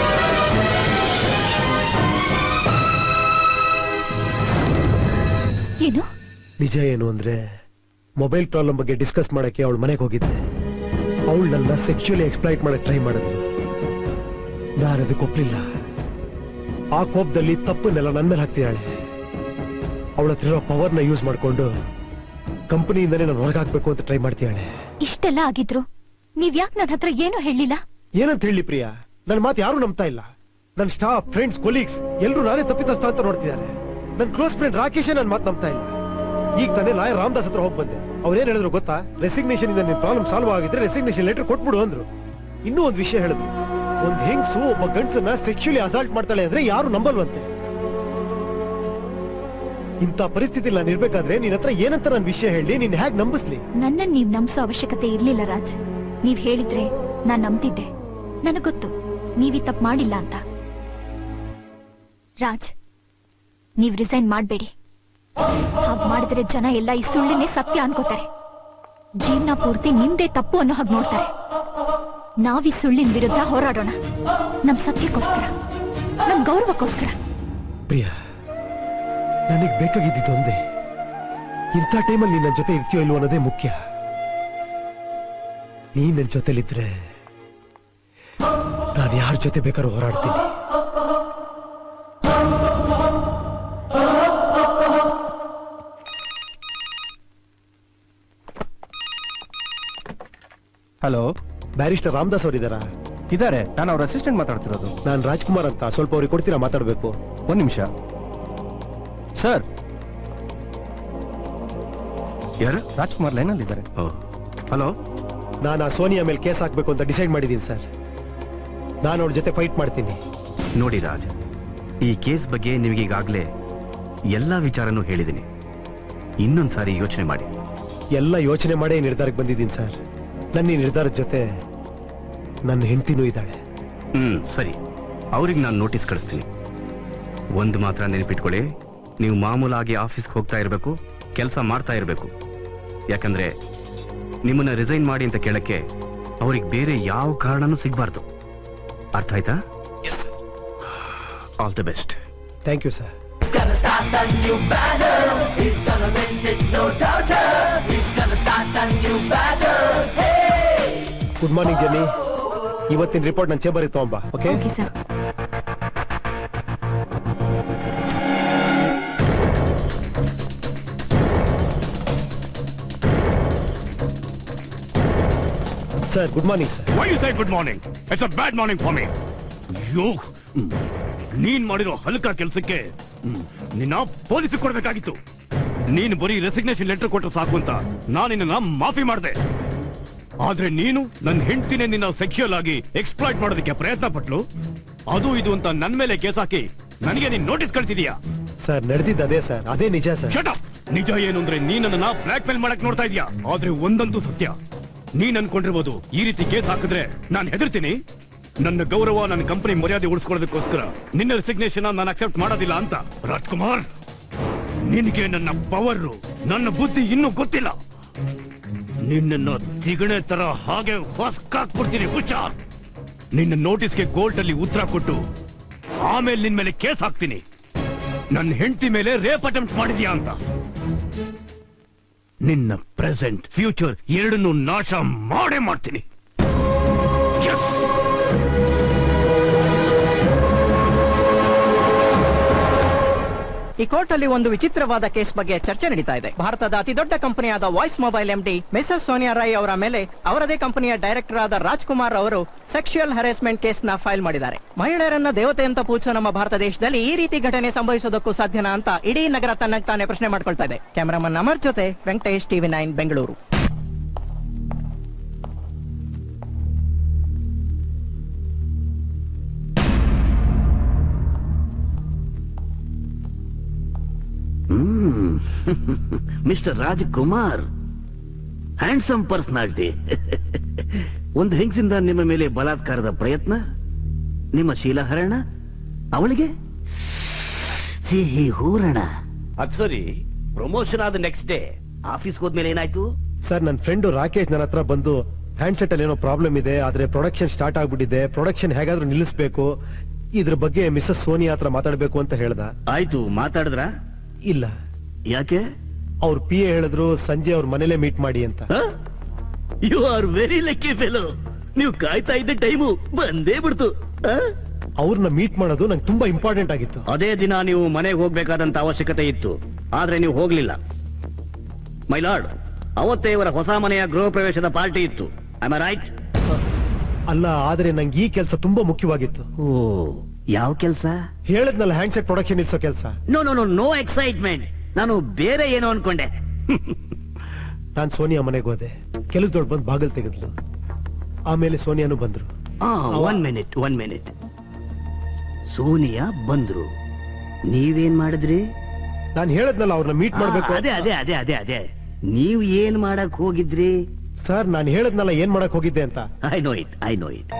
ಏನು? ನಿಜ ಏನು ಅಂದ್ರೆ, ಮೊಬೈಲ್ ಪ್ರಾಬ್ಲಮ್ ಬಗ್ಗೆ ಡಿಸ್ಕಸ್ ಮಾಡಕ್ಕೆ ಅವಳ ಮನೆಗೆ ಹೋಗಿದ್ದೆ. ಅವಳು ನನ್ನ ಸೆಕ್ಚುಯಲಿ ಎಕ್ಸ್ಪ್ಲಾಯ್ಟ್ ಮಾಡಕ್ಕೆ ಟ್ರೈ ಮಾಡಿದ್ಲು. ನಾನು ಅದಕ್ಕೆ ಒಪ್ಲಿಲ್ಲ. ಆ ಕೋಪದಲ್ಲಿ ತಪ್ಪನ್ನೆಲ್ಲ ನನ್ನ ಮೇಲೆ ಹಾಕ್ತಿದ್ದಾಳೆ. ಅವಳ ಹತ್ರ ಇರೋ ಪವರ್ನ ಯೂಸ್ ಮಾಡ್ಕೊಂಡು ಕಂಪನಿಯಿಂದನೇ ನಾನು ಹೊರಗಾಕ್ಬೇಕು ಅಂತ ಟ್ರೈ ಮಾಡ್ತಿದ್ದಾಳೆ. ಇಷ್ಟೆಲ್ಲ ಆಗಿದ್ರು ನೀವ್ ಯಾಕೆ ನನ್ನ ಹತ್ರ ಏನು ಹೇಳಿಲ್ಲ? ಏನಂತ ಹೇಳಿ ಪ್ರಿಯಾ? ನನ್ನ ಮಾತು ಯಾರು ನಂಬ್ತಾ ಇಲ್ಲ. ನನ್ನ ಸ್ಟಾಫ್, ಫ್ರೆಂಡ್ಸ್, ಕೊಲೀಗ್ಸ್ ಎಲ್ಲರೂ ನಾನೇ ತಪ್ಪಿತಸ್ಥ ಅಂತ ನೋಡ್ತಿದ್ದಾರೆ. ನನ್ನ ಕ್ಲೋಸ್ ಫ್ರೆಂಡ್ ರಾಕೇಶೇ ನನ್ನ ಮಾತು ನಂಬ್ತಾ ಇಲ್ಲ. ಈಗ ತಾನೇ ಲಾಯರ್ ರಾಮದಾಸ್ ಹತ್ರ ಹೋಗಿ ಬಂದೆ. ಅವ್ರೇನ್ ಹೇಳಿದ್ರು ಗೊತ್ತಾ? ರೆಸಿಗ್ನೇಷನ್ ಇಂದ ನಿನ್ ಪ್ರಾಬ್ಲಮ್ ಸಾಲ್ವ್ ಆಗಿದ್ರೆ ರೆಸಿಗ್ನೇಷನ್ ಲೆಟರ್ ಕೊಟ್ಬಿಡು ಅಂದ್ರು. ಇನ್ನೂ ಒಂದು ವಿಷಯ ಹೇಳಿದ್ರು, ಒಂದ್ ಹೆಂಗ್ಸು ಒಬ್ಬ ಗಂಡ್ಸನ್ನ ಸೆಕ್ಚುಲಿ ಅಸಾಲ್ಟ್ ಮಾಡ್ತಾಳೆ ಅಂದ್ರೆ ಯಾರು ನಂಬಲ್ವಂತೆ. ಇಂಥ ಪರಿಸ್ಥಿತಿ ನಾನು ಇರ್ಬೇಕಾದ್ರೆ ನಿನ್ ಹತ್ರ ಏನಂತ ನನ್ನ ವಿಷಯ ಹೇಳಿ ನಿನ್ ಹೇಗ್ ನಂಬಿಸ್ಲಿ? ನನ್ನ ನೀವ್ ನಂಬಿಸೋ ಅವಶ್ಯಕತೆ ಇರ್ಲಿಲ್ಲ ರಾಜ್. ನೀವ್ ಹೇಳಿದ್ರೆ ನಾನ್ ನಂಬ್ತಿದ್ದೆ. ನನಗ್ ಗೊತ್ತು ನೀವೀ ತಪ್ಪು ಮಾಡಿಲ್ಲ ಅಂತ. ರಾಜ್, ನೀವ್ ರಿಸೈನ್ ಮಾಡ್ಬೇಡಿ. ಹಾಗ್ ಮಾಡಿದ್ರೆ ಜನ ಎಲ್ಲ ಈ ಸುಳ್ಳಿನೇ ಸತ್ಯ ಅನ್ಕೋತಾರೆ. ಜೀವನ ಪೂರ್ತಿ ನಿಮ್ದೇ ತಪ್ಪು ಅನ್ನೋ ಹಾಗೆ ನೋಡ್ತಾರೆ. ನಾವೀ ಸುಳ್ಳಿನ ವಿರುದ್ಧ ಹೋರಾಡೋಣ. ನಮ್ ಸತ್ಯಕ್ಕೋಸ್ಕರ, ನಮ್ ಗೌರವಕ್ಕೋಸ್ಕರ. ಪ್ರಿಯಾ, ನನಗ್ ಬೇಕಾಗಿದ್ದೊಂದೇ, ಇಂಥ ಟೈಮಲ್ಲಿ ನೀನ್ ನನ್ನ ಜೊತೆ ಇರ್ತೀಯೋ ಇಲ್ವೋ ಅನ್ನೋದೇ ಮುಖ್ಯ. ನೀನ್ ನನ್ನ ಜೊತೆಲಿದ್ರೆ ನಾನು ಯಾರ ಜೊತೆ ಬೇಕಾದ್ರೂ ಹೋರಾಡ್ತೀನಿ. ಹಲೋ, ಬ್ಯಾರಿಸ್ಟರ್ ರಾಮದಾಸ್ ಅವರಿದ್ದಾರಾ? ಇದ್ದಾರೆ. ನಾನು ಅವ್ರ ಅಸಿಸ್ಟೆಂಟ್ ಮಾತಾಡ್ತಿರೋದು. ನಾನು ರಾಜ್ಕುಮಾರ್ ಅಂತ. ಸ್ವಲ್ಪ ಅವ್ರಿಗೆ ಕೊಡ್ತೀರಾ? ಮಾತಾಡ್ಬೇಕು. ಒಂದ್ ನಿಮಿಷ ಸರ್. ಯಾರು? ರಾಜ್ಕುಮಾರ್ ಲೈನಲ್ಲಿ ಇದ್ದಾರೆ. ಹಲೋ, ನಾನು ಆ ಸೋನಿಯಾ ಮೇಲೆ ಕೇಸ್ ಹಾಕ್ಬೇಕು ಅಂತ ಡಿಸೈಡ್ ಮಾಡಿದ್ದೀನಿ ಸರ್. ನಾನು ಅವ್ರ ಜೊತೆ ಫೈಟ್ ಮಾಡ್ತೀನಿ. ನೋಡಿ ರಾಜ್, ಈ ಕೇಸ್ ಬಗ್ಗೆ ನಿಮಗೀಗಾಗಲೇ ಎಲ್ಲ ವಿಚಾರನೂ ಹೇಳಿದ್ದೀನಿ. ಇನ್ನೊಂದ್ಸಾರಿ ಯೋಚನೆ ಮಾಡಿ. ಎಲ್ಲ ಯೋಚನೆ ಮಾಡೇ ನಿರ್ಧಾರಕ್ಕೆ ಬಂದಿದ್ದೀನಿ ಸರ್. ನನ್ನ ಈ ನಿರ್ಧಾರದ ಜೊತೆ ನನ್ನ ಹೆಂಡತಿನೂ ಇದ್ದಾಳೆ. ಸರಿ, ಅವ್ರಿಗೆ ನಾನು ನೋಟಿಸ್ ಕಳಿಸ್ತೀನಿ. ಒಂದು ಮಾತ್ರ ನೆನಪಿಟ್ಕೊಳ್ಳಿ, ನೀವು ಮಾಮೂಲಾಗಿ ಆಫೀಸ್ಗೆ ಹೋಗ್ತಾ ಇರಬೇಕು, ಕೆಲಸ ಮಾಡ್ತಾ ಇರಬೇಕು. ಯಾಕಂದ್ರೆ ನಿಮ್ಮನ್ನ ರಿಸೈನ್ ಮಾಡಿ ಅಂತ ಕೇಳಕ್ಕೆ ಅವ್ರಿಗೆ ಬೇರೆ ಯಾವ ಕಾರಣನೂ ಸಿಗಬಾರ್ದು. ಅರ್ಥ ಆಯ್ತಾ? All the best. Thank you sir. He's gonna start a new battle. He's gonna win it, no doubt. He's gonna start a new battle. Hey! Good morning Jenny. ಇವತ್ತಿನ ರಿಪೋರ್ಟ್ ನನ್ನ ಚೇಂಬರ್ಗೆ ತಗೊಂಬ. Okay sir. Sir good morning sir. Why you say good morning? It's a bad morning for me. ಅಯ್ಯೋ, ನೀನ್ ಮಾಡಿರೋ ಹಲ್ಕ ಕೆಲಸಕ್ಕೆ ನಿನ್ನ police ಕೊಡ್ಬೇಕಾಗಿತ್ತು. ನೀನು ಬರೀ ರೆಸಿಗ್ನೇಷನ್ ಲೆಟರ್ ಕೊಟ್ಟರೆ ಸಾಕು ಅಂತ ನಾನು ನಿನ್ನ ಮಾಫಿ ಮಾಡಿದೆ. ಆದ್ರೆ ನೀನು ನನ್ನ ಹೆಂಡತಿನೇ ನಿನ್ನ ಸೆಕ್ಸುವಲ್ ಆಗಿ ಎಕ್ಸ್ಪ್ಲಾಯ್ಟ್ ಮಾಡೋದಕ್ಕೆ ಪ್ರಯತ್ನ ಪಟ್ಲು. ಅದು ಇದು ಅಂತ ನನ್ನ ಮೇಲೆ ಕೇಸ್ ಹಾಕಿ ನನಗೆ ನೀನ್ ನೋಟಿಸ್ ಕಳಿಸಿದೀಯಾ? ಸರ್ ನಡೆದಿದ್ದು ಅದೇ ಸರ್, ಅದೇ ನಿಜ ಸರ್. Shut up. ನಿಜ ಏನು ಅಂದ್ರೆ ನೀನ್ ನನ್ನ ಬ್ಲಾಕ್ ಮೇಲ್ ಮಾಡಕ್ ನೋಡ್ತಾ ಇದೀಯಾ. ಆದ್ರೆ ಒಂದಂತೂ ಸತ್ಯ, ನೀನ್ ಅನ್ಕೊಂಡಿರ್ಬೋದು ಈ ರೀತಿ ಕೇಸ್ ಹಾಕಿದ್ರೆ ನಾನು ಹೆದರ್ತೀನಿ, ನನ್ನ ಗೌರವ, ನನ್ನ ಕಂಪನಿ ಮರ್ಯಾದೆ ಉಳಿಸ್ಕೊಳ್ಳೋದಕ್ಕೋಸ್ಕರ ನಿನ್ನ ರೆಸಿಗ್ನೇಷನ್ ನಾನು ಅಕ್ಸೆಪ್ಟ್ ಮಾಡೋದಿಲ್ಲ ಅಂತ. ರಾಜ್ಕುಮಾರ್, ನಿನಗೆ ನನ್ನ ಪವರ್, ನನ್ನ ಬುದ್ಧಿ ಇನ್ನೂ ಗೊತ್ತಿಲ್ಲ. ನಿನ್ನನ್ನು ತಿಗಣೆ ತರ ಹಾಗೆ ಹೊಸ್ಕಾಕ್ಬಿಡ್ತೀನಿ. ಹುಷಾರ್. ನಿನ್ನ ನೋಟಿಸ್ಗೆ ಕೋರ್ಟ್ ಅಲ್ಲಿ ಉತ್ತರ ಕೊಟ್ಟು ಆಮೇಲೆ ನಿನ್ ಮೇಲೆ ಕೇಸ್ ಹಾಕ್ತೀನಿ. ನನ್ನ ಹೆಂಡತಿ ಮೇಲೆ ರೇಪ್ ಅಟೆಂಪ್ಟ್ ಮಾಡಿದ್ಯಾ ಅಂತ. ನಿನ್ನ ಪ್ರೆಸೆಂಟ್ ಫ್ಯೂಚರ್ ಎರಡನ್ನೂ ನಾಶ ಮಾಡೇ ಮಾಡ್ತೀನಿ. ಈ ಕೋರ್ಟ್ ಅಲ್ಲಿ ಒಂದು ವಿಚಿತ್ರವಾದ ಕೇಸ್ ಬಗ್ಗೆ ಚರ್ಚೆ ನಡೀತಾ ಇದೆ. ಭಾರತದ ಅತಿ ದೊಡ್ಡ ಕಂಪನಿಯಾದ voice mobile MD Mrs Sonia Roy ಅವರ ಮೇಲೆ ಅವರದೇ ಕಂಪನಿಯ ಡೈರೆಕ್ಟರ್ ಆದ ರಾಜ್ಕುಮಾರ್ ಅವರು ಸೆಕ್ಷುಯಲ್ ಹರಾಸ್ಮೆಂಟ್ ಕೇಸ್ ನ ಫೈಲ್ ಮಾಡಿದ್ದಾರೆ. ಮಹಿಳೆಯರನ್ನ ದೇವತೆ ಅಂತ ಪೂಜಿಸೋ ನಮ್ಮ ಭಾರತ ದೇಶದಲ್ಲಿ ಈ ರೀತಿ ಘಟನೆ ಸಂಭವಿಸೋದಕ್ಕೂ ಸಾಧ್ಯನಾ ಅಂತ ಇಡೀ ನಗರ ತನ್ನ ತಾನೇ ಪ್ರಶ್ನೆ ಮಾಡ್ಕೊಳ್ತಾ ಇದೆ. ಕ್ಯಾಮರಾಮನ್ ಅಮರ್ ಜೊತೆ Venkatesh, TV9 Bengaluru. Mister Rajkumar, handsome personality. ಒಂದು ಹೆಂಗಸಿಂದ ನಿಮ್ಮ ಮೇಲೆ ಬಲಾತ್ಕಾರದ ಪ್ರಯತ್ನ, ನಿಮ್ಮ ಶೀಲಹರಣ, ಅವಳಿಗೆ ಸಿಹಿ ಹೂರಣ. ಅದ್ ಸರಿ, ಪ್ರಮೋಷನ್ ಆದ ನೆಕ್ಸ್ಟ್ ಡೇ ಆಫೀಸ್ಗೆ ಹೋದ್ಮೇಲೆ ಏನಾಯ್ತು? ಸರ್ ನನ್ನ ಫ್ರೆಂಡ್ ರಾಕೇಶ್ ನನ್ನ ಹತ್ರ ಬಂದು ಹ್ಯಾಂಡ್ಸೆಟ್ ಅಲ್ಲಿ ಏನೋ ಪ್ರಾಬ್ಲಮ್ ಇದೆ, ಆದ್ರೆ ಪ್ರೊಡಕ್ಷನ್ ಸ್ಟಾರ್ಟ್ ಆಗ್ಬಿಟ್ಟಿದೆ, ಪ್ರೊಡಕ್ಷನ್ ಹೇಗಾದ್ರೂ ನಿಲ್ಲಿಸಬೇಕು, ಇದ್ರ ಬಗ್ಗೆ ಮಿಸಸ್ ಸೋನಿಯಾ ಹತ್ರ ಮಾತಾಡ್ಬೇಕು ಅಂತ ಹೇಳ್ದ. ಆಯ್ತು, ಮಾತಾಡಿದ್ರ? ಇಲ್ಲ. ಯಾಕೆ? ಅವ್ರ PA ಹೇಳಿದ್ರು ಸಂಜೆ ಅವ್ರ ಮನೇಲೆ ಮೀಟ್ ಮಾಡಿ ಅಂತ. You are very lucky fellow. ನೀವು ಕಾಯ್ತಾ ಇದ್ದ ಟೈಮು ಬಂದೇ ಬಿಡ್ತು. ಅವ್ರನ್ನ ಮೀಟ್ ಮಾಡೋದು ನಂಗೆ ತುಂಬಾ ಇಂಪಾರ್ಟೆಂಟ್ ಆಗಿತ್ತು. ಅದೇ ದಿನ ನೀವು ಮನೆಗೆ ಹೋಗ್ಬೇಕಾದಂತ ಅವಶ್ಯಕತೆ ಇತ್ತು, ಆದ್ರೆ ನೀವು ಹೋಗ್ಲಿಲ್ಲ. ಮೈ ಲಾರ್ಡ್, ಅವತ್ತೇ ಇವರ ಹೊಸ ಮನೆಯ ಗೃಹ ಪ್ರವೇಶದ ಪಾರ್ಟಿ ಇತ್ತು. I am right? ಅಲ್ಲ, ಆದ್ರೆ ನಂಗೆ ಈ ಕೆಲಸ ತುಂಬಾ ಮುಖ್ಯವಾಗಿತ್ತು. ಓ, ಯಾವ ಕೆಲಸ? ಹೇಳದ್ನಲ್ಲ, ಹ್ಯಾಂಡ್ಸೆಟ್ ಪ್ರೊಡಕ್ಷನ್ ನಿಲ್ಸೋ ಕೆಲಸ. No no no no excitement. ನಾನು ಬೇರೆ ಏನೋ ಅನ್ಕೊಂಡೆ. ನಾನ್ ಸೋನಿಯಾ ಮನೆಗೆ ಹೋದೆ, ಕೆಲಸದೊಳ್ ಬಂದು ಬಾಗಿಲು ತೆಗೆದ್ಲು. ಆಮೇಲೆ ಸೋನಿಯಾನು ಬಂದ್ರು. One minute. ಸೋನಿಯಾ ಬಂದ್ರು, ನೀವೇನ್ ಮಾಡಿದ್ರಿ? ನಾನು ಹೇಳದ್ನಲ್ಲ ಅವ್ರನ್ನ ಮೀಟ್ ಮಾಡ್ಬೇಕು. ಅದೇ ನೀವ್ ಏನ್ ಮಾಡಕ್ ಹೋಗಿದ್ರಿ? ಸರ್ ನಾನು ಹೇಳದ್ನಲ್ಲ ಏನ್ ಮಾಡಕ್ ಹೋಗಿದ್ದೆ ಅಂತ. I know it.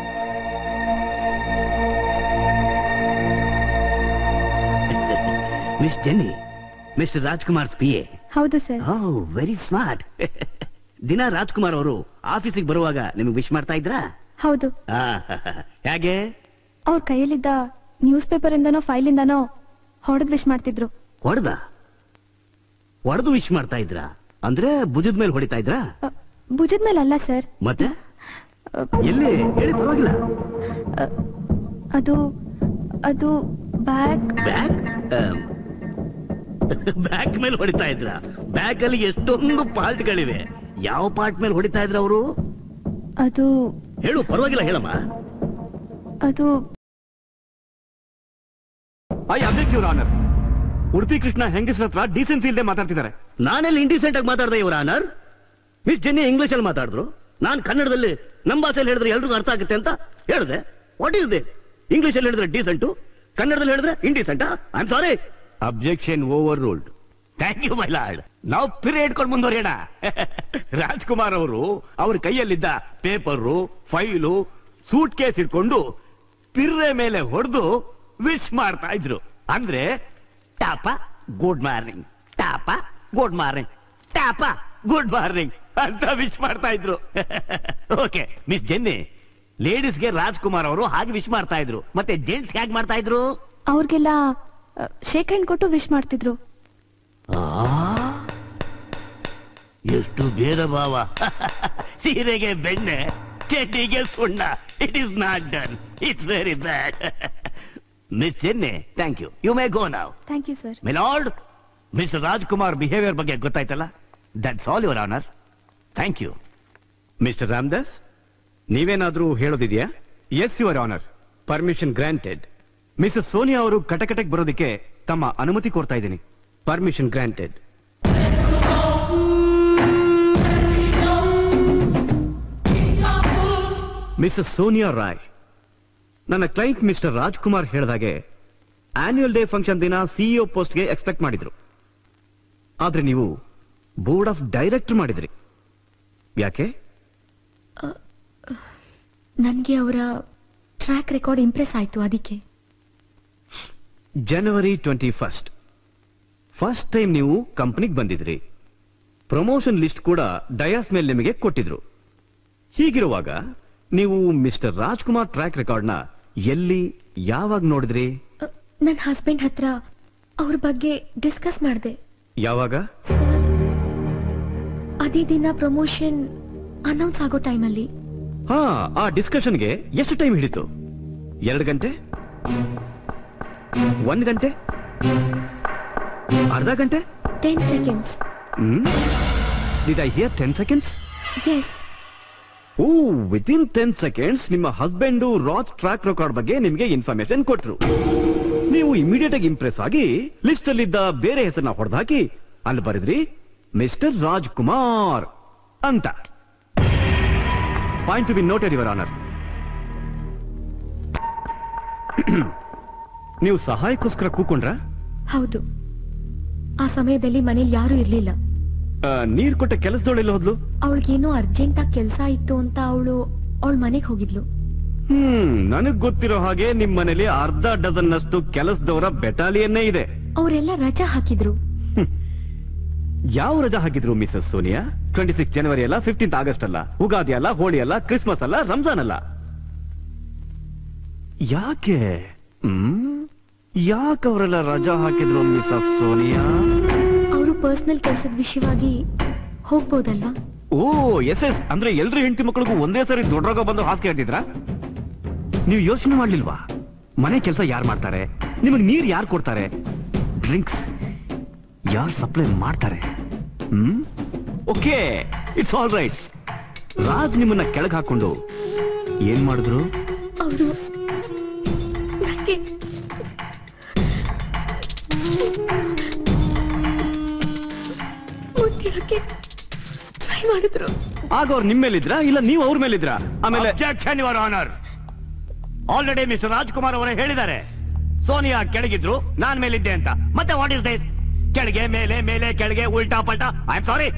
Miss Jenny, mister Rajkumar PA. ಹೌದು ಸರ್. Very smart. ದಿನ ರಾಜ್ಕುಮಾರ್ ಅವರು ಆಫೀಸಿಗೆ ಬರುವಾಗ ನಿಮಗೆ ವಿಶ್ ಮಾಡ್ತಾ ಇದ್ರಾ? ಹೌದು. ಹೇಗೆ? ಅವ್ರ ಕೈಯಲ್ಲಿದ್ದ ನ್ಯೂಸ್ ಪೇಪರ್ ಇಂದನೋ ಫೈಲ್ ಇಂದನೋ ಹೊಡೆದ್ ವಿಶ್ ಮಾಡ್ತಿದ್ರು. ಹೊಡೆದು ವಿಶ್ ಮಾಡ್ತಾ ಇದ್ರಾ? ಅಂದ್ರೆ ಭುಜದ ಮೇಲೆ ಹೊಡಿತಾ ಇದ್ರಾ? ಭುಜದ ಮೇಲೆ ಅಲ್ಲ ಸರ್. ಮತ್ತೆ ಎಲ್ಲಿ ಹೇಳಿ, ಪರವಾಗಿಲ್ಲ. ಅದು ಬ್ಯಾಗ್ ಮೇಲೆ ಹೊಡಿತಾ ಇದ್ರ? ಬ್ಯಾಗ್ ಅಲ್ಲಿ ಎಷ್ಟೊಂದು ಪಾರ್ಟ್ಗಳಿವೆ. ಯಾವ ಪಾರ್ಟ್ ಮೇಲೆ ಹೊಡಿತಾ ಇದ್ರ ಅವರು? ಅದು ಹೇಳು, ಪರವಾಗಿಲ್ಲ, ಹೇಳಮ್ಮ. ಅದು I object your honour. Udupi Krishna ಹೆಂಗಸರ ಹತ್ರ ಡೀಸೆನ್ಸಿ ಇಲ್ಲದೆ ಮಾತಾಡ್ತಿದ್ದಾರೆ. ನಾನೆಲ್ಲಿ ಇಂಡಿಸೆಂಟ್ ಆಗಿ ಮಾತಾಡ್ದೆ your honour? Miss Jenny English ಅಲ್ಲಿ ಮಾತಾಡಿದ್ರು, ನಾನು ಕನ್ನಡದಲ್ಲಿ ನಮ್ಮ ಭಾಷೆಯಲ್ಲಿ ಹೇಳಿದ್ರೆ ಎಲ್ರಿಗೂ ಅರ್ಥ ಆಗುತ್ತೆ ಅಂತ ಹೇಳಿದೆ. What is this? ಇಂಗ್ಲಿಷ್ ಅಲ್ಲಿ ಹೇಳಿದ್ರೆ ಡೀಸೆಂಟು, ಕನ್ನಡದಲ್ಲಿ ಹೇಳಿದ್ರೆ indecent. I am sorry. Objection overruled. Thank you my lord. ನಾವು ಪಿರಿ ಇಟ್ಕೊಂಡು ಮುಂದುವರಿಯೋಣ. ರಾಜ್ಕುಮಾರ್ ಅವರು ಅವ್ರ ಕೈಯಲ್ಲಿದ್ದ ಪೇಪರು, ಫೈಲು, ಸೂಟ್ ಕೇಸ್ ಇಟ್ಕೊಂಡು ಪಿರ್ರೆ ಮೇಲೆ ಹೊಡೆದು ವಿಶ್ ಮಾಡ್ತಾ ಇದ್ರು. ಅಂದ್ರೆ ಟಾಪ ಗುಡ್ ಮಾರ್ನಿಂಗ್, ಟಾಪ ಗುಡ್ ಮಾರ್ನಿಂಗ್, ಟಾಪ ಗುಡ್ ಮಾರ್ನಿಂಗ್ ಅಂತ ವಿಶ್ ಮಾಡ್ತಾ ಇದ್ರು. ಓಕೆ ಮಿಸ್ ಜೆನ್ನಿ, ಲೇಡೀಸ್ಗೆ ರಾಜ್ಕುಮಾರ್ ಅವರು ಹಾಗೆ ವಿಶ್ ಮಾಡ್ತಾ ಇದ್ರು, ಮತ್ತೆ ಜೆಂಟ್ಸ್ ಹೇಗೆ ಮಾಡ್ತಾ ಇದ್ರು? ಅವ್ರಿಗೆಲ್ಲ ಶೇಕ್ ಹ್ಯಾಂಡ್ ಕೊಟ್ಟು ವಿಶ್ ಮಾಡ್ತಿದ್ರು. ಎಷ್ಟು ಭೇದ ಭಾವ. ಸೀರೆಗೆ ಬೆಣ್ಣೆ, ಚಡ್ಡಿಗೆ ಸುಣ್ಣ. It is not done. It's very bad. Miss Jenny, thank you. You may go now. Thank you sir. My lord, mister Rajkumar behaviour ಬಗ್ಗೆ ಗೊತ್ತಾಯ್ತಲ್ಲ? That's all your honour. Thank you. Mister Ramdas, ನೀವೇನಾದ್ರೂ ಹೇಳೋದಿದೆಯಾ? Yes your honour. Permission granted. Mrs Sonia ಅವರು ಕಟಕಟೆಗೆ ಬರೋದಕ್ಕೆ ತಮ್ಮ ಅನುಮತಿ ಕೋರ್ತಾ ಇದ್ದೀನಿ. Permission granted. Mrs Sonia Roy, ನನ್ನ ಕ್ಲೈಂಟ್ ಮಿಸ್ಟರ್ ರಾಜ್ಕುಮಾರ್ ಹೇಳಿದಾಗೆ ಆನ್ಯುವಲ್ ಡೇ ಫಂಕ್ಷನ್ ದಿನ ಸಿಇಒ ಪೋಸ್ಟ್ಗೆ ಎಕ್ಸ್ಪೆಕ್ಟ್ ಮಾಡಿದ್ರು. ಆದ್ರೆ ನೀವು ಬೋರ್ಡ್ ಆಫ್ ಡೈರೆಕ್ಟರ್ ಮಾಡಿದ್ರಿ. ಯಾಕೆ? ನನಗೆ ಅವರ ಟ್ರ್ಯಾಕ್ ರೆಕಾರ್ಡ್ ಇಂಪ್ರೆಸ್ ಆಯ್ತು, ಅದಕ್ಕೆ. ಜನವರಿ 21 ಫಸ್ಟ್ ಟೈಮ್ ನೀವು ಕಂಪನಿಗೆ ಬಂದಿದ್ರಿ. ಪ್ರಮೋಷನ್ ಲಿಸ್ಟ್ ಕೂಡ ಡಯಾಸ್ ಮೇಲೆ ನಿಮಗೆ ಕೊಟ್ಟಿದ್ರು. ಹೀಗಿರುವಾಗ ನೀವು ಮಿಸ್ಟರ್ ರಾಜ್ಕುಮಾರ್ ಟ್ರ್ಯಾಕ್ ರೆಕಾರ್ಡ್ನ ಎಲ್ಲಿ, ಯಾವಾಗ ನೋಡಿದ್ರಿ? ನನ್ನ ಹಸ್ಬೆಂಡ್ ಹತ್ರ ಅವ್ರ ಬಗ್ಗೆ ಡಿಸ್ಕಸ್ ಮಾಡಿದೆ. ಯಾವಾಗ? ಅದೇ ದಿನ ಪ್ರಮೋಷನ್ ಅನೌನ್ಸ್ ಆಗೋ ಟೈಮಲ್ಲಿ. ಹಾ, ಆ ಡಿಸ್ಕಷನ್ಗೆ ಎಷ್ಟು ಟೈಮ್ ಹಿಡಿತು? 2 ಗಂಟೆ, 1 ಗಂಟೆ, ಅರ್ಧ ಗಂಟೆ? 10 seconds. Did I hear 10 seconds? Yes. Oh, within 10 seconds ನಿಮ್ಮ ಹಸ್ಬೆಂಡ್ ರಾಜ್ ಟ್ರ್ಯಾಕ್ ರೆಕಾರ್ಡ್ ಬಗ್ಗೆ ನಿಮಗೆ ಇನ್ಫಾರ್ಮೇಶನ್ ಕೊಟ್ರು. ನೀವು ಇಮಿಡಿಯೇಟ್ ಆಗಿ ಇಂಪ್ರೆಸ್ ಆಗಿ ಲಿಸ್ಟ್ ಅಲ್ಲಿದ್ದ ಬೇರೆ ಹೆಸರನ್ನ ಹೊಡೆದಾಕಿ ಅಲ್ಲಿ ಬರೆದ್ರಿ ಮಿಸ್ಟರ್ ರಾಜ್ಕುಮಾರ್ ಅಂತ. Point to be noted your honour. ನೀವು ಸಹಾಯಕ್ಕೋಸ್ಕರ ಕೂಕೊಂಡ್ರ? ಹೌದು. ಆ ಸಮಯದಲ್ಲಿ ಮನೇಲಿ ಯಾರು ಇರ್ಲಿಲ್ಲ. ನೀರ್ ಕೊಟ್ಟ ಕೆಲಸದವಳೆಲ್ಲ ಹೋದ್ಲು? ಅವಳಿಗೇನೋ ಅರ್ಜೆಂಟ್ ಆಗಿ ಕೆಲಸ ಇತ್ತು ಅಂತ ಅವಳ ಮನೆಗೆ ಹೋಗಿದ್ಲು. ನನಗ್ ಗೊತ್ತಿರೋ ಹಾಗೆ ನಿಮ್ ಮನೇಲಿ ಅರ್ಧ ಡಜನ್ ಅಷ್ಟು ಕೆಲಸದವರ ಬೆಟಾಲಿಯನ್ನೇ ಇದೆ. ಅವರೆಲ್ಲ ರಜಾ ಹಾಕಿದ್ರು. ಯಾವ ರಜಾ ಹಾಕಿದ್ರು ಮಿಸಸ್ ಸೋನಿಯಾ? 26 ಜನವರಿ ಅಲ್ಲ, 15 ಆಗಸ್ಟ್ ಅಲ್ಲ, ಉಗಾದಿ ಅಲ್ಲ, ಹೋಳಿ ಅಲ್ಲ, ಕ್ರಿಸ್ಮಸ್ ಅಲ್ಲ, ರಂಜಾನ್ ಅಲ್ಲ. ಯಾಕೆ ಅವರೆಲ್ಲ ರಜಾ ಹಾಕಿದ್ರು ಮಿಸಸ್ ಸೋನಿಯಾ? ಅವರು ಪರ್ಸನಲ್ ಕೆಲಸದ ವಿಷಯವಾಗಿ ಹೋಗ್ಬೋದಲ್ವಾ? ಓ ಎಸ್ ಎಸ್, ಅಂದ್ರೆ ಎಲ್ರು ಹೆಂಡತಿ ಮಕ್ಕಳಿಗೂ ಒಂದೇ ಸರಿ ದೊಡ್ಡ ರೋಗ ಬಂದು ಹಾಸಿಗೆ ಹಾಕಿದ್ರ? ನೀವು ಯೋಚನೆ ಮಾಡ್ಲಿಲ್ವಾ? ಮನೆ ಕೆಲಸ ಯಾರು ಮಾಡ್ತಾರೆ? ನಿಮಗೆ ನೀರು ಯಾರು ಕೊಡ್ತಾರೆ? ಡ್ರಿಂಕ್ಸ್ ಯಾರು ಸಪ್ಲೈ ಮಾಡ್ತಾರೆ? Okay, it's all right. Raj ನಿಮ್ಮನ್ನ ಕೆಳಗೆ ಹಾಕೊಂಡು ಏನ್ ಮಾಡಿದ್ರು? ಅವರು ಟ್ರೈ ಮಾಡಿದ್ರು. ಆಗ ಅವ್ರು ನಿಮ್ಮ ಮೇಲಿದ್ರ, ಇಲ್ಲ ನೀವು ಅವ್ರ ಮೇಲಿದ್ರ? ಆಮೇಲೆ objection your honour. Already mister Rajkumar ಅವರೇ ಹೇಳಿದ್ದಾರೆ ಸೋನಿಯಾ ಕೆಳಗಿದ್ರು, ನಾನ್ ಮೇಲಿದ್ದೆ ಅಂತ. ಮತ್ತೆ ವಾಟ್ ಇಸ್ ದಿಸ್? ಕೆಳಗೆ ಮೇಲೆ, ಮೇಲೆ ಕೆಳಗೆ, ಉಲ್ಟಾ ಪಲ್ಟಾ. I am sorry.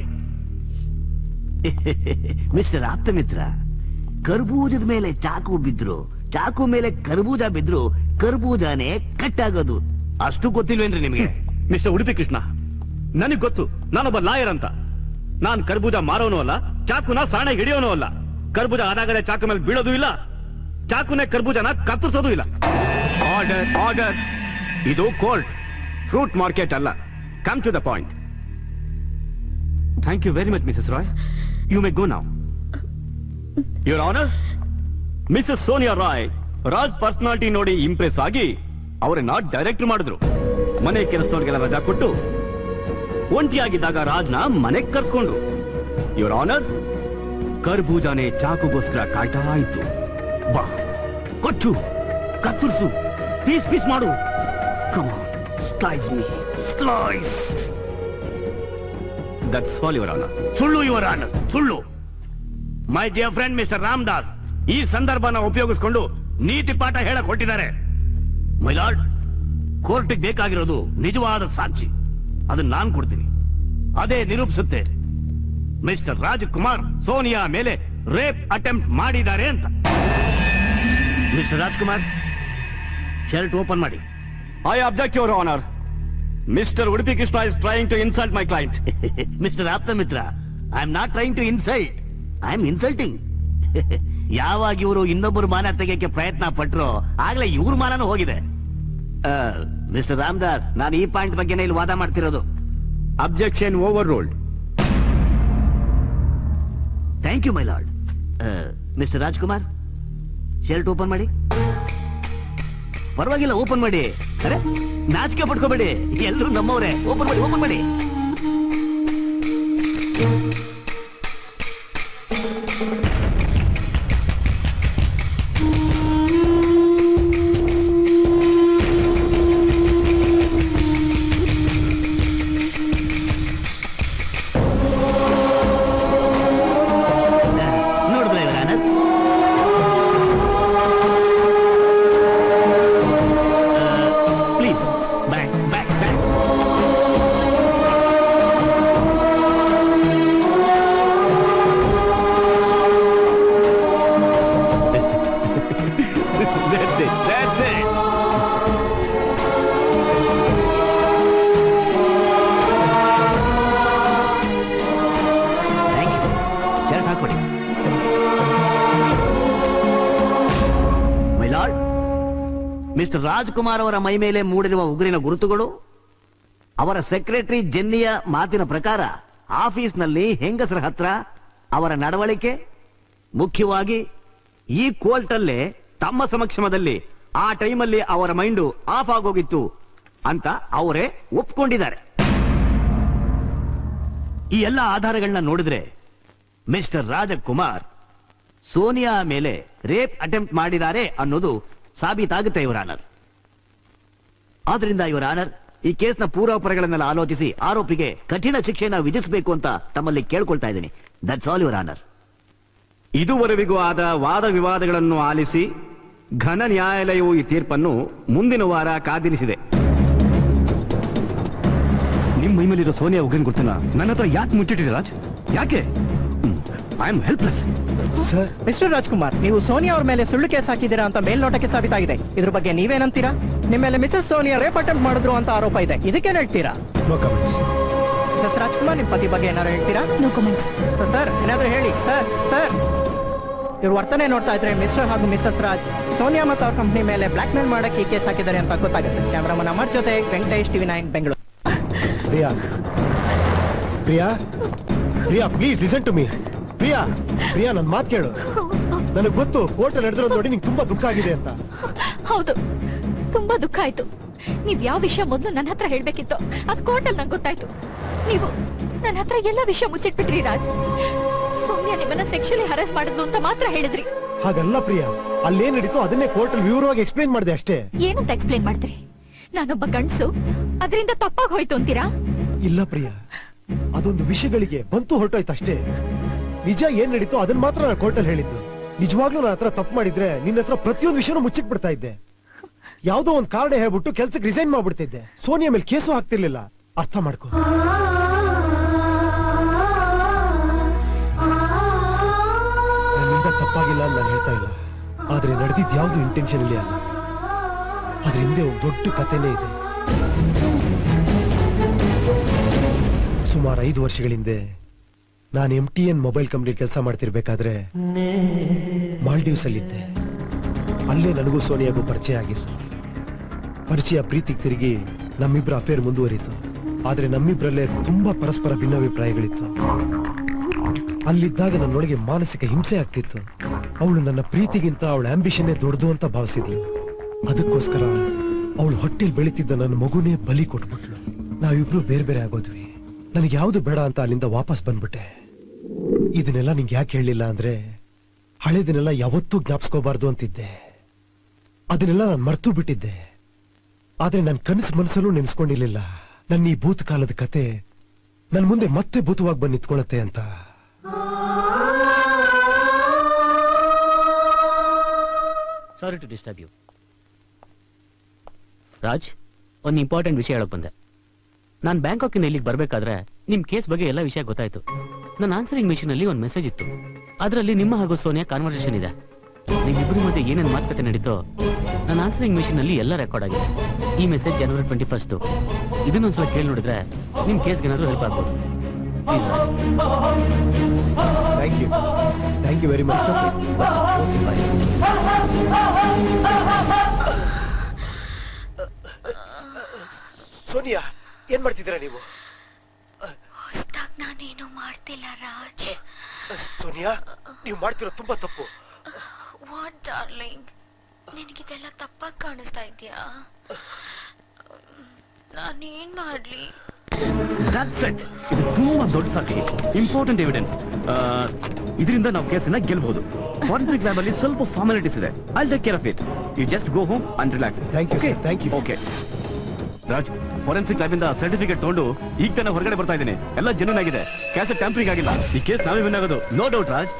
ಮಿಸ್ಟರ್ ಆಪ್ತ ಮಿತ್ರ, ಕರ್ಬೂಜದ ಮೇಲೆ ಚಾಕು ಬಿದ್ರು, ಚಾಕು ಮೇಲೆ ಕರ್ಬೂಜ ಬಿದ್ರು, ಕರ್ಬೂಜಾನೇ ಕಟ್ಟಾಗೋದು. ಅಷ್ಟು ಗೊತ್ತಿಲ್ವೇನ್ರಿ ನಿಮಗೆ? ಮಿಸ್ಟರ್ ಉಡುಪಿ ಕೃಷ್ಣ, ನನಗ್ ಗೊತ್ತು, ನಾನೊಬ್ಬ ಲಾಯರ್ ಅಂತ. ನಾನ್ ಕರ್ಬೂಜ ಮಾರೋನು ಅಲ್ಲ, ಚಾಕುನ ಸಾಣೆ ಹಿಡಿಯೋನು ಅಲ್ಲ. ಕರ್ಬೂಜ ಆದಾಗಲೇ ಚಾಕು ಮೇಲೆ ಬೀಳೋದು ಇಲ್ಲ, ಚಾಕುನೇ ಕರ್ಬೂಜನ ಕತ್ತರಿಸೋದು ಇಲ್ಲ. Order, order. ಇದು ಕೋರ್ಟ್, ಫ್ರೂಟ್ ಮಾರ್ಕೆಟ್ ಅಲ್ಲ. Come to the point. Thank you very much Mrs Roy. You may go now. Your honour, Mrs Sonia Roy Raj personality ನೋಡಿ ಇಂಪ್ರೆಸ್ ಆಗಿ ಅವರನ್ನ ಡೈರೆಕ್ಟರ್ ಮಾಡಿದ್ರು. ಮನೆ ಕೆಲಸದವ್ರಿಗೆಲ್ಲ ರಜಾ ಕೊಟ್ಟು ಒಂಟಿಯಾಗಿದ್ದಾಗ ರಾಜ್ನ ಮನೆಗೆ ಕರ್ಸ್ಕೊಂಡ್ರು. ಯುವರ್ ಆನರ್, ಕರ್ಬೂಜಾನೆ ಚಾಕುಗೋಸ್ಕರ ಕಾಯ್ತಾ ಇತ್ತು. ಬಾ, ಕೊಚ್ಚು, ಕತ್ತರಿಸು, ಪೀಸ್ ಪೀಸ್ ಮಾಡು. Come on, slice me, slice. That's all your honour. ಸುಳ್ಳು ಯುವರ್ ಆನರ್, ಸುಳ್ಳು. My dear friend mister Ramdas ಈ ಸಂದರ್ಭನ ಉಪಯೋಗಿಸಿಕೊಂಡು ನೀತಿ ಪಾಠ ಹೇಳಕ್ ಹೊಟ್ಟಿದ್ದಾರೆ. ಮೈಲಾರ್ಡ್, ಕೋರ್ಟಿಗೆ ಬೇಕಾಗಿರೋದು ನಿಜವಾದ ಸಾಕ್ಷಿ. ಅದನ್ನ ನಾನು ಕೊಡ್ತೀನಿ. ಅದೇ ನಿರೂಪಿಸುತ್ತೆ ಮಿಸ್ಟರ್ ರಾಜ್ಕುಮಾರ್ ಸೋನಿಯಾ ಮೇಲೆ ರೇಪ್ ಅಟೆಂಪ್ಟ್ ಮಾಡಿದ್ದಾರೆ ಅಂತ. ಮಿಸ್ಟರ್ ರಾಜ್ಕುಮಾರ್, ಶರ್ಟ್ ಓಪನ್ ಮಾಡಿ. I object your honour. Mister Udupi Krishna is trying to insult my client. Mister ಆಪ್ತ ಮಿತ್ರ, I am not trying to insult, I am insulting. ಯಾವಾಗ ಇವರು ಇನ್ನೊಬ್ಬರು ಮಾನ ತೆಗೆಯಕ್ಕೆ ಪ್ರಯತ್ನ ಪಟ್ರೋ ಆಗ್ಲೇ ಇವ್ರ ಮಾನನೂ ಹೋಗಿದೆ. ಮಿಸ್ಟರ್ ರಾಮದಾಸ್, ನಾನು ಈ ಪಾಯಿಂಟ್ ಬಗ್ಗೆ ಇಲ್ಲಿ ವಾದ ಮಾಡ್ತಿರೋದು. Objection overruled. Thank you my lord. Mister Rajkumar, shirt open ಮಾಡಿ. ಪರವಾಗಿಲ್ಲ, ಓಪನ್ ಮಾಡಿ. ಅರೆ, ನಾಚಿಕೆ ಪಡ್ಕೋಬೇಡಿ, ಎಲ್ಲರೂ ನಮ್ಮವರೇ. ಓಪನ್ ಮಾಡಿ, ಓಪನ್ ಮಾಡಿ. ಮಿಸ್ಟರ್ ರಾಜ್ಕುಮಾರ್ ಅವರ ಮೈ ಮೇಲೆ ಮೂಡಿರುವ ಉಗುರಿನ ಗುರುತುಗಳು, ಅವರ ಸೆಕ್ರೆಟರಿ ಜೆನ್ನಿಯ ಮಾತಿನ ಪ್ರಕಾರ ಆಫೀಸ್ನಲ್ಲಿ ಹೆಂಗಸರ ಹತ್ರ ಅವರ ನಡವಳಿಕೆ, ಮುಖ್ಯವಾಗಿ ಈ ಕೋರ್ಟಲ್ಲೇ ತಮ್ಮ ಸಮಕ್ಷಮದಲ್ಲಿ ಆ ಟೈಮಲ್ಲಿ ಅವರ ಮೈಂಡು ಆಫ್ ಆಗೋಗಿತ್ತು ಅಂತ ಅವರೇ ಒಪ್ಕೊಂಡಿದ್ದಾರೆ. ಈ ಎಲ್ಲ ಆಧಾರಗಳನ್ನ ನೋಡಿದ್ರೆ ಮಿಸ್ಟರ್ ರಾಜಕುಮಾರ್ ಸೋನಿಯಾ ಮೇಲೆ ರೇಪ್ ಅಟೆಂಪ್ಟ್ ಮಾಡಿದ್ದಾರೆ ಅನ್ನೋದು ಸಾಬೀತಾಗುತ್ತೆ ಇವರ ಆನರ್. ಆದ್ರಿಂದ ಇವರ ಆನರ್, ಈ ಕೇಸ್ನ ಪೂರ್ವಾಪರಗಳನ್ನೆಲ್ಲ ಆಲೋಚಿಸಿ ಆರೋಪಿಗೆ ಕಠಿಣ ಶಿಕ್ಷೆಯನ್ನು ವಿಧಿಸಬೇಕು ಅಂತ ತಮ್ಮಲ್ಲಿ ಕೇಳ್ಕೊಳ್ತಾ ಇದ್ದೀನಿ. That's all your honour. ಇದುವರೆವಿಗೂ ಆದ ವಾದ ವಿವಾದಗಳನ್ನು ಆಲಿಸಿ ಘನ ನ್ಯಾಯಾಲಯವು ಈ ತೀರ್ಪನ್ನು ಮುಂದಿನ ವಾರ ಕಾದಿರಿಸಿದೆ. ನಿಮ್ಮ ಮೈಮೇಲಿರೋ ಸೋನಿಯಾ ಉಗ್ರನ್ ಗುರ್ತನ ನನ್ನ ಹತ್ರ ಯಾಕೆ ಮುಚ್ಚಿಟ್ಟಿರಿ ರಾಜ್? ಯಾಕೆ? I am helpless. Mister Rajkumar, ನೀವು ಸೋನಿಯಾ ಅವ್ರ ಮೇಲೆ ಸುಳ್ಳು ಕೇಸ್ ಹಾಕಿದ್ದೀರಾ ಅಂತ ಮೇಲ್ನೋಟಕ್ಕೆ ಸಾಬೀತಾಗಿದೆ. ಇದ್ರ ಬಗ್ಗೆ ನೀವೇನಂತೀರಾ? ನಿಮ್ಮ ಮೇಲೆ ಮಿಸಸ್ ಸೋನಿಯಾ ರೇಪ್ ಅಟೆಂಪ್ಟ್ ಮಾಡಿದ್ರು ಅಂತ ಆರೋಪ ಇದೆ. ಇದಕ್ಕೇನು ಹೇಳ್ತೀರಾ? ಮಿಸಸ್ ರಾಜ್ಕುಮಾರ್, ನಿಮ್ಮ ಪತಿ ಬಗ್ಗೆ ಏನಾದ್ರು ಹೇಳ್ತೀರಾ? No comments. ಸರ್, ಏನಾದ್ರು ಹೇಳಿ ಸರ್. ಸರ್, ಇವ್ರ ವರ್ತನೆ ನೋಡ್ತಾ ಇದ್ರೆ ಮಿಸ್ಟರ್ ಹಾಗೂ ಮಿಸಸ್ ರಾಜ್ ಸೋನಿಯಾ ಮತ್ತು ಅವ್ರ ಕಂಪ್ನಿ ಮೇಲೆ ಬ್ಲಾಕ್ ಮೇಲ್ ಮಾಡಕ್ಕೆ ಈ ಕೇಸ್ ಹಾಕಿದ್ದಾರೆ ಅಂತ ಗೊತ್ತಾಗುತ್ತೆ. ಕ್ಯಾಮ್ರಾಮನ್ ಅಮರ್ ಜೊತೆ Venkatesh, TV9 Bengaluru. Priya, Priya, Priya, please listen to me. Priya, Priya, ನನ್ನ ಮಾತು ಕೇಳು. ನನಗೆ ಗೊತ್ತು ಕೋರ್ಟ್ ನಡೆದಿರೋದು ನೋಡಿ ನಿಂಗೆ ತುಂಬಾ ದುಃಖ ಆಗಿದೆ ಅಂತ. ಹೌದು, ತುಂಬಾ ದುಃಖ ಆಯ್ತು. ನೀವ್ ಯಾವ ವಿಷಯ ಮೊದಲು ನನ್ನ ಹತ್ರ ಹೇಳ್ಬೇಕಿತ್ತು, ಅದ್ ಕೋರ್ಟಲ್ಲಿ ನಂಗೆ ಗೊತ್ತಾಯ್ತು. ನೀವು ನನ್ನ ಹತ್ರ ಎಲ್ಲ ವಿಷಯ ಮುಚ್ಚಿಟ್ಬಿಟ್ರಿ ರಾಜ್. ಸೌಮ್ಯ ನಿಮ್ಮನ್ನ ಸೆಕ್ಷುಲಿ ಹರಾಸ್ ಮಾಡಿದ್ಲು ಅಂತ ಮಾತ್ರ ಹೇಳಿದ್ರಿ. ಹಾಗಲ್ಲ ಪ್ರಿಯಾ, ಅಲ್ಲೇನ್ ನಡೀತು ಅದನ್ನೇ ಕೋರ್ಟಲ್ಲಿ ವಿವರವಾಗಿ ಎಕ್ಸ್ಪ್ಲೇನ್ ಮಾಡಿದೆ ಅಷ್ಟೇ. ಏನಂತ ಎಕ್ಸ್ಪ್ಲೇನ್ ಮಾಡಿದ್ರಿ? ನಾನೊಬ್ಬ ಗಂಡಸು, ಅದರಿಂದ ತಪ್ಪಾಗಿ ಹೋಯ್ತು ಅಂತೀರಾ? ಇಲ್ಲ ಪ್ರಿಯಾ, ಅದೊಂದು ವಿಷಯಗಳಿಗೆ ಬಂತು ಹೊರಟೋಯ್ತು ಅಷ್ಟೇ. ನಿಜ ಏನ್ ನಡೀತು ಅದನ್ನ ಮಾತ್ರ ನಾನು ಕೋರ್ಟಲ್ಲಿ ಹೇಳಿದ್ದು. ನಿಜವಾಗ್ಲೂ ನನ್ನ ಹತ್ರ ತಪ್ಪು ಮಾಡಿದ್ರೆ ನಿನ್ನ ಹತ್ರ ಪ್ರತಿಯೊಂದು ವಿಷಯನೂ ಮುಚ್ಚಿಟ್ಬಿಡ್ತಾ ಇದ್ದೆ. ಯಾವ್ದೋ ಒಂದ್ ಕಾರಣ ಹೇಳ್ಬಿಟ್ಟು ಕೆಲ್ಸಕ್ಕೆ ರಿಸೈನ್ ಮಾಡ್ಬಿಡ್ತಿದ್ದೆ. ಸೋನಿಯಾ ಮೇಲೆ ಕೇಸು ಹಾಕ್ತಿರ್ಲಿಲ್ಲ. ಅರ್ಥ ಮಾಡ್ಕೊ. ನನ್ನಿಂದ ತಪ್ಪಾಗಿಲ್ಲ ಅಂತ ನಾನು ಹೇಳ್ತಾ ಇಲ್ಲ, ಆದ್ರೆ ನಡೆದಿದ್ ಯಾವ್ದು ಇಂಟೆನ್ಷನ್ ಇಲ್ಲ ಅಲ್ಲ. ಅದ್ರ ಹಿಂದೆ ಒಂದು ದೊಡ್ಡ ಕಥೆನೇ ಇದೆ. ಸುಮಾರು 5 ವರ್ಷಗಳ ಹಿಂದೆ ನಾನು MTN ಮೊಬೈಲ್ ಕಂಪ್ನಿ ಕೆಲಸ ಮಾಡ್ತಿರ್ಬೇಕಾದ್ರೆ ಮಾಲ್ಡೀವ್ಸ್ ಅಲ್ಲಿದ್ದೆ. ಅಲ್ಲೇ ನನಗೂ ಸೋನಿಯಾಗೂ ಪರಿಚಯ ಆಗಿತ್ತು. ಪರಿಚಯ ಪ್ರೀತಿಗೆ ತಿರುಗಿ ನಮ್ಮಿಬ್ಬರ ಅಫೇರ್ ಮುಂದುವರಿತು. ಆದ್ರೆ ನಮ್ಮಿಬ್ಬರಲ್ಲೇ ತುಂಬಾ ಪರಸ್ಪರ ಭಿನ್ನಾಭಿಪ್ರಾಯಗಳಿತ್ತು. ಅಲ್ಲಿದ್ದಾಗ ನನ್ನೊಳಗೆ ಮಾನಸಿಕ ಹಿಂಸೆ ಆಗ್ತಿತ್ತು. ಅವಳು ನನ್ನ ಪ್ರೀತಿಗಿಂತ ಅವಳ ಆಂಬಿಷನ್ನೇ ದೊಡ್ಡದು ಅಂತ ಭಾವಿಸಿದ್ಲು. ಅದಕ್ಕೋಸ್ಕರ ಅವಳು ಹೊಟ್ಟೆಲ್ ಬೆಳೀತಿದ್ದ ನನ್ನ ಮಗುನೇ ಬಲಿ ಕೊಟ್ಬಿಟ್ಲು. ನಾವಿಬ್ರು ಬೇರೆ ಬೇರೆ ಆಗೋದ್ವಿ. ನನಗೆ ಯಾವ್ದು ಬೇಡ ಅಂತ ಅಲ್ಲಿಂದ ವಾಪಸ್ ಬಂದ್ಬಿಟ್ಟೆ. ಇದನ್ನೆಲ್ಲ ನಿಂಗೆ ಯಾಕೆ ಹೇಳಿಲ್ಲ ಅಂದ್ರೆ, ಹಳೇದನ್ನೆಲ್ಲ ಯಾವತ್ತೂ ಜ್ಞಾಪಿಸ್ಕೋಬಾರ್ದು ಅಂತಿದ್ದೆ. ಅದನ್ನೆಲ್ಲ ನಾನು ಮರ್ತು ಬಿಟ್ಟಿದ್ದೆ. ಆದ್ರೆ ನನ್ನ ಕನಸು ಮನಸ್ಸಲ್ಲೂ ನೆನೆಸ್ಕೊಂಡಿರ್ಲಿಲ್ಲ ನನ್ನ ಈ ಭೂತಕಾಲದ ಕತೆ ನನ್ ಮುಂದೆ ಮತ್ತೆ ಭೂತವಾಗಿ ಬಂದು ನಿಂತ್ಕೊಳ್ಳುತ್ತೆ ಅಂತ. Sorry to disturb you. Raj, ಒಂದು ಇಂಪಾರ್ಟೆಂಟ್ ವಿಷಯ ಹೇಳಕ್ ಬಂದೆ. ನಾನು ಬ್ಯಾಂಕಾಕಿಂದ ಇಲ್ಲಿಗೆ ಬರ್ಬೇಕಾದ್ರೆ ನಿಮ್ ಕೇಸ್ ಬಗ್ಗೆ ಎಲ್ಲ ವಿಷಯ ಗೊತ್ತಾಯ್ತು. ನನ್ನ ಆನ್ಸರಿಂಗ್ ಮಿಷನ್ ಅಲ್ಲಿ ಒಂದು ಮೆಸೇಜ್ ಇತ್ತು. ಅದರಲ್ಲಿ ನಿಮ್ಮ ಹಾಗೂ ಸೋನಿಯಾ ಕಾನ್ವರ್ಸೇಷನ್ ಇದೆ. ನಿಮ್ಮಿಬ್ಬರ ಮಧ್ಯೆ ಏನೇನು ಮಾತುಕತೆ ನಡೀತೋ ನನ್ನ ಆನ್ಸರಿಂಗ್ ಮಿಷನ್ ಅಲ್ಲಿ ಎಲ್ಲ ರೆಕಾರ್ಡ್ ಆಗಿದೆ. ಈ ಮೆಸೇಜ್ January 21. ಇದನ್ನೊಂದ್ಸಲ ಕೇಳಿ ನೋಡಿದ್ರೆ ನಿಮ್ ಕೇಸ್ಗೆ ಏನಾದ್ರು ಹೆಲ್ಪ್ ಆಗ್ಬೋದು. Thank you very much sir. Sonia, ಏನ್ ಮಾಡ್ತಿದ್ದೀರಾ ನೀವು? ಹೊಸ್ದಾಗ್ ನಾನೇನು ಮಾಡ್ತಿಲ್ಲ ರಾಜ್. ಸೋನಿಯಾ, ನೀವು ಮಾಡ್ತಿರೋ ತುಂಬಾ ತಪ್ಪು. ವಾಟ್ ಡಾರ್ಲಿಂಗ್, ನಿನಗಿದೆಲ್ಲ ತಪ್ಪಾಗಿ ಕಾಣಿಸ್ತಾ ಇದೆಯಾ? ನಾನೇನ್ ಮಾಡ್ಲಿ? ಇದು ತುಂಬಾ ದೊಡ್ಡ ಸಾಕ್ಷಿ, ಇಂಪಾರ್ಟೆಂಟ್ ಎವಿಡೆನ್ಸ್. ಇದರಿಂದ ನಾವು ಕೇಸನ್ನ ಗೆಲ್ಬಹುದು. ಫಾರೆನ್ಸಿಕ್ ಲ್ಯಾಬ್ ಅಲ್ಲಿ ಸ್ವಲ್ಪ ಫಾರ್ಮಾಲಿಟೀಸ್ ಇದೆ. I take care of it. You just go home and relax. Thank you. Okay Raj, forensic lab ಇಂದ ಸರ್ಟಿಫಿಕೇಟ್ ತಗೊಂಡು ಈಗ ತಾನೇ ಹೊರಗಡೆ ಬರ್ತಾ ಇದ್ದೀನಿ. ಎಲ್ಲ ಜೆನ್ಯೂನ್ ಆಗಿದೆ, ಕ್ಯಾಸೆಟ್ ಟ್ಯಾಂಪರಿಂಗ್ ಆಗಿಲ್ಲ. ಈ ಕೇಸ್ ನಾವೇ ವಿನ್ ಆಗೋದು, ನೋ ಡೌಟ್ ರಾಜ್.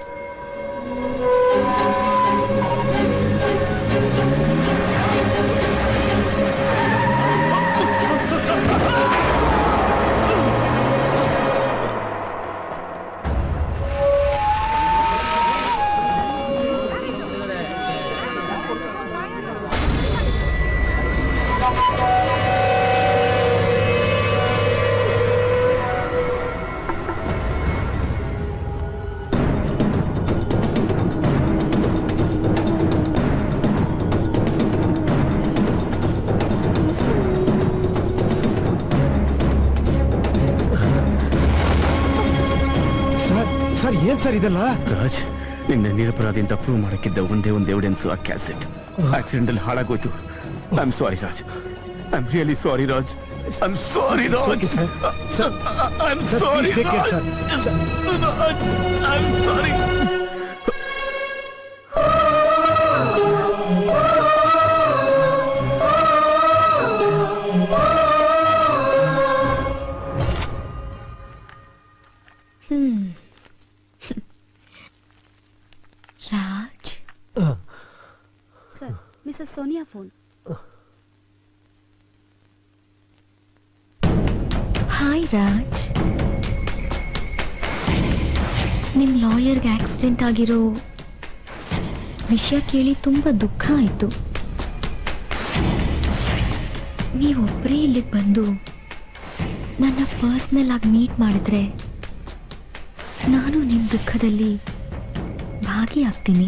ಏನ್ ಸರ್ ಇದೆಲ್ಲ? ರಾಜ್, ನಿನ್ನೆ ನಿರಪರಾಧಿ ಅಂತ ಪ್ರೂವ್ ಮಾಡಕ್ಕಿದ್ದ ಒಂದೇ ಒಂದು ಎವಿಡೆನ್ಸ್ ಆ ಕ್ಯಾಸೆಟ್ ಆಕ್ಸಿಡೆಂಟ್ ಅಲ್ಲಿ ಹಾಳಾಗೋಯ್ತು. I am sorry Raj. I am really sorry Raj. I am sorry Raj. I am sorry Raj. I am sorry. Raj sir, Mrs Sonia phone. Hi Raj, ನಿಮ್ ಲಾಯರ್ಗೆ ಆಕ್ಸಿಡೆಂಟ್ ಆಗಿರೋ ವಿಷಯ ಕೇಳಿ ತುಂಬಾ ದುಃಖ ಆಯ್ತು. ನೀವೊಬ್ಬರೇ ಇಲ್ಲಿಗೆ ಬಂದು ನನ್ನ ಪರ್ಸನಲ್ ಆಗಿ ಮೀಟ್ ಮಾಡಿದ್ರೆ ನಾನು ನಿಮ್ ದುಃಖದಲ್ಲಿ ಭಾಗಿಯಾಗ್ತೀನಿ.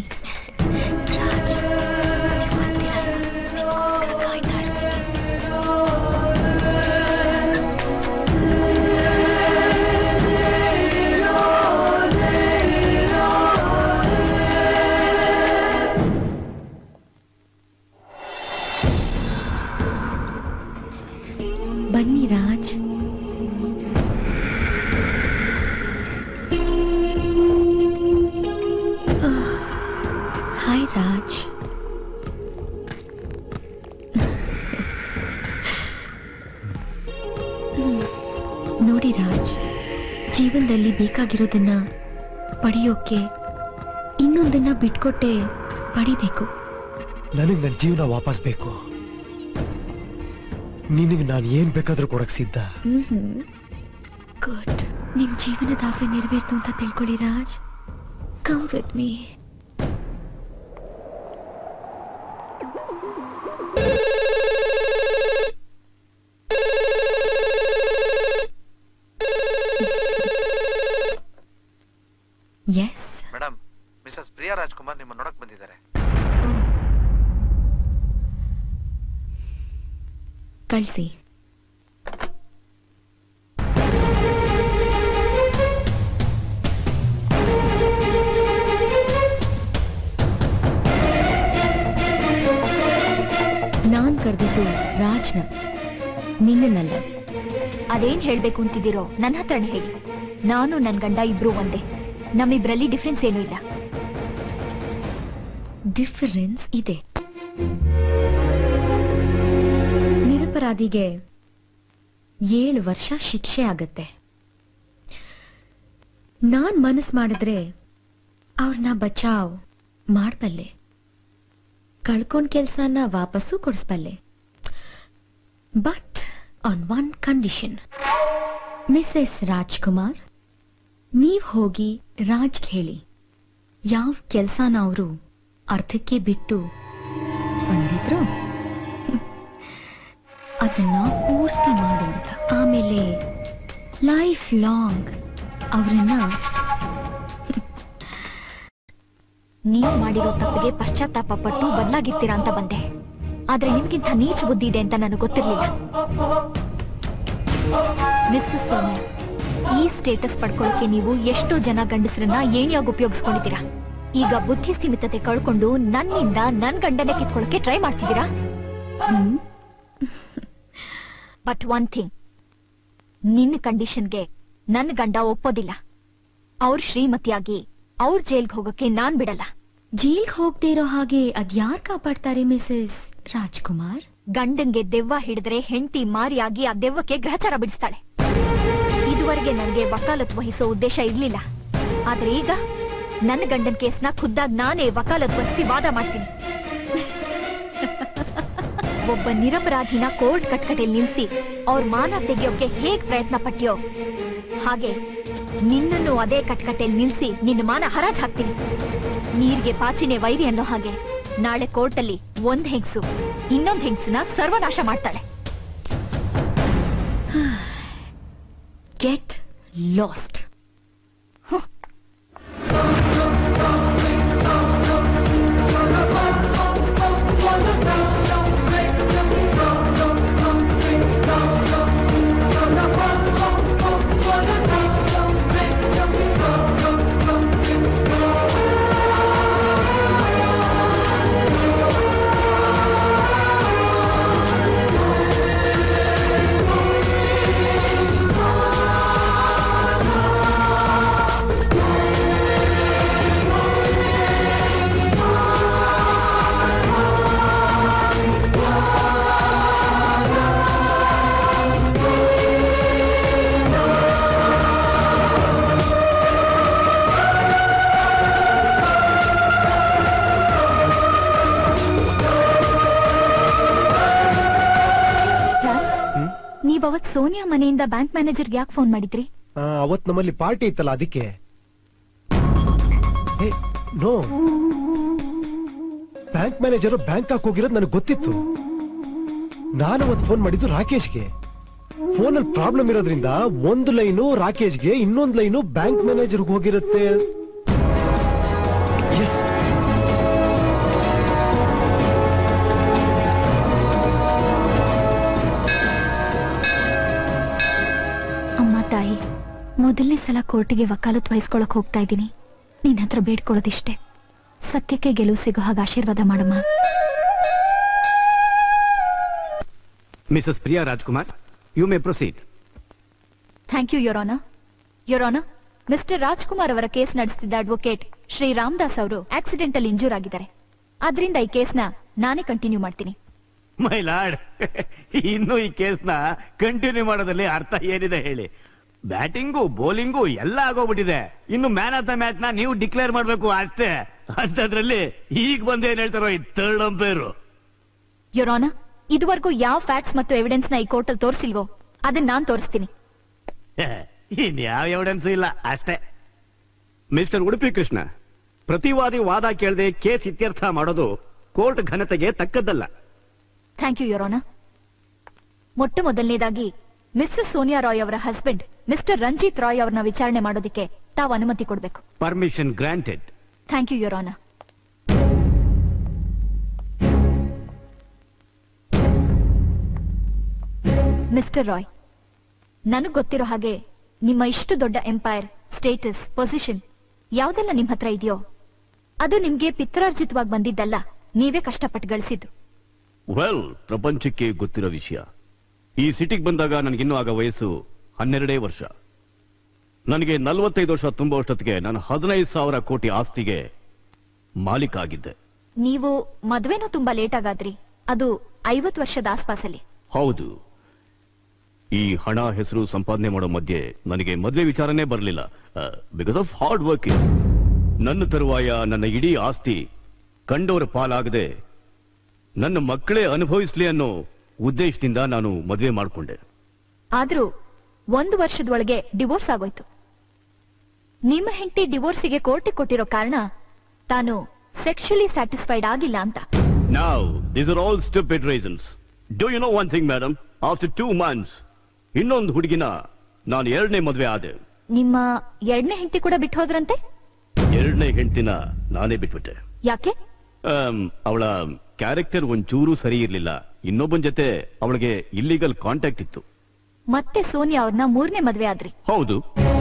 ಬನ್ನಿ ರಾಜ್. ಹಾಯ್ ರಾಜ್. ನೋಡಿ ರಾಜ್, ಜೀವನದಲ್ಲಿ ಬೇಕಾಗಿರೋದನ್ನ ಪಡೆಯೋಕೆ ಇನ್ನೊಂದನ್ನ ಬಿಟ್ಕೊಟ್ಟೆ ಪಡಿಬೇಕು. ನನಗೆ ನನ್ನ ಜೀವನ ವಾಪಸ್ ಬೇಕು. ನಿನಗೆ ನಾನು ಏನ್ ಬೇಕಾದ್ರೂ ಕೊಡಕ್ ಸಿದ್ಧ. ಗುಡ್. ನಿಮ್ ಜೀವನದ ಆಸೆ ನೆರವೇರ್ತು ಅಂತ ತಿಳ್ಕೊಳ್ಳಿ Raj. Come with me. Yes madam, Mrs Priya Rajkumar ನಿಮ್ಮ ನೋಡಕ್ ಬಂದಿದ್ದಾರೆ. ಕಳಿಸಿ. ನಾನ್ ಕರೆದಿದ್ದು ರಾಜ್ನ, ನಿನ್ನಲ್ಲ. ಅದೇನ್ ಹೇಳ್ಬೇಕು ಅಂತಿದ್ದೀರೋ ನನ್ನ ಹತ್ರನೇ ಹೇಳಿ. ನಾನು ನನ್ ಗಂಡ ಇಬ್ರು ಒಂದೇ. ನಮ್ಮಿಬ್ರಲ್ಲಿ ಡಿಫ್ರೆನ್ಸ್ ಏನೂ ಇಲ್ಲ. ಡಿಫರೆನ್ಸ್ ಇದೆ. ನಿರಪರಾಧಿಗೆ 7 ವರ್ಷ ಶಿಕ್ಷೆ ಆಗತ್ತೆ. ನಾನ್ ಮನಸ್ ಮಾಡಿದ್ರೆ ಅವ್ರನ್ನ ಬಚಾವ್ ಮಾಡ್ಬಲ್ಲೆ, ಕಳ್ಕೊಂಡ್ ಕೆಲ್ಸನ ವಾಪಸ್ಸು ಕೊಡಿಸ್ಬಲ್ಲೆ. But on one condition. Mrs Rajkumar, ನೀವ್ ಹೋಗಿ ರಾಜ್ಗೆ ಹೇಳಿ ಯಾವ ಕೆಲ್ಸನ ಅವರು ಅರ್ಧಕ್ಕೆ ಬಿಟ್ಟು ಬಂದಿದ್ರು ಅದನ್ನ ಪೂರ್ತಿ ಮಾಡು ಅಂತ. ಆಮೇಲೆ ಲೈಫ್ ಲಾಂಗ್ ಅವರನ್ನ ನೀವು ಮಾಡಿರೋ ತಪ್ಪಿಗೆ ಪಶ್ಚಾತ್ತಾಪ ಪಟ್ಟು ಬದಲಾಗಿರ್ತೀರಾ ಅಂತ ಬಂದೆ. ಆದ್ರೆ ನಿಮ್ಗಿಂತ ನೀಚ ಬುದ್ಧಿ ಇದೆ ಅಂತ ನನಗೆ ಗೊತ್ತಿರ್ಲಿಲ್ಲ. ಮಿಸ್ಸಸ್ ಸೋನಿಯಾ, ಈ ಸ್ಟೇಟಸ್ ಪಡ್ಕೊಳ್ಳೋಕೆ ನೀವು ಎಷ್ಟೋ ಜನ ಗಂಡಸರನ್ನ ಏಣಿಯಾಗಿ ಉಪಯೋಗಿಸ್ಕೊಂಡಿದ್ದೀರಾ. ಈಗ ಬುದ್ಧಿ ಸ್ಥಿಮಿತತೆ ಕಳ್ಕೊಂಡು ನನ್ನಿಂದ ನನ್ ಗಂಡನೇ ಕಿತ್ಕೊಳ್ಳೋಕೆ ಟ್ರೈ ಮಾಡ್ತಿದ್ದೀರಾ. ಬಟ್ ಒನ್ ಥಿಂಗ್, ನಿನ್ನ ಕಂಡೀಷನ್ಗೆ ನನ್ ಗಂಡ ಒಪ್ಪೋದಿಲ್ಲ. ಅವ್ರ ಶ್ರೀಮತಿಯಾಗಿ ಅವ್ರ ಜೈಲ್ಗೆ ಹೋಗಕ್ಕೆ ನಾನ್ ಬಿಡಲ್ಲ. ಜೈಲ್ಗೆ ಹೋಗದೆ ಇರೋ ಹಾಗೆ ಅದ್ಯಾರ್ ಕಾಪಾಡ್ತಾರೆ ಮಿಸೆಸ್ ರಾಜ್ಕುಮಾರ್? ಗಂಡಂಗೆ ದೆವ್ವ ಹಿಡಿದ್ರೆ ಹೆಂಡತಿ ಮಾರಿಯಾಗಿ ಆ ದೆವ್ವಕ್ಕೆ ಗ್ರಹಚಾರ ಬಿಡಿಸ್ತಾಳೆ. ಇದುವರೆಗೆ ನನಗೆ ವಕಾಲತ್ ವಹಿಸೋ ಉದ್ದೇಶ ಇರ್ಲಿಲ್ಲ. ಆದ್ರೆ ಈಗ ನನ್ನ ಗಂಡನ್ ಕೇಸ್ನ ಖುದ್ದಾಗಿ ನಾನೇ ವಕಾಲತ್ ವಹಿಸಿ ವಾದ ಮಾಡ್ತೀನಿ. ಒಬ್ಬ ನಿರಪರಾಧಿನ ಕೋರ್ಟ್ ಕಟ್ಕಟೆಯಲ್ಲಿ ನಿಲ್ಸಿ ಅವ್ರ ಮಾನ ತೆಗೆಯೋಕೆ ಹೇಗ್ ಪ್ರಯತ್ನ ಪಟ್ಟಿಯೋ ಹಾಗೆ ನಿನ್ನನ್ನು ಅದೇ ಕಟ್ಕಟೆಯಲ್ಲಿ ನಿಲ್ಸಿ ನಿನ್ನ ಮಾನ ಹರಾಜ್ ಹಾಕ್ತೀನಿ. ನೀರ್ಗೆ ಪಾಚಿನೇ ವೈರಿ ಅನ್ನೋ ಹಾಗೆ ನಾಳೆ ಕೋರ್ಟಲ್ಲಿ ಒಂದ್ ಹೆಂಗ್ಸು ಇನ್ನೊಂದ್ ಹೆಂಗ್ಸನ್ನ ಸರ್ವನಾಶ ಮಾಡ್ತಾಳೆ. Get lost. ಅವತ್ ಸೋನಿಯಾ ಮನೆಯಿಂದ ಬ್ಯಾಂಕ್ ಮ್ಯಾನೇಜರ್ಗೆ ಯಾಕೆ ಫೋನ್ ಮಾಡಿದ್ರಿ? ಅವತ್ ನಮ್ಮಲ್ಲಿ ಪಾರ್ಟಿ ಇತ್ತಲ್ಲ ಅದಕ್ಕೆ. ನೋ, ಬ್ಯಾಂಕ್ ಮ್ಯಾನೇಜರ್ ಬ್ಯಾಂಕ್ ಹೋಗಿರೋದು ನನಗೆ ಗೊತ್ತಿತ್ತು. ನಾನು ಅವತ್ತು ಫೋನ್ ಮಾಡಿದ್ದು ರಾಕೇಶ್ಗೆ. ಫೋನಲ್ಲಿ ಪ್ರಾಬ್ಲಮ್ ಇರೋದ್ರಿಂದ ಒಂದು ಲೈನು ರಾಕೇಶ್ಗೆ, ಇನ್ನೊಂದು ಲೈನು ಬ್ಯಾಂಕ್ ಮ್ಯಾನೇಜರ್ಗೆ ಹೋಗಿರುತ್ತೆ. ತಾಯಿ, ಮೊದಲನೇ ಸಲ ಕೋರ್ಟಿಗೆ ವಕಾಲತ್ ವಹಿಸ್ಕೊಳಕ್ ಹೋಗ್ತಾ ಇದ್ದೀನಿ. ನಿನ್ನ ಹತ್ರ ಬೇಡ್ಕೊಳ್ಳೋದಿಷ್ಟೇ, ಸತ್ಯಕ್ಕೆ ಗೆಲುವು ಸಿಗೋ ಹಾಗೆ ಆಶೀರ್ವಾದ ಮಾಡಮ್ಮ. Mrs Priya Rajkumar, you may proceed. Thank you your honour. Your honour, mister Rajkumar ಅವರ ಕೇಸ್ ನಡೆಸ್ತಿದ್ದ ಅಡ್ವೊಕೇಟ್ ಶ್ರೀ ರಾಮದಾಸ್ ಅವರು ಆಕ್ಸಿಡೆಂಟಲ್ ಇಂಜೂರ್ ಆಗಿದ್ದಾರೆ. ಆದ್ರಿಂದ ಈ ಕೇಸ್ನ ನಾನೇ ಕಂಟಿನ್ಯೂ ಮಾಡ್ತೀನಿ. ಮೈ ಲಾರ್ಡ್, ಇನ್ನು ಈ ಕೇಸ್ನ ಕಂಟಿನ್ಯೂ ಮಾಡೋದ್ರಲ್ಲಿ ಅರ್ಥ ಏನಿದೆ ಹೇಳಿ? ಬ್ಯಾಟಿಂಗು ಬೌಲಿಂಗು ಎಲ್ಲ ಆಗೋಗ್ಬಿಟ್ಟಿದೆ. ಇನ್ನು ಮ್ಯಾನ್ ಆಫ್ ದ ಮ್ಯಾಚ್ ನ ನೀವು ಡಿಕ್ಲೇರ್ ಮಾಡ್ಬೇಕು ಅಷ್ಟೇ. ಅಂತದ್ರಲ್ಲಿ ಈಗ ಬಂದು ಏನ್ ಹೇಳ್ತಾರೋ ಈ ಥರ್ಡ್ ಅಂಪೈರ್. ಯೋರ್ ಆನರ್, ಇದುವರೆಗೂ ಯಾವ ಫ್ಯಾಕ್ಟ್ಸ್ ಮತ್ತು ಎವಿಡೆನ್ಸ್ ನ ಈ ಕೋರ್ಟಲ್ ತೋರಿಸಿಲ್ವೋ ಅದನ್ನ ನಾನ್ ತೋರಿಸ್ತೀನಿ. ಇನ್ಯಾವ ಎವಿಡೆನ್ಸ್ ಇಲ್ಲ ಅಷ್ಟೇ. ಮಿಸ್ಟರ್ ಉಡುಪಿ ಕೃಷ್ಣ, ಪ್ರತಿವಾದಿ ವಾದ ಕೇಳದೆ ಕೇಸ್ ಇತ್ಯರ್ಥ ಮಾಡೋದು ಕೋರ್ಟ್ ಘನತೆಗೆ ತಕ್ಕದ್ದಲ್ಲ. Thank you your honour. ಮೊಟ್ಟ ಮೊದಲನೇದಾಗಿ ಮಿಸ್ಸಸ್ ಸೋನಿಯಾ ರಾಯ್ ಅವರ ಹಸ್ಬೆಂಡ್ ಮಿಸ್ಟರ್ ರಂಜಿತ್ ರಾಯ್ ಅವರನ್ನ ವಿಚಾರಣೆ ಮಾಡೋದಕ್ಕೆ ತಾವು ಅನುಮತಿ ಕೊಡಬೇಕು. Permission granted. Thank you your honour. Mister Roy, ನನಗ್ ಗೊತ್ತಿರೋ ಹಾಗೆ ನಿಮ್ಮ ಇಷ್ಟು ದೊಡ್ಡ ಎಂಪೈರ್, ಸ್ಟೇಟಸ್, ಪೊಸಿಷನ್ ಯಾವ್ದೆಲ್ಲ ನಿಮ್ ಹತ್ರ ಇದೆಯೋ ಅದು ನಿಮ್ಗೆ ಪಿತ್ರಾರ್ಜಿತವಾಗಿ ಬಂದಿದ್ದಲ್ಲ, ನೀವೇ ಕಷ್ಟಪಟ್ಟು ಗಳಿಸಿದ್ದು. ವೆಲ್, ಪ್ರಪಂಚಕ್ಕೆ ಗೊತ್ತಿರೋ ವಿಷಯ. ಈ ಸಿಟಿಗೆ ಬಂದಾಗ ನನಗಿನ್ನೂ ಆಗ ವಯಸ್ಸು 12 ವರ್ಷ. ನನಗೆ 45 ವರ್ಷ ತುಂಬುವಷ್ಟೊತ್ತಿಗೆ ನಾನು 15,000 ಕೋಟಿ ಆಸ್ತಿಗೆ ಮಾಲೀಕ ಆಗಿದ್ದೆ. ನೀವು ಮದ್ವೆನೂ ತುಂಬಾ ಲೇಟ್ ಆಗಾದ್ರಿ, ಅದು 50 ವರ್ಷದ ಆಸ್ಪಾಸಲ್ಲಿ. ಹೌದು. ಈ ಹಣ ಹೆಸರು ಸಂಪಾದನೆ ಮಾಡೋ ಮಧ್ಯೆ ನನಗೆ ಮದ್ವೆ ವಿಚಾರನೇ ಬರಲಿಲ್ಲ. Because of hard working. ನನ್ನ ತರುವಾಯ ನನ್ನ ಇಡೀ ಆಸ್ತಿ ಕಂಡವರ ಪಾಲಾಗದೆ ನನ್ನ ಮಕ್ಕಳೇ ಅನುಭವಿಸ್ಲಿ ಅನ್ನೋ ಉದ್ದೇಶದಿಂದ ನಾನು ಮದುವೆ ಮಾಡಿಕೊಂಡೆ. ಆದ್ರೂ 1 ವರ್ಷದೊಳಗೆ ಡಿವೋರ್ಸ್ ಆಗೋಯ್ತು. ನಿಮ್ಮ ಹೆಂಡತಿ ಡಿವೋರ್ಸಿಗೆ ಕೋರ್ಟಿಗೆ ಕೊಟ್ಟಿರೋ ಕಾರಣ ತಾನು ಸೆಕ್ಷುಲಿ ಸ್ಯಾಟಿಸ್ಫೈಡ್ ಆಗಿಲ್ಲ ಅಂತ. Now, these are all stupid reasons. Do you know one thing, madam? After 2 months, ಇನ್ನೊಂದು ಹುಡುಗಿನ ನಾನು 2ನೇ ಮದುವೆ ಆದೆ. ನಿಮ್ಮ 2ನೇ ಹೆಂಡತಿ ಕೂಡ ಬಿಟ್ಟು ಹೋದ್ರಂತೆ? 2ನೇ ಹೆಂಡತಿನ ನಾನೇ ಬಿಟ್ಬಿಟ್ಟೆ. ಯಾಕೆ? ಅವಳ ಕ್ಯಾರೆಕ್ಟರ್ ಒಂಚೂರು ಸರಿ ಇರ್ಲಿಲ್ಲ. ಇನ್ನೊಬ್ಬನ ಜೊತೆ ಅವಳಿಗೆ ಇಲ್ಲಿಗಲ್ ಕಾಂಟ್ಯಾಕ್ಟ್ ಇತ್ತು. ಮತ್ತೆ ಸೋನಿಯಾ ಅವ್ರನ್ನ 3ನೇ ಮದ್ವೆ ಆದ್ರಿ? ಹೌದು.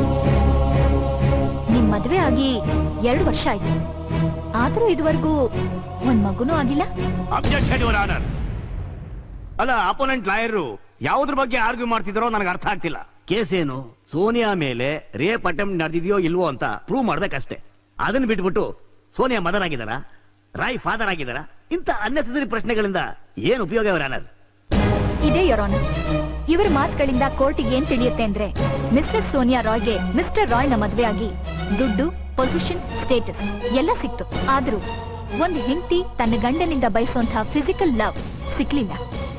ನಿಮ್ ಮದ್ವೆ ಆಗಿ 2 ವರ್ಷ ಆಯ್ತು. ಆದ್ರೂ ಇದುವರೆಗೂ ಒಂದ್ ಮಗುನೂ ಆಗಿಲ್ಲ. Objection your honour. ಅಲ್ಲ, ಅಪೋನೆಂಟ್ ಲಾಯರು ಯಾವುದ್ರ ಬಗ್ಗೆ ಆರ್ಗ್ಯೂ ಮಾಡ್ತಿದಾರೋ ನನಗೆ ಅರ್ಥ ಆಗ್ತಿಲ್ಲ. ಕೇಸ್ ಏನು? ಸೋನಿಯಾ ಮೇಲೆ ರೇಪ್ ಅಟೆಂಪ್ಟ್ ನಡೆದಿದೆಯೋ ಇಲ್ವೋ ಅಂತ ಪ್ರೂವ್ ಮಾಡ್ಬೇಕಷ್ಟೇ. ಅದನ್ನ ಬಿಟ್ಬಿಟ್ಟು ಸೋನಿಯಾ ಮದರ್ ಆಗಿದಾರ, ರಾಯ್ ಫಾದರ್ ಆಗಿದಾರ, ಇಂಥ ಅನ್ನೆಸೆಸರಿ ಪ್ರಶ್ನೆಗಳಿಂದ ಏನು ಉಪಯೋಗ ಯುವರ್ ಆನರ್? ಇದೇ ಯುವರ್ ಆನರ್. ಇವರ ಮಾತುಗಳಿಂದ ಕೋರ್ಟಿಗೆ ಏನ್ ತಿಳಿಯುತ್ತೆ ಅಂದ್ರೆ ಮಿಸ್ಟರ್ ಸೋನಿಯಾ ರಾಯ್ಗೆ ಮಿಸ್ಟರ್ ರಾಯ್ನ ಮದ್ವೆ ಆಗಿ ದುಡ್ಡು, ಪೊಸಿಷನ್, ಸ್ಟೇಟಸ್ ಎಲ್ಲ ಸಿಕ್ತು. ಆದ್ರೂ ಒಂದು ಹೆಂಡತಿ ತನ್ನ ಗಂಡನಿಂದ ಬಯಸುವಂತಹ ಫಿಸಿಕಲ್ ಲವ್ ಸಿಕ್ಲಿಲ್ಲ.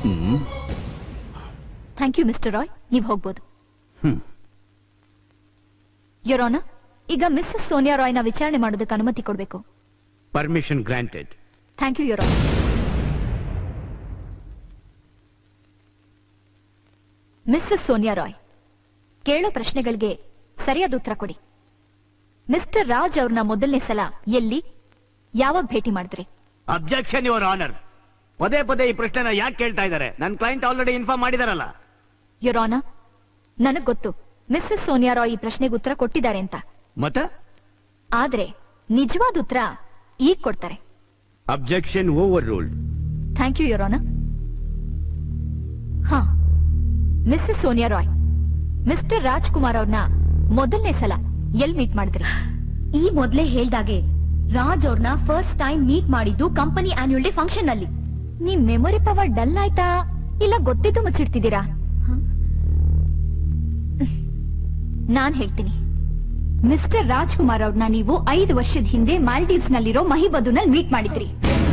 ಥ್ಯಾಂಕ್ ಯು ಮಿಸ್ಟರ್ ರಾಯ್, ನೀವ್ ಹೋಗ್ಬೋದು. ಯುವರ್ ಆನರ್, ಈಗ ಮಿಸ್ಸಸ್ ಸೋನಿಯಾ ರಾಯ್ನ ವಿಚಾರಣೆ ಮಾಡೋದಕ್ಕೆ ಅನುಮತಿ ಕೊಡಬೇಕು. Permission granted. Thank you your honour. Mrs Sonia Roy, ಕೇಳೋ ಪ್ರಶ್ನೆಗಳಿಗೆ ಸರಿಯಾದ ಉತ್ತರ ಕೊಡಿ. ಮಿಸ್ಟರ್ ರಾಜ್ ಅವ್ರನ್ನ ಮೊದಲನೇ ಸಲ ಎಲ್ಲಿ, ಯಾವಾಗ ಭೇಟಿ ಮಾಡಿದ್ರಿ? Objection your honour. ಪದೇ ಪದೇ ಈ ಪ್ರಶ್ನೆನ ಯಾಕೆ ಕೇಳ್ತಾ ಇದ್ದಾರೆ? ನನ್ನ ಕ್ಲೈಂಟ್ ಆಲ್ರೆಡಿ ಇನ್ಫಾರ್ಮ್ ಮಾಡಿದಾರಲ್ಲ. ಯುವರ್ ಆನರ್, ನನಗ್ ಗೊತ್ತು ಮಿಸ್ಸಸ್ ಸೋನಿಯಾ ರಾಯ್ ಈ ಪ್ರಶ್ನೆಗೆ ಉತ್ತರ ಕೊಟ್ಟಿದ್ದಾರೆ ಅಂತ. ಮತ್ತೆ? ಆದ್ರೆ ನಿಜವಾದ ಉತ್ತರ ಈಗ ಕೊಡ್ತಾರೆ. Objection overruled. Thank you your honour. ಹಾ, ಮಿಸ್ಸಸ್ ಸೋನಿಯಾ ರಾಯ್, ಮಿಸ್ಟರ್ ರಾಜ್ಕುಮಾರ್ ಅವ್ರನ್ನ ಮೊದಲನೇ ಸಲ ಎಲ್ ಮೀಟ್ ಮಾಡಿದ್ರಿ? ಈ ಮೊದಲೇ ಹೇಳ್ದಾಗೆ ರಾಜ್ ಅವ್ರನ್ನ ಫಸ್ಟ್ ಟೈಮ್ ಮೀಟ್ ಮಾಡಿದ್ದು ಕಂಪನಿ ಆನ್ಯುವಲ್ ಡೇ ಫಂಕ್ಷನ್ ಅಲ್ಲಿ. ನಿಮ್ ಮೆಮೊರಿ ಪವರ್ ಡಲ್ ಆಯ್ತಾ ಇಲ್ಲ ಗೊತ್ತಿದ್ದು ಮುಚ್ಚಿಡ್ತಿದ್ದೀರಾ? ನಾನ್ ಹೇಳ್ತೀನಿ. ಮಿಸ್ಟರ್ ರಾಜ್ಕುಮಾರ್ ಅವ್ರನ್ನ ನೀವು 5 ವರ್ಷದ ಹಿಂದೆ ಮಾಲ್ಡೀವ್ಸ್ ನಲ್ಲಿರೋ ಮಹಿಬದುನಲ್ಲಿ ಮೀಟ್ ಮಾಡಿದ್ರಿ.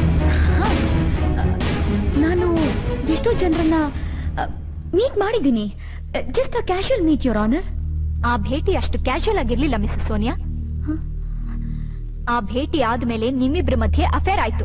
ನಾನು ಎಷ್ಟೋ ಜನರನ್ನ ಮೀಟ್ ಮಾಡಿದ್ದೀನಿ. Just a casual meet your honour. ಆ ಭೇಟಿ ಅಷ್ಟು ಕ್ಯಾಶುಯಲ್ ಆಗಿರ್ಲಿಲ್ಲ ಮಿಸಸ್ ಸೋನಿಯಾ. ಆ ಭೇಟಿ ಆದ್ಮೇಲೆ ನಿಮ್ಮಿಬ್ರ ಮಧ್ಯೆ ಅಫೇರ್ ಆಯ್ತು.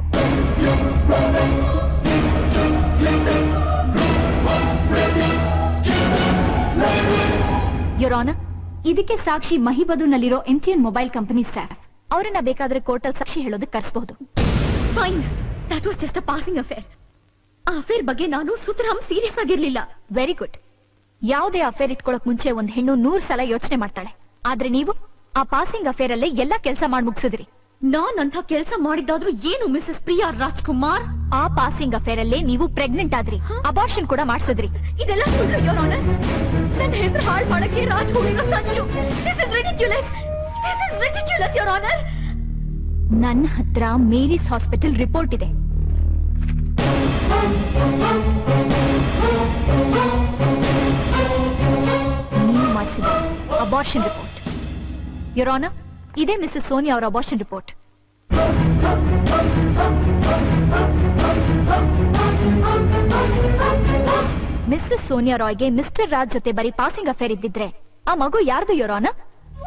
ಯುವರ್ ಆನರ್, ಇದಕ್ಕೆ ಸಾಕ್ಷಿ ಮಹಿಬದುನಲ್ಲಿರೋ MTN ಮೊಬೈಲ್ ಕಂಪನಿ ಸ್ಟಾಫ್. ಅವರನ್ನ ಬೇಕಾದ್ರೆ ಕೋರ್ಟಲ್ ಸಾಕ್ಷಿ ಹೇಳೋದಕ್ಕೆ ಕರೆಸಬಹುದು. Fine, that was just a passing affair. ಆ ಅಫೇರ್ ಬಗ್ಗೆ ನಾನು ಸುತರಾಮ್ ಸೀರಿಯಸ್ ಆಗಿರ್ಲಿಲ್ಲ. Very good. ಯಾವುದೇ ಅಫೇರ್ ಇಟ್ಕೊಳಕ್ ಮುಂಚೆ ಒಂದ್ ಹೆಣ್ಣು 100 ಸಲ ಯೋಚನೆ ಮಾಡ್ತಾಳೆ. ಆದ್ರೆ ನೀವು ಆ ಪಾಸಿಂಗ್ ಅಫೇರ್ ಅಲ್ಲೇ ಎಲ್ಲಾ ಕೆಲಸ ಮಾಡಿ ಮುಗಿಸಿದ್ರಿ. ನಾನಂತ ಕೆಲಸ ಮಾಡಿದ್ದಾದ್ರೂ ಏನು ಮಿಸಸ್ ಪ್ರಿಯಾ ರಾಜ್ಕುಮಾರ್? ಆ ಪಾಸಿಂಗ್ ಅಫೇರ್ ಅಲ್ಲೇ ನೀವು ಪ್ರೆಗ್ನೆಂಟ್ ಆದ್ರಿ, ಅಬಾರ್ಷನ್ ಕೂಡ ಮಾಡಿಸಿದ್ರಿ. ಇದೆಲ್ಲ ಸುಳ್ಳು ಯುವರ್ ಆನರ್. ನನ್ನ ಹೆಸರು ಹಾಳು ಮಾಡಕ್ಕೆ ರಾಜ್ ಹೂಡಿರೋ ಸಂಚು. This is ridiculous. This is ridiculous your honour. ನನ್ನ ಹತ್ರ ಮೇರಿಸ್ ಹಾಸ್ಪಿಟಲ್ ರಿಪೋರ್ಟ್ ಇದೆ. ನೀವು ಮಾಡಿಸಿದ ಅಬಾರ್ಷನ್ ರಿಪೋರ್ಟ್. ಯುವರ್ ಆನರ್, ಇದೇ ಮಿಸಸ್ ಸೋನಿಯಾ ಅವರ ಅಬಾರ್ಷನ್ ರಿಪೋರ್ಟ್. ಮಿಸಸ್ ಸೋನಿಯಾ ರಾಯ್ಗೆ ಮಿಸ್ಟರ್ ರಾಜ್ ಜೊತೆ ಬರೀ ಪಾಸಿಂಗ್ ಅಫೇರ್ ಇದ್ದಿದ್ರೆ ಆ ಮಗು ಯಾರ್ದು ಯುವರ್ ಆನರ್?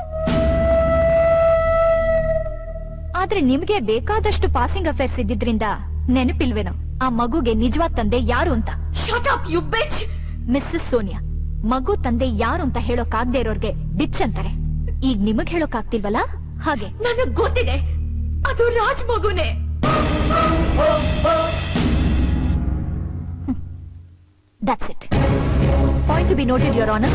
ಆದ್ರೆ ನಿಮ್ಗೆ ಬೇಕಾದಷ್ಟು ಪಾಸಿಂಗ್ ಅಫೇರ್ಸ್ ಇದ್ದಿದ್ರಿಂದ ನೆನಪಿಲ್ವೇನೋ ಆ ಮಗುಗೆ ನಿಜವಾದ ತಂದೆ ಯಾರು ಅಂತ? Shut up you bitch. Mrs Sonia, ಮಗು ತಂದೆ ಯಾರು ಅಂತ ಹೇಳೋಕಾಗದೆ ಇರೋರ್ಗೆ ಬಿಚ್ ಅಂತಾರೆ. ಈಗ ನಿಮಗ್ ಹೇಳೋಕಾಗ್ತಿಲ್ವಲ್ಲ ಹಾಗೆ. ನನಗ್ ಗೊತ್ತಿದೆ, ಅದು Raj ಮಗುನೇ. That's it. Point to be noted, Your Honor.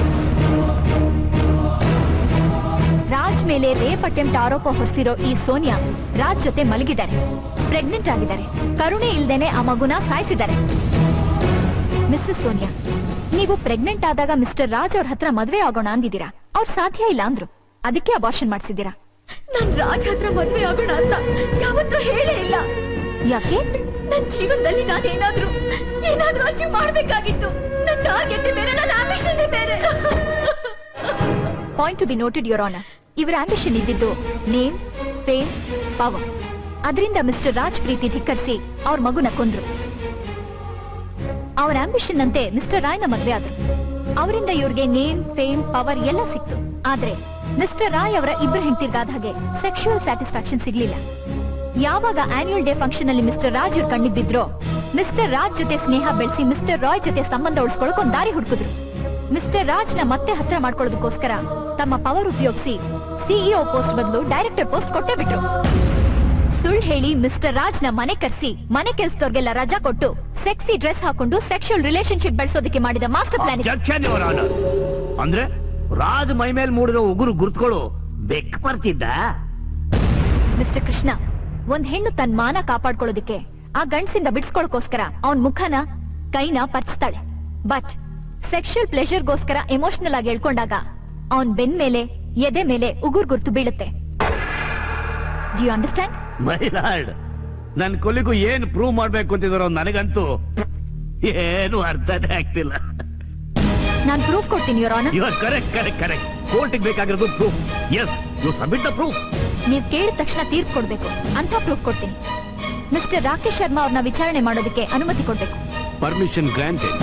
Raj ಮೇಲೆ ರೇಪ್ ಅಟೆಂಪ್ಟ್ ಆರೋಪ ಹೊರಿಸಿರೋ ಈ ಸೋನಿಯಾ ರಾಜ್ ಜೊತೆ ಮಲಗಿದ್ದಾರೆ, ಪ್ರೆಗ್ನೆಂಟ್ ಆಗಿದ್ದಾರೆ, ಕರುಣೆ ಇಲ್ದೇನೆ ಆ ಮಗುನ ಸಾಯಿಸಿದ್ದಾರೆ. ಮಿಸ್ಸಸ್ ಸೋನಿಯಾ, ನೀವು ಪ್ರೆಗ್ನೆಂಟ್ ಆದಾಗ ಮಿಸ್ಟರ್ ರಾಜ್ ಅವ್ರ ಹತ್ರ ಮದ್ವೆ ಆಗೋಣ ಅಂದಿದ್ದೀರಾ. ಅವ್ರು ಸಾಧ್ಯ ಇಲ್ಲ ಅಂದ್ರು, ಅದಕ್ಕೆ ಅಬಾರ್ಷನ್ ಮಾಡಿಸಿದ್ದೀರಾ. ನಾನ್ ರಾಜ್ ಹತ್ರ ಮದ್ವೆ ಆಗೋಣ ಅಂತ ಯಾವತ್ತೂ ಹೇಳೇ ಇಲ್ಲ. ಯಾಕೆ? ನನ್ ಜೀವನದಲ್ಲಿ ನಾನು ಏನಾದ್ರೂ ಅಚೀವ್ ಮಾಡ್ಬೇಕಾಗಿತ್ತು. ನನ್ನ ಟಾರ್ಗೆಟ್ ಬೇರೆ, ನನ್ನ ಆಂಬಿಷನ್ ಬೇರೆ. Point to be noted, your honour. ಇವರ ಆಂಬಿಷನ್ ಇದ್ದಿದ್ದು ನೇಮ್, ಫೇಮ್, ಪವರ್. ಅದರಿಂದ ಮಿಸ್ಟರ್ ರಾಜ್ ಪ್ರೀತಿ ಧಿಕ್ಕರಿಸಿ ಅವ್ರ ಮಗುನ ಕೊಂದ್ರು. ಅವರ ಆಂಬಿಷನ್ ಅಂತೆ ಮಿಸ್ಟರ್ ರಾಯ್ನ ಮದ್ವೆ ಆದ್ರು. ಅವರಿಂದ ಇವ್ರಿಗೆ ನೇಮ್, ಫೇಮ್, ಪವರ್ ಎಲ್ಲ ಸಿಕ್ತು. ಆದ್ರೆ ಮಿಸ್ಟರ್ ರಾಯ್ ಅವರ ಇಬ್ರು ಹೆಂಡತಿರ್ಗಾದ ಹಾಗೆ ಸೆಕ್ಷುವಲ್ ಸ್ಯಾಟಿಸ್ಫ್ಯಾಕ್ಷನ್ ಸಿಗ್ಲಿಲ್ಲ. ಯಾವಾಗ ಆನ್ಯುವಲ್ ಡೇ ಫಂಕ್ಷನ್ ಅಲ್ಲಿ ಮಿಸ್ಟರ್ ರಾಜ್ ಇವ್ರು ಕಣ್ಣಿಗೆ ಬಿದ್ರು, ಮಿಸ್ಟರ್ ರಾಜ್ ಜೊತೆ ಸ್ನೇಹ ಬೆಳೆಸಿ ಮಿಸ್ಟರ್ ರಾಯ್ ಜೊತೆ ಸಂಬಂಧ ಉಳಿಸ್ಕೊಳಕ್ ಒಂದ್ ದಾರಿ ಹುಡುಕಿದ್ರು. ಮಿಸ್ಟರ್ ರಾಜ್ ನ ಮತ್ತೆ ಹತ್ರ ಮಾಡ್ಕೊಳ್ಳೋದಕ್ಕೋಸ್ಕರ ತಮ್ಮ ಪವರ್ ಉಪಯೋಗಿಸಿ ಸಿಇಒ ಪೋಸ್ಟ್ ಬದಲು ಡೈರೆಕ್ಟರ್ ಪೋಸ್ಟ್ ಕೊಟ್ಟೇ ಬಿಟ್ರು. ಸುಳ್ಳು ಹೇಳಿ ಮಿಸ್ಟರ್ ರಾಜ್ ನ ಮನೆ ಕರೆಸಿ ಮನೆ ಕೆಲಸದವ್ರಿಗೆಲ್ಲ ರಜಾ ಕೊಟ್ಟು ಸೆಕ್ಸಿ ಡ್ರೆಸ್ ಹಾಕೊಂಡು ಸೆಕ್ಷುವಲ್ ರಿಲೇಶನ್ಶಿಪ್ ಬೆಳೆಸೋದಕ್ಕೆ ಮಾಡಿದ ಮಾಸ್ಟರ್ ಪ್ಲಾನ್. ಅಂದ್ರೆ ರಾಜ್ ಮೈ ಮೇಲೆ ಮೂಡಿರೋ ಉಗುರು ಗುರುತ್ಗಳು ಬೆಕ್ ಬರ್ತಿದ್ದ. ಮಿಸ್ಟರ್ ಕೃಷ್ಣ, ಒಂದ್ ಹೆಣ್ಣು ತನ್ನ ಮಾನ ಕಾಪಾಡ್ಕೊಳ್ಳೋದಕ್ಕೆ ಆ ಗಂಡ್ಸಿಂದ ಬಿಡಿಸ್ಕೊಳಕೋಸ್ಕರ ಅವನ್ ಮುಖನ ಕೈನ ಪರ್ಚ್ತಾಳೆ. ಬಟ್ ಸೆಕ್ಷುವಲ್ ಪ್ಲೆಷರ್ಗೋಸ್ಕರ ಎಮೋಷನಲ್ ಆಗಿ ಹೇಳ್ಕೊಂಡಾಗ ಅವನ್ ಬೆನ್ ಮೇಲೆ ಎದೆ ಮೇಲೆ ಉಗುರು ಗುರ್ತು ಬೀಳುತ್ತೆ. Do you understand? My lord, ನನ್ ಕೊಲ್ಲಿಗೂ ಏನ್ ಪ್ರೂವ್ ಮಾಡ್ಬೇಕು ಅಂತಿದಾರೋ ನನಗಂತೂ ಏನು ಅರ್ಥನೇ ಆಗ್ತಿಲ್ಲ. ನಾನ್ ಪ್ರೂಫ್ ಕೊಡ್ತೀನಿ your honour. You are correct correct correct. ಕೋರ್ಟಿಗೆ ಬೇಕಾಗಿರೋದು proof. Yes, you submit the proof. ನೀವ್ ಕೇಳಿದ ತಕ್ಷಣ ತೀರ್ಪು ಕೊಡ್ಬೇಕು ಅಂತ ಪ್ರೂಫ್ ಕೊಡ್ತೀನಿ. ಮಿಸ್ಟರ್ ರಾಕೇಶ್ ಶರ್ಮಾ ಅವ್ರನ್ನ ವಿಚಾರಣೆ ಮಾಡೋದಕ್ಕೆ ಅನುಮತಿ ಕೊಡ್ಬೇಕು. Permission granted.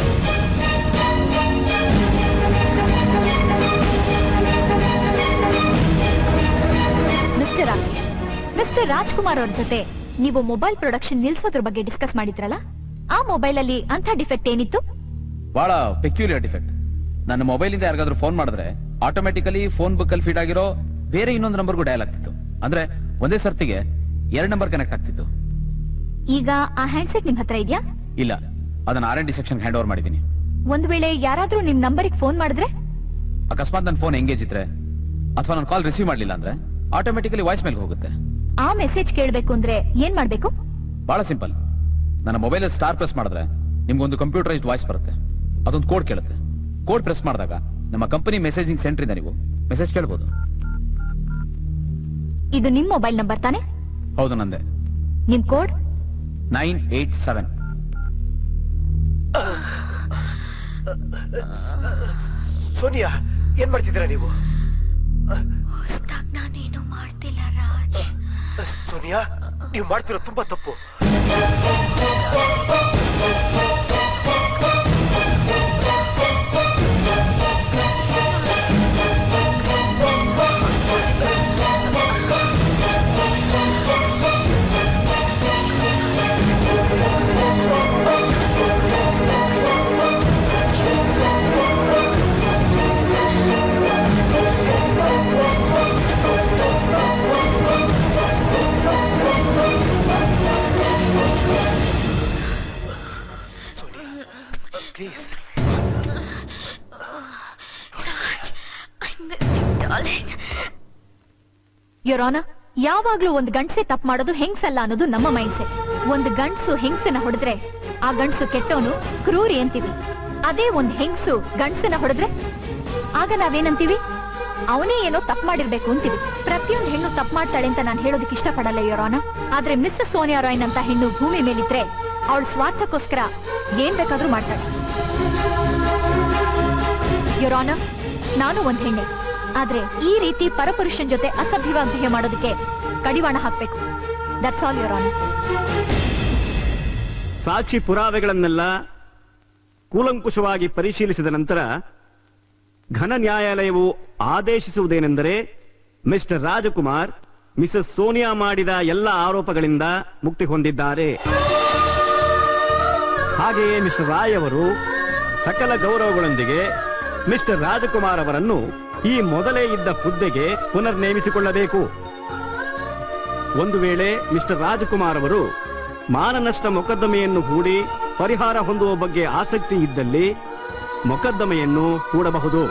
Mr Rakesh, Mr Rajkumar ಅವ್ರ ಜೊತೆ ನೀವು ಮೊಬೈಲ್ ಪ್ರೊಡಕ್ಷನ್ ನಿಲ್ಸೋದ್ರ ಬಗ್ಗೆ ಡಿಸ್ಕಸ್ ಮಾಡಿದ್ರಲ್ಲ, ಆ ಮೊಬೈಲ್ ಅಲ್ಲಿ ಅಂತ ಡಿಫೆಕ್ಟ್ ಏನಿತ್ತು? ಬಹಳ ಪೆಕ್ಯುಲಿಯರ್ ಡಿಫೆಕ್ಟ್. ನನ್ನ ಮೊಬೈಲ್ ಇಂದ ಯಾರಿಗಾದ್ರೂ ಫೋನ್ ಮಾಡಿದ್ರೆ ಆಟೋಮೆಟಿಕಲಿ ಫೋನ್ ಬುಕ್ ಅಲ್ಲಿ ಫೀಡ್ ಆಗಿರೋ ಬೇರೆ ಇನ್ನೊಂದು ನಂಬರ್ಗೂ ಡಯಲ್ ಆಗ್ತಿತ್ತು. ಅಂದ್ರೆ ಒಂದೇ ಸರ್ತಿಗೆ 2 ನಂಬರ್ ಕನೆಕ್ಟ್ ಆಗ್ತಿತ್ತು. ಈಗ ಆ ಹ್ಯಾಂಡ್ಸೆಟ್ ನಿಮ್ ಹತ್ರ ಇದೆಯಾ? ಇಲ್ಲ, ಅದನ್ನ R&D ಸೆಕ್ಷನ್ ಹ್ಯಾಂಡ್ ಓವರ್ ಮಾಡಿದ್ದೀನಿ. ಒಂದ್ ವೇಳೆ ಯಾರಾದ್ರೂ ನಿಮ್ ನಂಬರಿಗೆ ಫೋನ್ ಮಾಡಿದ್ರೆ, ಅಕಸ್ಮಾತ್ ನನ್ನ ಫೋನ್ ಎಂಗೇಜ್ ಇದ್ರೆ ಅಥವಾ ನನ್ನ ಕಾಲ್ ರಿಸೀವ್ ಮಾಡ್ಲಿಲ್ಲ ಅಂದ್ರೆ ಆಟೋಮೆಟಿಕಲಿ ವಾಯ್ಸ್ ಮೇಲ್ ಹೋಗುತ್ತೆ. ಆ ಮೆಸೇಜ್ ಕೇಳಬೇಕು ಅಂದ್ರೆ ಏನ್ ಮಾಡ್ಬೇಕು? ಬಹಳ ಸಿಂಪಲ್. ನನ್ನ ಮೊಬೈಲ್ ಸ್ಟಾರ್ ಪ್ರೆಸ್ ಮಾಡಿದ್ರೆ ನಿಮ್ಗೊಂದು ಕಂಪ್ಯೂಟರೈಸ್ಡ್ ವಾಯ್ಸ್ ಬರುತ್ತೆ. ಅದೊಂದು ಕೋಡ್ ಕೇಳುತ್ತೆ. ಕೋಡ್ ಪ್ರೆಸ್ ಮಾಡಿದಾಗ ನಮ್ಮ ಕಂಪನಿ ಮೆಸೇಜಿಂಗ್ ಸೆಂಟರ್ ಇಂದ ನೀವು ಮೆಸೇಜ್ ಕೇಳಬಹುದು. ಇದು ನಿಮ್ ಮೊಬೈಲ್ ನಂಬರ್ ತಾನೆ? ಹೌದು, ನಂದೆ. ನಿಮ್ ಕೋಡ್ 987. ಸೋನಿಯಾ, ಏನ್ ಮಾಡ್ತಿದ್ದೀರಾ ನೀವು? ನಾನೇನು ಮಾಡ್ತಿಲ್ಲ ರಾಜ್. ಸೋನಿಯಾ, ನೀವು ಮಾಡ್ತಿರೋ ತುಂಬಾ ತಪ್ಪು. Please. Raj, I missed you, darling. Your Honor, ಯಾವಾಗ್ಲೂ ಒಂದು ಗಂಡ್ಸೆ ತಪ್ಪು ಮಾಡೋದು ಹೆಂಗ್ಸಲ್ಲ ಅನ್ನೋದು ನಮ್ಮ ಮೈಂಡ್ ಸೆಟ್. ಒಂದು ಗಂಡ್ಸು ಹೆಂಗ್ಸನ ಹೊಡೆದ್ರೆ ಆ ಗಂಡ್ಸು ಕೆಟ್ಟವನು, ಕ್ರೂರಿ ಅಂತೀವಿ. ಅದೇ ಒಂದು ಹೆಂಗ್ಸು ಗಂಡ್ಸನ ಹೊಡೆದ್ರೆ ಆಗ ನಾವೇನಂತೀವಿ? ಅವನೇ ಏನೋ ತಪ್ಪು ಮಾಡಿರ್ಬೇಕು ಅಂತೀವಿ. ಪ್ರತಿಯೊಂದು ಹೆಣ್ಣು ತಪ್ಪು ಮಾಡ್ತಾಳೆ ಅಂತ ನಾನು ಹೇಳೋದಕ್ಕೆ ಇಷ್ಟಪಡಲ್ಲ ಯೋರ್ ಆನರ್. ಆದ್ರೆ ಮಿಸ್ಸಸ್ ಸೋನಿಯಾ ರಾಯ್ ಅಂತ ಹೆಣ್ಣು ಭೂಮಿ ಮೇಲಿದ್ರೆ ಅವಳ ಸ್ವಾರ್ಥಕ್ಕೋಸ್ಕರ ಏನ್ ಬೇಕಾದ್ರೂ ಮಾಡ್ತಾಳೆ. ಯೋರ್ ಆನರ್, ನಾನು ಒಂದ್ ಹೆಣ್ಣೆ, ಆದ್ರೆ ಈ ರೀತಿ ಪರಪುರುಷನ್ ಜೊತೆ ಅಸಭ್ಯವಾಗಿ ಬಿಹೇವ್ ಮಾಡೋದಕ್ಕೆ ಕಡಿವಾಣ ಹಾಕ್ಬೇಕು. That's all your honour. ಸಾಕ್ಷಿ ಪುರಾವೆಗಳನ್ನೆಲ್ಲ ಕೂಲಂಕುಷವಾಗಿ ಪರಿಶೀಲಿಸಿದ ನಂತರ ಘನ ನ್ಯಾಯಾಲಯವು ಆದೇಶಿಸುವುದೇನೆಂದರೆ, ಮಿಸ್ಟರ್ ರಾಜಕುಮಾರ್ ಮಿಸಸ್ ಸೋನಿಯಾ ಮಾಡಿದ ಎಲ್ಲ ಆರೋಪಗಳಿಂದ ಮುಕ್ತಿ ಹೊಂದಿದ್ದಾರೆ. ಹಾಗೆಯೇ ಮಿಸ್ಟರ್ ರಾಯ್ ಅವರು ಸಕಲ ಗೌರವಗಳೊಂದಿಗೆ ಮಿಸ್ಟರ್ ರಾಜಕುಮಾರ್ ಅವರನ್ನು ಈ ಮೊದಲೇ ಇದ್ದ ಹುದ್ದೆಗೆ ಪುನರ್ ನೇಮಿಸಿಕೊಳ್ಳಬೇಕು. ಒಂದು ವೇಳೆ ಮಿಸ್ಟರ್ ರಾಜಕುಮಾರ್ ಅವರು ಮಾನನಷ್ಟ ಮೊಕದ್ದಮೆಯನ್ನು ಹೂಡಿ ಪರಿಹಾರ ಹೊಂದುವ ಬಗ್ಗೆ ಆಸಕ್ತಿ ಇದ್ದಲ್ಲಿ ಮೊಕದ್ದಮೆಯನ್ನು ಹೂಡಬಹುದು.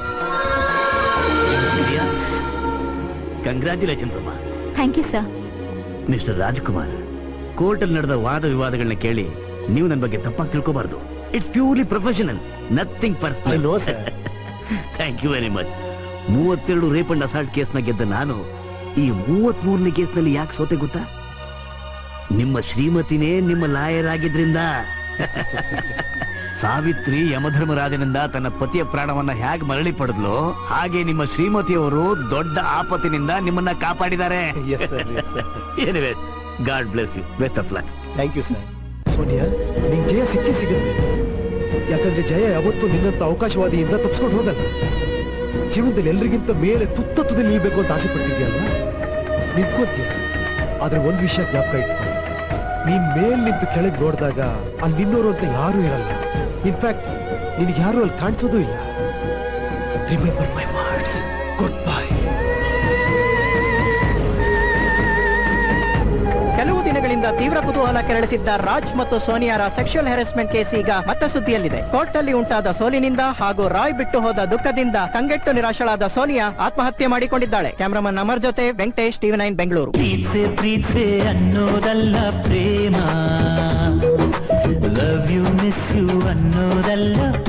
ಕಂಗ್ರ್ಯಾಚುಲೇಷನ್ಸ್ ಅಮ್ಮ. Thank you sir. Mr Rajkumar, ಕೋರ್ಟಲ್ಲಿ ನಡೆದ ವಾದ ವಿವಾದಗಳನ್ನ ಕೇಳಿ ನೀವು ನನ್ನ ಬಗ್ಗೆ ತಪ್ಪಾಗಿ ತಿಳ್ಕೋಬಾರ್ದು. It's purely professional, nothing personal. Thank you very much. 32 rape and assault ಕೇಸ್ನ ಗೆದ್ದ ನಾನು ಈ 33ನೇ ಕೇಸ್ನಲ್ಲಿ ಯಾಕೆ ಸೋತೆ ಗೊತ್ತಾ? ನಿಮ್ಮ ಶ್ರೀಮತಿನೇ ನಿಮ್ಮ ಲಾಯರ್ ಆಗಿದ್ರಿಂದ. ಸಾವಿತ್ರಿ ಯಮಧರ್ಮರಾಜನಿಂದ ತನ್ನ ಪತಿಯ ಪ್ರಾಣವನ್ನ ಹೇಗೆ ಮರಳಿ ಪಡೆದ್ಲು, ಹಾಗೆ ನಿಮ್ಮ ಶ್ರೀಮತಿಯವರು ದೊಡ್ಡ ಆಪತ್ತಿನಿಂದ ನಿಮ್ಮನ್ನ ಕಾಪಾಡಿದ್ದಾರೆ. God bless you. Best of luck. Thank you sir. Sonia, ನಿಂಗೆ ಜಯ ಸಿಕ್ಕೇ ಸಿಗುತ್ತೆ. ಯಾಕಂದ್ರೆ ಜಯ ಯಾವತ್ತೂ ನಿನ್ನಂತ ಅವಕಾಶವಾದಿಯಿಂದ ತಪ್ಪಿಸ್ಕೊಂಡು ಹೋಗಲ್ಲ. ಜೀವನದಲ್ಲಿ ಎಲ್ರಿಗಿಂತ ಮೇಲೆ ತುತ್ತದಲ್ಲಿ ನಿಲ್ಬೇಕು ಅಂತ ಆಸೆ ಪಡ್ತಿದ್ಯಲ್ವಾ, ನಿಂತ್ಕೊಂತೀಯ. ಆದ್ರೆ ಒಂದ್ ವಿಷಯ ಜ್ಞಾಪಕ ಇಟ್ಕೊ, ನೀನ್ ಮೇಲ್ ನಿಂತು ಕೆಳಗೆ ನೋಡಿದಾಗ ಅಲ್ಲಿ ನಿನ್ನೋರು ಅಂತ ಯಾರೂ ಇರಲ್ಲ. ಇನ್ಫ್ಯಾಕ್ಟ್ ನಿನಗೆ ಯಾರು ಅಲ್ಲಿ ಕಾಣಿಸೋದು ಇಲ್ಲ. Remember my words. Good bye. ಕೆಲವು ದಿನಗಳಿಂದ ತೀವ್ರ ಕುತೂಹಲ ಕೆರಳಿಸಿದ್ದ ರಾಜ್ ಮತ್ತು ಸೋನಿಯಾರ ಸೆಕ್ಷುಯಲ್ ಹ್ಯಾರಸ್ಮೆಂಟ್ ಕೇಸ್ ಈಗ ಮತ್ತೆ ಸುದ್ದಿಯಲ್ಲಿದೆ. ಕೋರ್ಟ್ ಅಲ್ಲಿ ಉಂಟಾದ ಸೋಲಿನಿಂದ ಹಾಗೂ ರಾಯ್ ಬಿಟ್ಟು ಹೋದ ದುಃಖದಿಂದ ಕಂಗೆಟ್ಟು ನಿರಾಶಳಾದ ಸೋನಿಯಾ ಆತ್ಮಹತ್ಯೆ ಮಾಡಿಕೊಂಡಿದ್ದಾಳೆ. ಕ್ಯಾಮರಾಮನ್ ಅಮರ್ ಜೊತೆ ವೆಂಕಟೇಶ್, TV9 ಬೆಂಗಳೂರು. ಪ್ರೀತ್ಸೆ ಅನ್ನೋದಲ್ಲ ಪ್ರೇಮ, ಲವ್ ಯು ಮಿಸ್ ಯು ಅನ್ನೋದಲ್ಲ